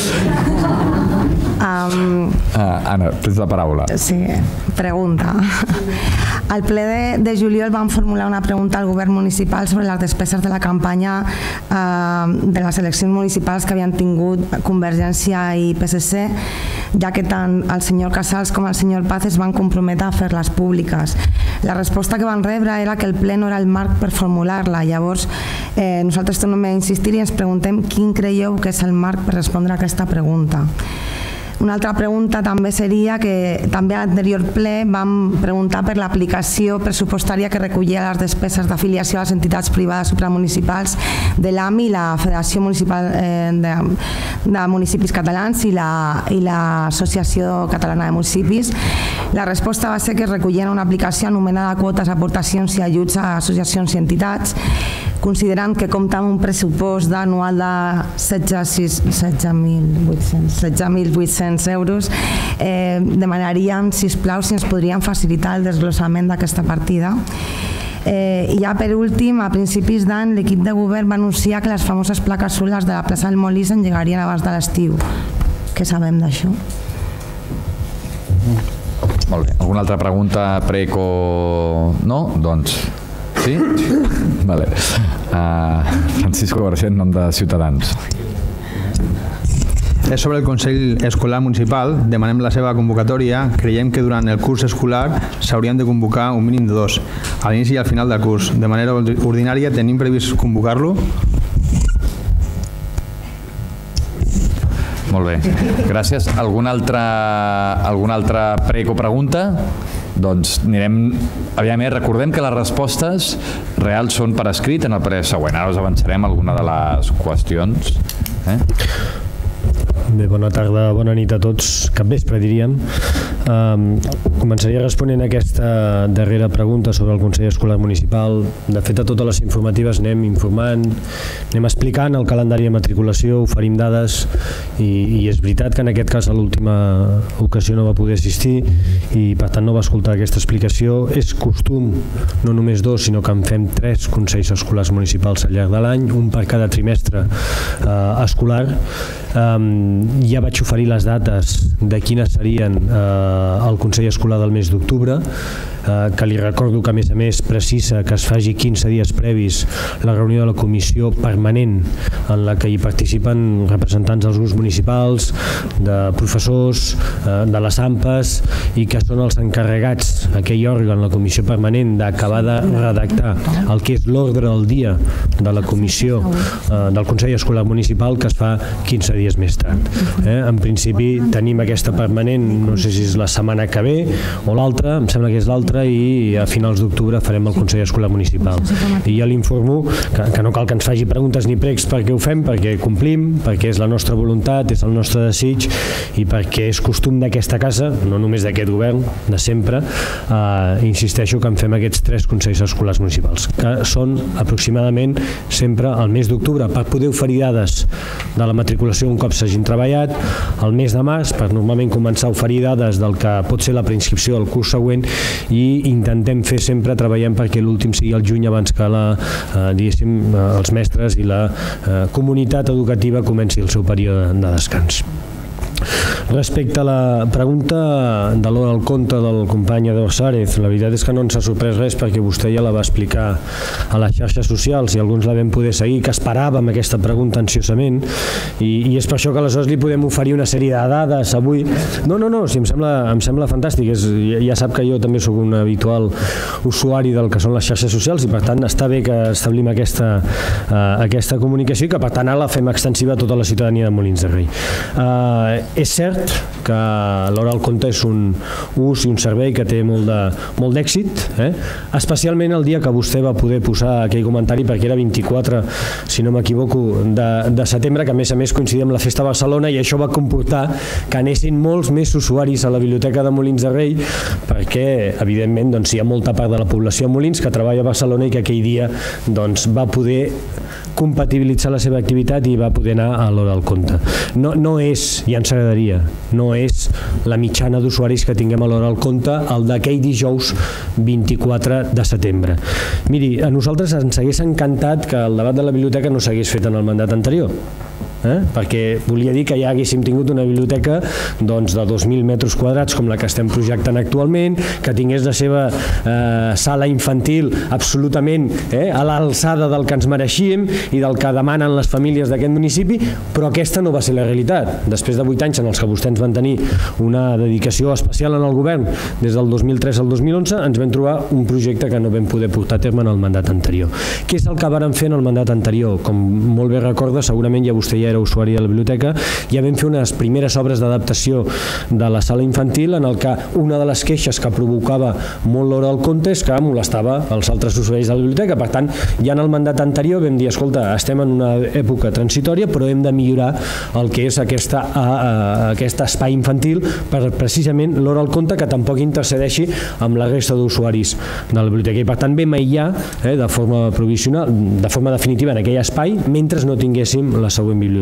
Um, ah, Anna, tens la paraula. Sí, pregunta. Al ple de, de juliol vam formular una pregunta al govern municipal sobre les despeses de la campanya eh, de les eleccions municipals que havien tingut Convergència i P S C, ja que tant el senyor Casals com el senyor Paz es van comprometre a fer-les públiques. La resposta que van rebre era que el ple no era el marc per formular-la. Llavors, eh, nosaltres tornem a insistir i ens preguntem quin creieu que és el marc per respondre a aquesta pregunta. Una altra pregunta també seria que també a l'anterior ple vam preguntar per l'aplicació pressupostària que recollia les despeses d'afiliació a les entitats privades supramunicipals de l'A M I, la Federació Municipal de, de Municipis Catalans i l'Associació Catalana de Municipis. La resposta va ser que recollien una aplicació anomenada quotes, aportacions i ajuts a associacions i entitats, considerant que compta amb un pressupost anual de setze mil vuit-cents euros, eh, demanaríem, sisplau, si ens podrien facilitar el desglossament d'aquesta partida. Eh, I ja per últim, a principis d'any, l'equip de govern va anunciar que les famoses plaques solars de la plaça del Molí s'engegarien abans de l'estiu. Què sabem d'això? Molt bé. Alguna altra pregunta, prec o... No? Doncs... Sí? Vale. Uh, Francisco García, en nom de Ciutadans. És sobre el Consell Escolar Municipal. Demanem la seva convocatòria. Creiem que durant el curs escolar s'haurien de convocar un mínim de dos, a l'inici i al final del curs. De manera ordinària tenim previst convocar-lo? Molt bé, gràcies. Alguna altra, alguna altra prec o pregunta? Doncs anirem... Aviam, recordem que les respostes reals són per escrit en el ple següent. Ara us avançarem alguna de les qüestions. Eh? Bé, bona tarda, bona nit a tots, capvespre diríem. Um, començaria responent a aquesta darrera pregunta sobre el Consell Escolar Municipal. De fet, a totes les informatives anem informant, anem explicant el calendari de matriculació, oferim dades i, i és veritat que en aquest cas a l'última ocasió no va poder assistir i per tant no va escoltar aquesta explicació. És costum, no només dos, sinó que en fem tres Consells Escolars Municipals al llarg de l'any, un per cada trimestre eh, escolar. Um, ja vaig oferir les dates de quines serien eh, el Consell Escolar del mes d'octubre, eh, que li recordo que a més a més precisa que es faci quinze dies previs la reunió de la comissió permanent en la que hi participen representants dels grups municipals, de professors, eh, de les AMPAs, i que són els encarregats, aquell òrgan, la comissió permanent, d'acabar de redactar el que és l'ordre del dia de la comissió eh, del Consell Escolar Municipal, que es fa quinze dies més tard. Eh? En principi tenim aquesta permanent, no sé si és la setmana que ve o l'altra, em sembla que és l'altra, i a finals d'octubre farem el Consell Escolar Municipal. I jo l'informo que, que no cal que ens faci preguntes ni pregs perquè ho fem, perquè complim, perquè és la nostra voluntat, és el nostre desig i perquè és costum d'aquesta casa, no només d'aquest govern, de sempre, eh, insisteixo que en fem aquests tres Consells Escolars Municipals, que són aproximadament sempre al mes d'octubre, per poder oferir dades de la matriculació un cop s'hagin treballat, al mes de març, per normalment començar a oferir dades del que pot ser la preinscripció del curs següent, i intentem fer sempre, treballem perquè l'últim sigui el juny abans que la, eh, diguéssim, eh, els mestres i la eh, comunitat educativa comenci el seu període de descans. Respecte a la pregunta de l'hora al compte del company Eduard Sárez, la veritat és que no ens ha sorprès res perquè vostè ja la va explicar a les xarxes socials i alguns la vam poder seguir, que esperàvem aquesta pregunta ansiosament i, i és per això que aleshores li podem oferir una sèrie de dades avui. No, no, no, si em sembla, em sembla fantàstic, és, ja sap que jo també sóc un habitual usuari del que són les xarxes socials i per tant està bé que establim aquesta, uh, aquesta comunicació i que per tant ara la fem extensiva a tota la ciutadania de Molins de Rei. Uh, És cert que l'hora al compte és un ús i un servei que té molt d'èxit, eh? especialment el dia que vostè va poder posar aquell comentari, perquè era vint-i-quatre, si no m'equivoco, de, de setembre, que a més a més coincidia amb la Festa a Barcelona, i això va comportar que anessin molts més usuaris a la Biblioteca de Molins de Rei, perquè evidentment doncs, hi ha molta part de la població a Molins que treballa a Barcelona i que aquell dia doncs, va poder compatibilitzar la seva activitat i va poder anar a l'hora al compte. No, no és, ja ens agradaria, no és la mitjana d'usuaris que tinguem a l'hora al compte el d'aquell dijous vint-i-quatre de setembre. Miri, a nosaltres ens hagués encantat que el debat de la biblioteca no s'hagués fet en el mandat anterior. Eh? Perquè volia dir que ja haguéssim tingut una biblioteca doncs, de dos mil metres quadrats com la que estem projectant actualment, que tingués la seva eh, sala infantil absolutament eh, a l'alçada del que ens mereixíem i del que demanen les famílies d'aquest municipi, però aquesta no va ser la realitat. Després de vuit anys en els que vostès ens van tenir una dedicació especial en el govern des del dos mil tres al dos mil onze, ens vam trobar un projecte que no vam poder portar a terme en el mandat anterior. Què és el que vàrem fer en el mandat anterior? Com molt bé recorda, segurament ja vostè ja era usuari de la biblioteca, ja vam fer unes primeres obres d'adaptació de la sala infantil en el que una de les queixes que provocava molt l'hora al compte és que molestava els altres usuaris de la biblioteca. Per tant, ja en el mandat anterior vam dir, escolta, estem en una època transitòria, però hem de millorar el que és aquesta, a, a, aquest espai infantil per precisament l'hora al compte que tampoc intercedeixi amb la resta d'usuaris de la biblioteca. I per tant vam aïllar eh, de forma provisional, de forma definitiva en aquell espai, mentre no tinguéssim la següent biblioteca.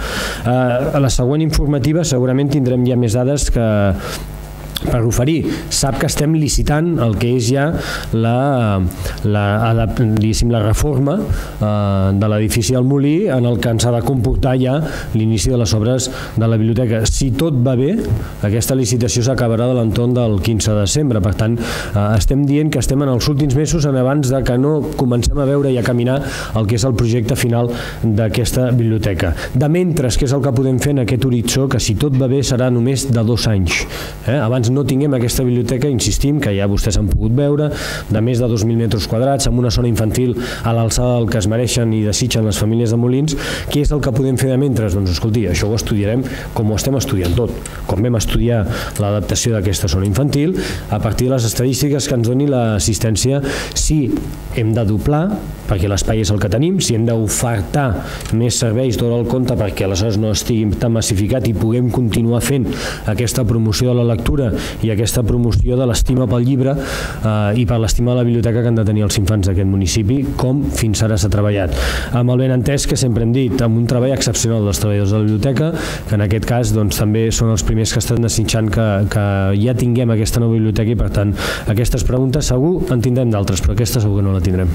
A la següent informativa segurament tindrem ja més dades que per oferir. Sap que estem licitant el que és ja la, la, la, la reforma eh, de l'edifici del Molí, en el que ens ha de comportar ja l'inici de les obres de la biblioteca. Si tot va bé, aquesta licitació s'acabarà de l'entorn del quinze de desembre. Per tant, eh, estem dient que estem en els últims mesos en abans de que no comencem a veure i a caminar el que és el projecte final d'aquesta biblioteca. De mentre, que és el que podem fer en aquest horitzó, que si tot va bé serà només de dos anys. Eh? Abans no tinguem aquesta biblioteca, insistim, que ja vostès han pogut veure, de més de dos mil metres quadrats, amb una zona infantil a l'alçada del que es mereixen i desitgen les famílies de Molins. Què és el que podem fer de mentre? Doncs escolti, això ho estudiarem com ho estem estudiant tot. Com vam estudiar l'adaptació d'aquesta zona infantil, a partir de les estadístiques que ens doni l'assistència, si hem de doblar, perquè l'espai és el que tenim, si hem d'ofertar més serveis d'hora al compte perquè aleshores no estigui tan massificat i puguem continuar fent aquesta promoció de la lectura i aquesta promoció de l'estima pel llibre eh, i per l'estima de la biblioteca que han de tenir els infants d'aquest municipi, com fins ara s'ha treballat. Amb el benentès que sempre hem dit, amb un treball excepcional dels treballadors de la biblioteca, que en aquest cas doncs, també són els primers que estan desitjant que, que ja tinguem aquesta nova biblioteca i per tant aquestes preguntes segur en tindrem d'altres, però aquesta segur que no la tindrem.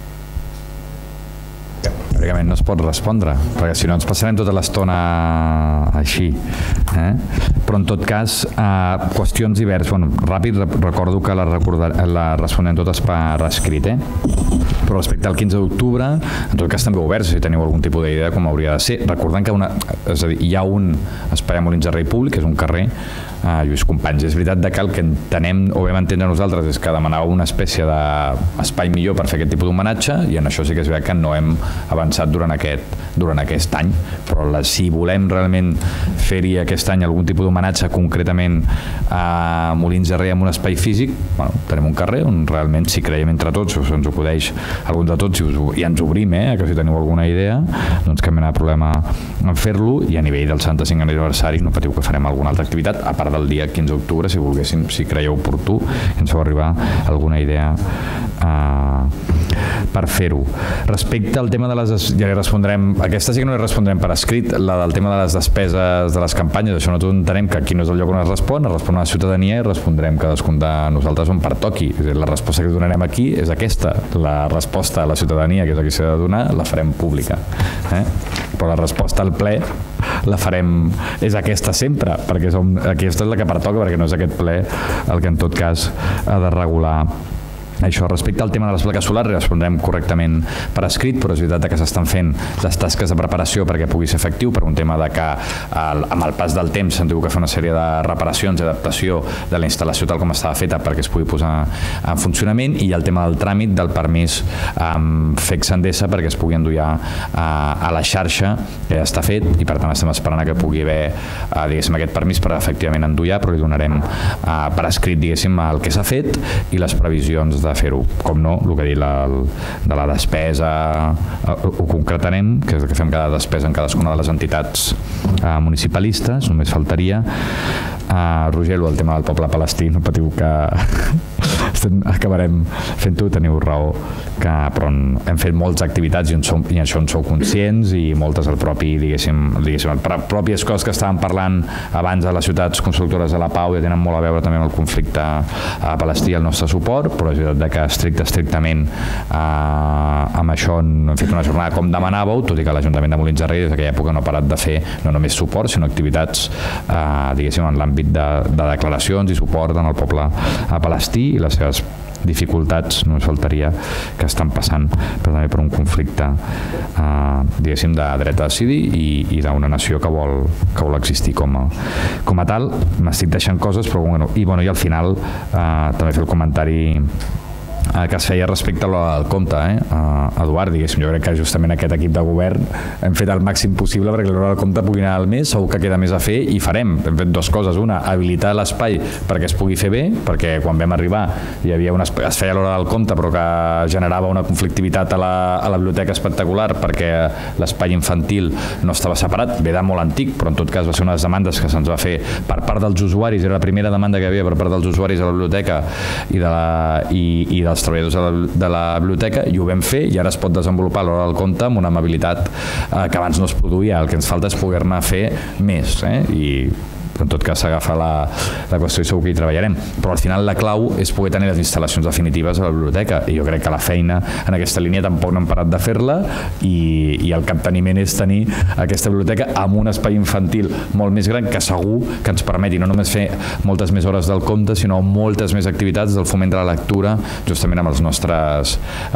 Pràcticament no es pot respondre, perquè si no ens passarem tota l'estona així. Eh? Però en tot cas, eh, qüestions diverses. Bueno, ràpid, recordo que la, la respondem totes per escrit, eh? Però respecte al quinze d'octubre, en tot cas també oberts, si teniu algun tipus d'idea com hauria de ser. Recordant que una, és a dir, hi ha un espai a Molins de Rei públic, que és un carrer, Uh, Lluís Companys. És veritat que el que entenem o vam entendre nosaltres és que demanava una espècie d'espai millor per fer aquest tipus d'homenatge i en això sí que és veritat que no hem avançat durant aquest, durant aquest any, però la, si volem realment fer-hi aquest any algun tipus d'homenatge concretament a Molins de Rei amb un espai físic, bueno, tenim un carrer on realment si creiem entre tots o se'ns acudeix alguns de tots i, us, i ens obrim, eh, que si teniu alguna idea doncs cap mena de problema en fer-lo i a nivell del setanta-cinquè aniversari no patiu que farem alguna altra activitat a part del dia quinze d'octubre, si volguéssim, si creieu oportú, ens feu arribar alguna idea uh, per fer-ho. Respecte al tema de les... ja li respondrem, aquesta sí que no li respondrem per escrit, la del tema de les despeses de les campanyes, això nosaltres entenem que aquí no és el lloc on es respon, es respon a la ciutadania i respondrem cadascun de nosaltres on pertoqui. La resposta que donarem aquí és aquesta, la resposta a la ciutadania, que és la que s'ha de donar, la farem pública. Eh? Però la resposta al ple la farem, és aquesta sempre, perquè som, aquesta és la que pertoca, perquè no és aquest ple el que en tot cas ha de regular Això, respecte al tema de les plaques solars, respondrem correctament per escrit, però és veritat que s'estan fent les tasques de preparació perquè pugui ser efectiu, per un tema de que el, amb el pas del temps s'han tingut que fer una sèrie de reparacions i adaptació de la instal·lació tal com estava feta perquè es pugui posar en funcionament, i el tema del tràmit del permís amb F E C Endesa perquè es pugui enduiar a, a la xarxa, que ja està fet, i per tant estem esperant a que pugui haver diguéssim aquest permís per efectivament enduiar, però li donarem a, per escrit diguéssim el que s'ha fet i les previsions de fer-ho. Com no, el que ha dit la, de la despesa ho concretarem, que és el que fem cada despesa en cadascuna de les entitats eh, municipalistes, només faltaria. Uh, Roger, el tema del poble palestí, no patiu que acabarem fent-ho, teniu raó, que, però hem fet moltes activitats i, som, i això en sou conscients, i moltes el propi, diguéssim, diguéssim pròpies coses que estàvem parlant abans a les ciutats constructores de la pau ja tenen molt a veure també amb el conflicte a palestí i el nostre suport, però és veritat que estricte, estrictament eh, amb això no hem fet una jornada com demanàveu, tot i que l'Ajuntament de Molins de Rei des d'aquella època no ha parat de fer no només suport, sinó activitats eh, diguéssim en l'àmbit de, de declaracions i suport en el poble a palestí i les seves dificultats, no ens faltaria, que estan passant però també per un conflicte eh, diguéssim de dret a decidir i, i d'una nació que vol, que vol existir com a, com a tal. M'estic deixant coses, però bueno, i, bueno, i al final eh, també fer el comentari que es feia respecte a l'hora del compte, eh? uh, Eduard, diguéssim, jo crec que justament aquest equip de govern hem fet el màxim possible perquè l'hora del compte pugui anar al mes, segur que queda més a fer i farem, hem fet dues coses, una, habilitar l'espai perquè es pugui fer bé, perquè quan vam arribar hi havia un espai, es feia l'hora del compte però que generava una conflictivitat a la, a la biblioteca espectacular perquè l'espai infantil no estava separat, ve de molt antic, però en tot cas va ser una de les demandes que se'ns va fer per part dels usuaris, era la primera demanda que hi havia per part dels usuaris a la biblioteca i, de la, i, i dels treballadors de la, de la biblioteca, i ho vam fer i ara es pot desenvolupar l'hora del compte amb una amabilitat eh, que abans no es produïa. El que ens falta és poder-ne fer més, eh? I en tot cas s'agafa la, la qüestió i segur que hi treballarem, però al final la clau és poder tenir les instal·lacions definitives a la biblioteca, i jo crec que la feina en aquesta línia tampoc no hem parat de fer-la, i, i el capteniment és tenir aquesta biblioteca amb un espai infantil molt més gran que segur que ens permeti no només fer moltes més hores del compte, sinó moltes més activitats del foment de la lectura justament amb els nostres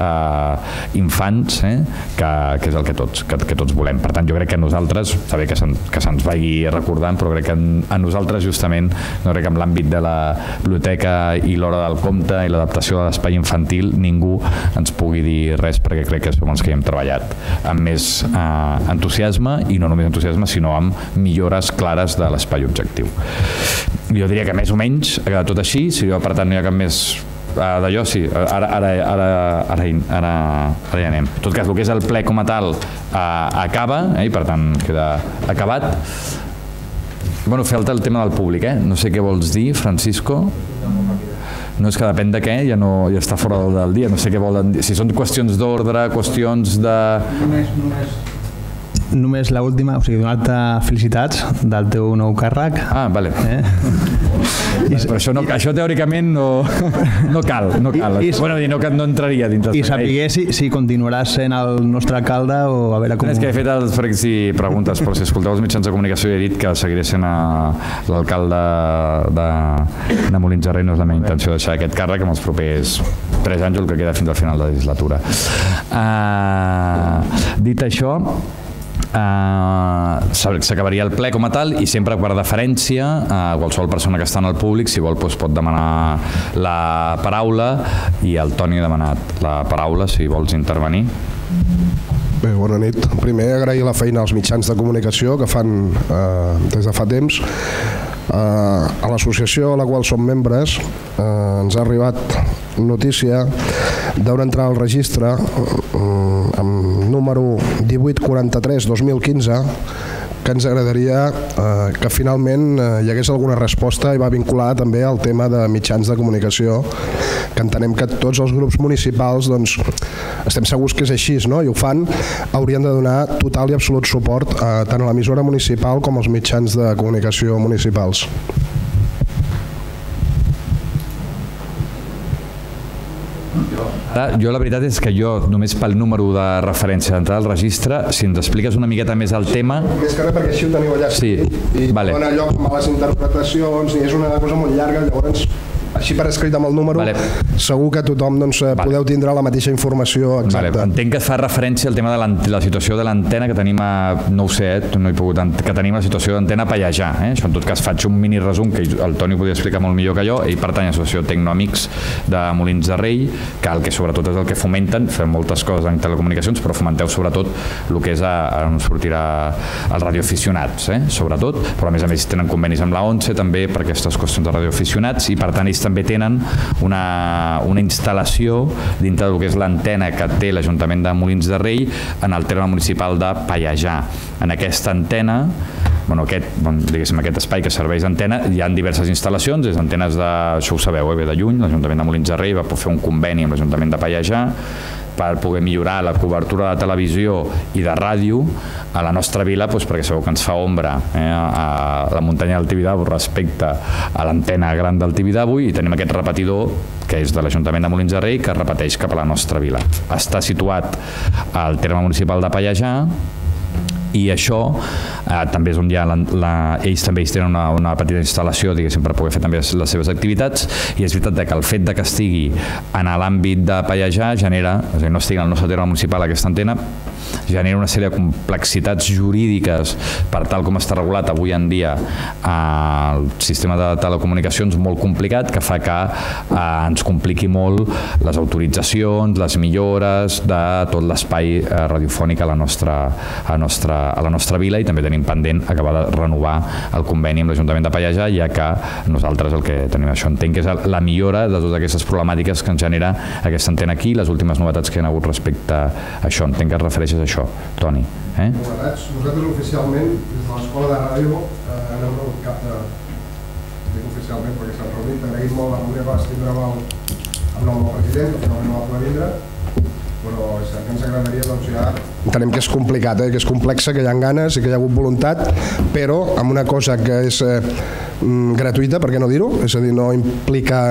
eh, infants, eh, que, que és el que tots, que, que tots volem. Per tant, jo crec que nosaltres, està bé que se'ns se vagi recordant, però crec que en, a nosaltres justament, no crec que en l'àmbit de la biblioteca i l'hora del compte i l'adaptació de l'espai infantil ningú ens pugui dir res, perquè crec que som els que hi hem treballat amb més eh, entusiasme, i no només entusiasme sinó amb millores clares de l'espai objectiu. Jo diria que més o menys ha quedat tot així, si jo per tant no hi ha cap més Uh, d'allò sí, ara, ara, ara, ara, ara, ara ja anem. En tot cas, el que és el ple com a tal uh, acaba, eh, i per tant queda acabat. Bueno, falta el tema del públic, eh? No sé què vols dir, Francisco. No és que depèn de què, ja, no, ja està fora del dia, no sé què volen dir. Si són qüestions d'ordre, qüestions de... Només, només... Només l'última, o sigui, donar-te felicitats del teu nou càrrec. Ah, vale. Eh? Vale, però això, no, això teòricament no, no cal, no cal. I, i, bueno, no, no entraria dintre. I sapiguer si, si continuaràs sent el nostre alcalde o a veure com... És que he fet els frecs i preguntes, però si escolteu els mitjans de comunicació he dit que seguiré sent l'alcalde de, de Molins de Rei. No és la meva intenció deixar aquest càrrec amb els propers tres anys, el que queda fins al final de la legislatura. Uh, dit això, Uh, s'acabaria el ple com a tal, i sempre per deferència a uh, qualsevol persona que està en el públic, si vol doncs pot demanar la paraula, i el Toni ha demanat la paraula, si vols intervenir. Bé, bona nit. Primer agrair la feina als mitjans de comunicació que fan eh, des de fa temps. Eh, a l'associació a la qual som membres eh, ens ha arribat notícia d'una entrada al registre eh, amb número divuit quaranta-tres dos mil quinze, que ens agradaria eh, que finalment eh, hi hagués alguna resposta, i va vinculada també al tema de mitjans de comunicació, que entenem que tots els grups municipals, doncs, estem segurs que és així, no? I ho fan, haurien de donar total i absolut suport a, tant a l'emissora municipal com als mitjans de comunicació municipals. Ara, jo la veritat és que jo, només pel número de referència d'entrada al registre, si ens expliques una miqueta més el tema... Més que res perquè així ho teniu allà. Sí, i vale. Dona lloc a les interpretacions, i és una cosa molt llarga, llavors així per escrit amb el número, vale. Segur que tothom doncs, vale. Podeu tindre la mateixa informació exacta. Vale. Entenc que fa referència al tema de la situació de l'antena que tenim a, no ho sé, eh, no he pogut, que tenim la situació d'antena a Pallejà. Eh? Això en tot cas faig un mini resum que el Toni podria explicar molt millor que jo. Ell pertany a l'associació Tecnoamics de Molins de Rei, que el que sobretot és el que fomenten, fem moltes coses en telecomunicacions, però fomenteu sobretot el que és a, a on sortirà els radioaficionats, eh? Sobretot, però a més a més tenen convenis amb la ONCE també per aquestes qüestions de radioaficionats i per tant ells també tenen una, una instal·lació dintre del que és l'antena que té l'Ajuntament de Molins de Rei en el terme municipal de Pallejà. En aquesta antena, bueno, aquest, bueno, diguéssim, aquest espai que serveix d'antena, hi ha diverses instal·lacions, és antenes de, això ho sabeu, eh, ve de lluny, l'Ajuntament de Molins de Rei va fer un conveni amb l'Ajuntament de Pallejà per poder millorar la cobertura de televisió i de ràdio a la nostra vila, doncs, perquè sabeu que ens fa ombra eh, a la muntanya del Tibidabo respecte a l'antena gran del Tibidabo i tenim aquest repetidor que és de l'Ajuntament de Molins de Rei que repeteix cap a la nostra vila. Està situat al terme municipal de Pallejà i això eh, també és on hi ha la, la, ells també ells tenen una, una petita instal·lació diguéssim per poder fer també les seves activitats i és veritat que el fet de que estigui en l'àmbit de Pallejà genera, és a dir, no estigui en el nostre terme municipal aquesta antena, genera una sèrie de complexitats jurídiques per tal com està regulat avui en dia el sistema de telecomunicacions molt complicat que fa que eh, ens compliqui molt les autoritzacions, les millores de tot l'espai eh, radiofònic a la nostra, a la nostra a la nostra vila i també tenim pendent acabar de renovar el conveni amb l'Ajuntament de Pallejà, ja que nosaltres el que tenim això entenc que és la millora de totes aquestes problemàtiques que ens genera aquesta antena aquí, les últimes novetats que hi ha hagut respecte a això. Entenc que es refereixes a això, Toni. Eh? Novetats. Nosaltres oficialment, des de l'Escola de Ràdio, eh, hem rebut cap de... dic oficialment perquè s'han reunit, agraïm molt la reunió que vas tindre amb el, amb el nou president, que finalment no va poder vindre, però és que ens agradaria doncs ja... Entenem que és complicat, eh? Que és complexa, que hi ha ganes i que hi ha hagut voluntat, però amb una cosa que és eh, gratuïta, per què no dir-ho? És a dir, no implica,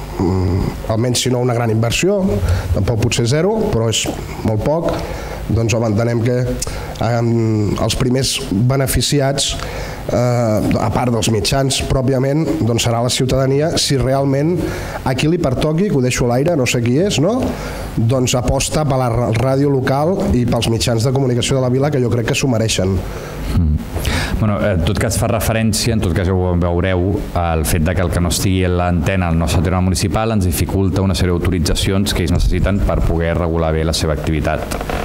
mm, almenys si no una gran inversió, tampoc potser zero, però és molt poc, doncs home, entenem que eh, els primers beneficiats eh, a part dels mitjans pròpiament, doncs serà la ciutadania si realment a qui li pertoqui, que ho deixo a l'aire, no sé qui és, no? Doncs aposta per la ràdio local i pels mitjans de comunicació de la vila que jo crec que s'ho mereixen. Mm. Bueno, en tot cas fa referència, en tot cas ja ho veureu, al fet de que el que no estigui a l'antena al nostre terme municipal ens dificulta una sèrie d'autoritzacions que ells necessiten per poder regular bé la seva activitat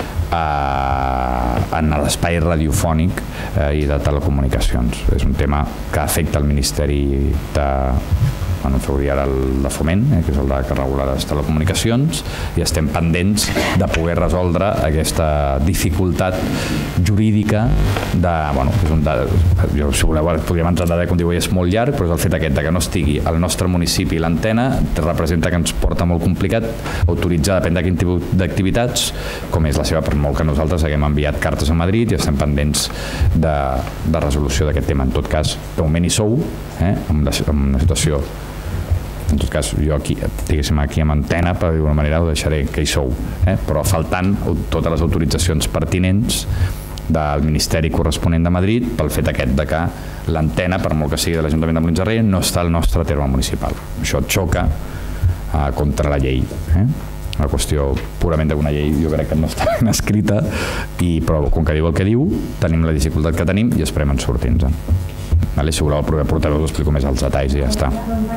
eh, en l'espai radiofònic eh, i de telecomunicacions. És un tema que afecta el Ministeri de... bueno, feu dir ara el de Foment, eh, que és el de que regula les telecomunicacions, i estem pendents de poder resoldre aquesta dificultat jurídica de, bueno, és un de, jo, si voleu, podríem entrar en com diu, és molt llarg, però és el fet aquest de que no estigui al nostre municipi l'antena, representa que ens porta molt complicat autoritzar, depèn de quin tipus d'activitats, com és la seva, per molt que nosaltres haguem enviat cartes a Madrid i estem pendents de, de resolució d'aquest tema. En tot cas, de moment hi sou, eh, amb, la, amb una situació. En tot cas, jo aquí, diguéssim, aquí amb antena, per d'alguna manera ho deixaré que hi sou, eh? Però faltant totes les autoritzacions pertinents del Ministeri corresponent de Madrid pel fet aquest de que l'antena, per molt que sigui de l'Ajuntament de Molins de Rei, no està al nostre terme municipal. Això xoca eh, contra la llei. Eh? Una qüestió purament d'una llei, jo crec que no està ben escrita, i, però com que diu el que diu, tenim la dificultat que tenim i esperem en sortir-nos-en. Vale, si voleu el proper portaveu us explico més els detalls i ja està.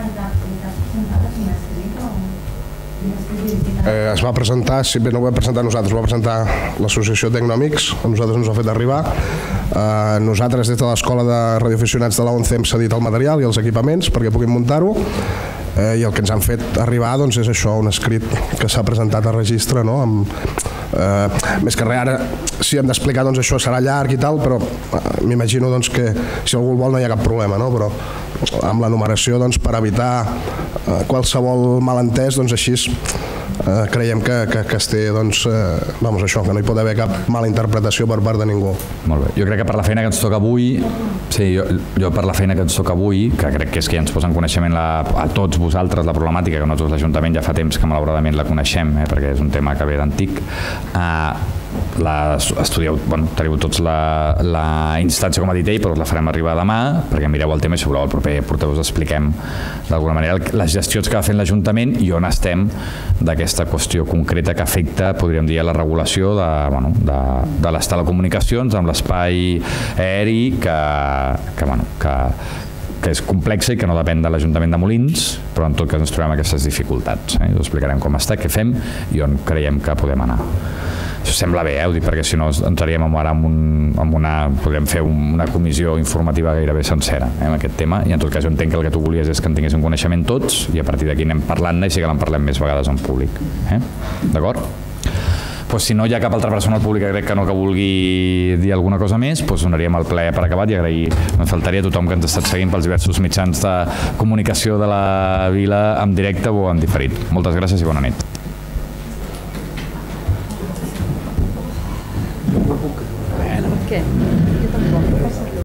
Eh, es va presentar, si bé no ho vam presentar nosaltres, ho va presentar l'associació Tecnoamics, a nosaltres ens ho ha fet arribar. Eh, nosaltres des de l'Escola de Radioaficionats de la ONCE hem cedit el material i els equipaments perquè puguin muntar-ho. Eh, i el que ens han fet arribar doncs, és això, un escrit que s'ha presentat a registre, no? Amb, eh, més que res, ara si hem d'explicar doncs, això serà llarg i tal, però eh, m'imagino doncs, que si algú el vol no hi ha cap problema, no? Però amb la numeració doncs, per evitar eh, qualsevol malentès, doncs així eh, creiem que, que, que es té doncs, eh, vamos, això, que no hi pot haver cap mala interpretació per part de ningú. Molt bé. Jo crec que per la feina que ens toca avui, sí, jo, jo per la feina que ens toca avui, que crec que és que ja ens posa en coneixement la, a tots vosaltres la problemàtica, que nosaltres l'Ajuntament ja fa temps que malauradament la coneixem, eh, perquè és un tema que ve d'antic, eh, la, estudieu, bueno, teniu tots la, la instància com a dit ell, però us la farem arribar demà perquè mireu el tema i sobre el proper porteu us expliquem d'alguna manera les gestions que va fent l'Ajuntament i on estem d'aquesta qüestió concreta que afecta, podríem dir, la regulació de, bueno, de, de les telecomunicacions amb l'espai aeri que, que, bueno, que, que és complexa i que no depèn de l'Ajuntament de Molins, però en tot cas ens trobem aquestes dificultats. Eh? Us explicarem com està, què fem i on creiem que podem anar. Això sembla bé, eh? Ho dic perquè si no entraríem ara en, un, en una... podríem fer una comissió informativa gairebé sencera eh, en aquest tema, i en tot cas jo entenc que el que tu volies és que en tinguéssim coneixement tots i a partir d'aquí anem parlant-ne i sí que en parlem més vegades en públic. Eh? D'acord? Pues si no hi ha cap altra persona al públic que crec que no que vulgui dir alguna cosa més, doncs donaríem el ple per acabat i agrair, em faltaria a tothom que ens ha estat seguint pels diversos mitjans de comunicació de la vila en directe o en diferit. Moltes gràcies i bona nit. Què?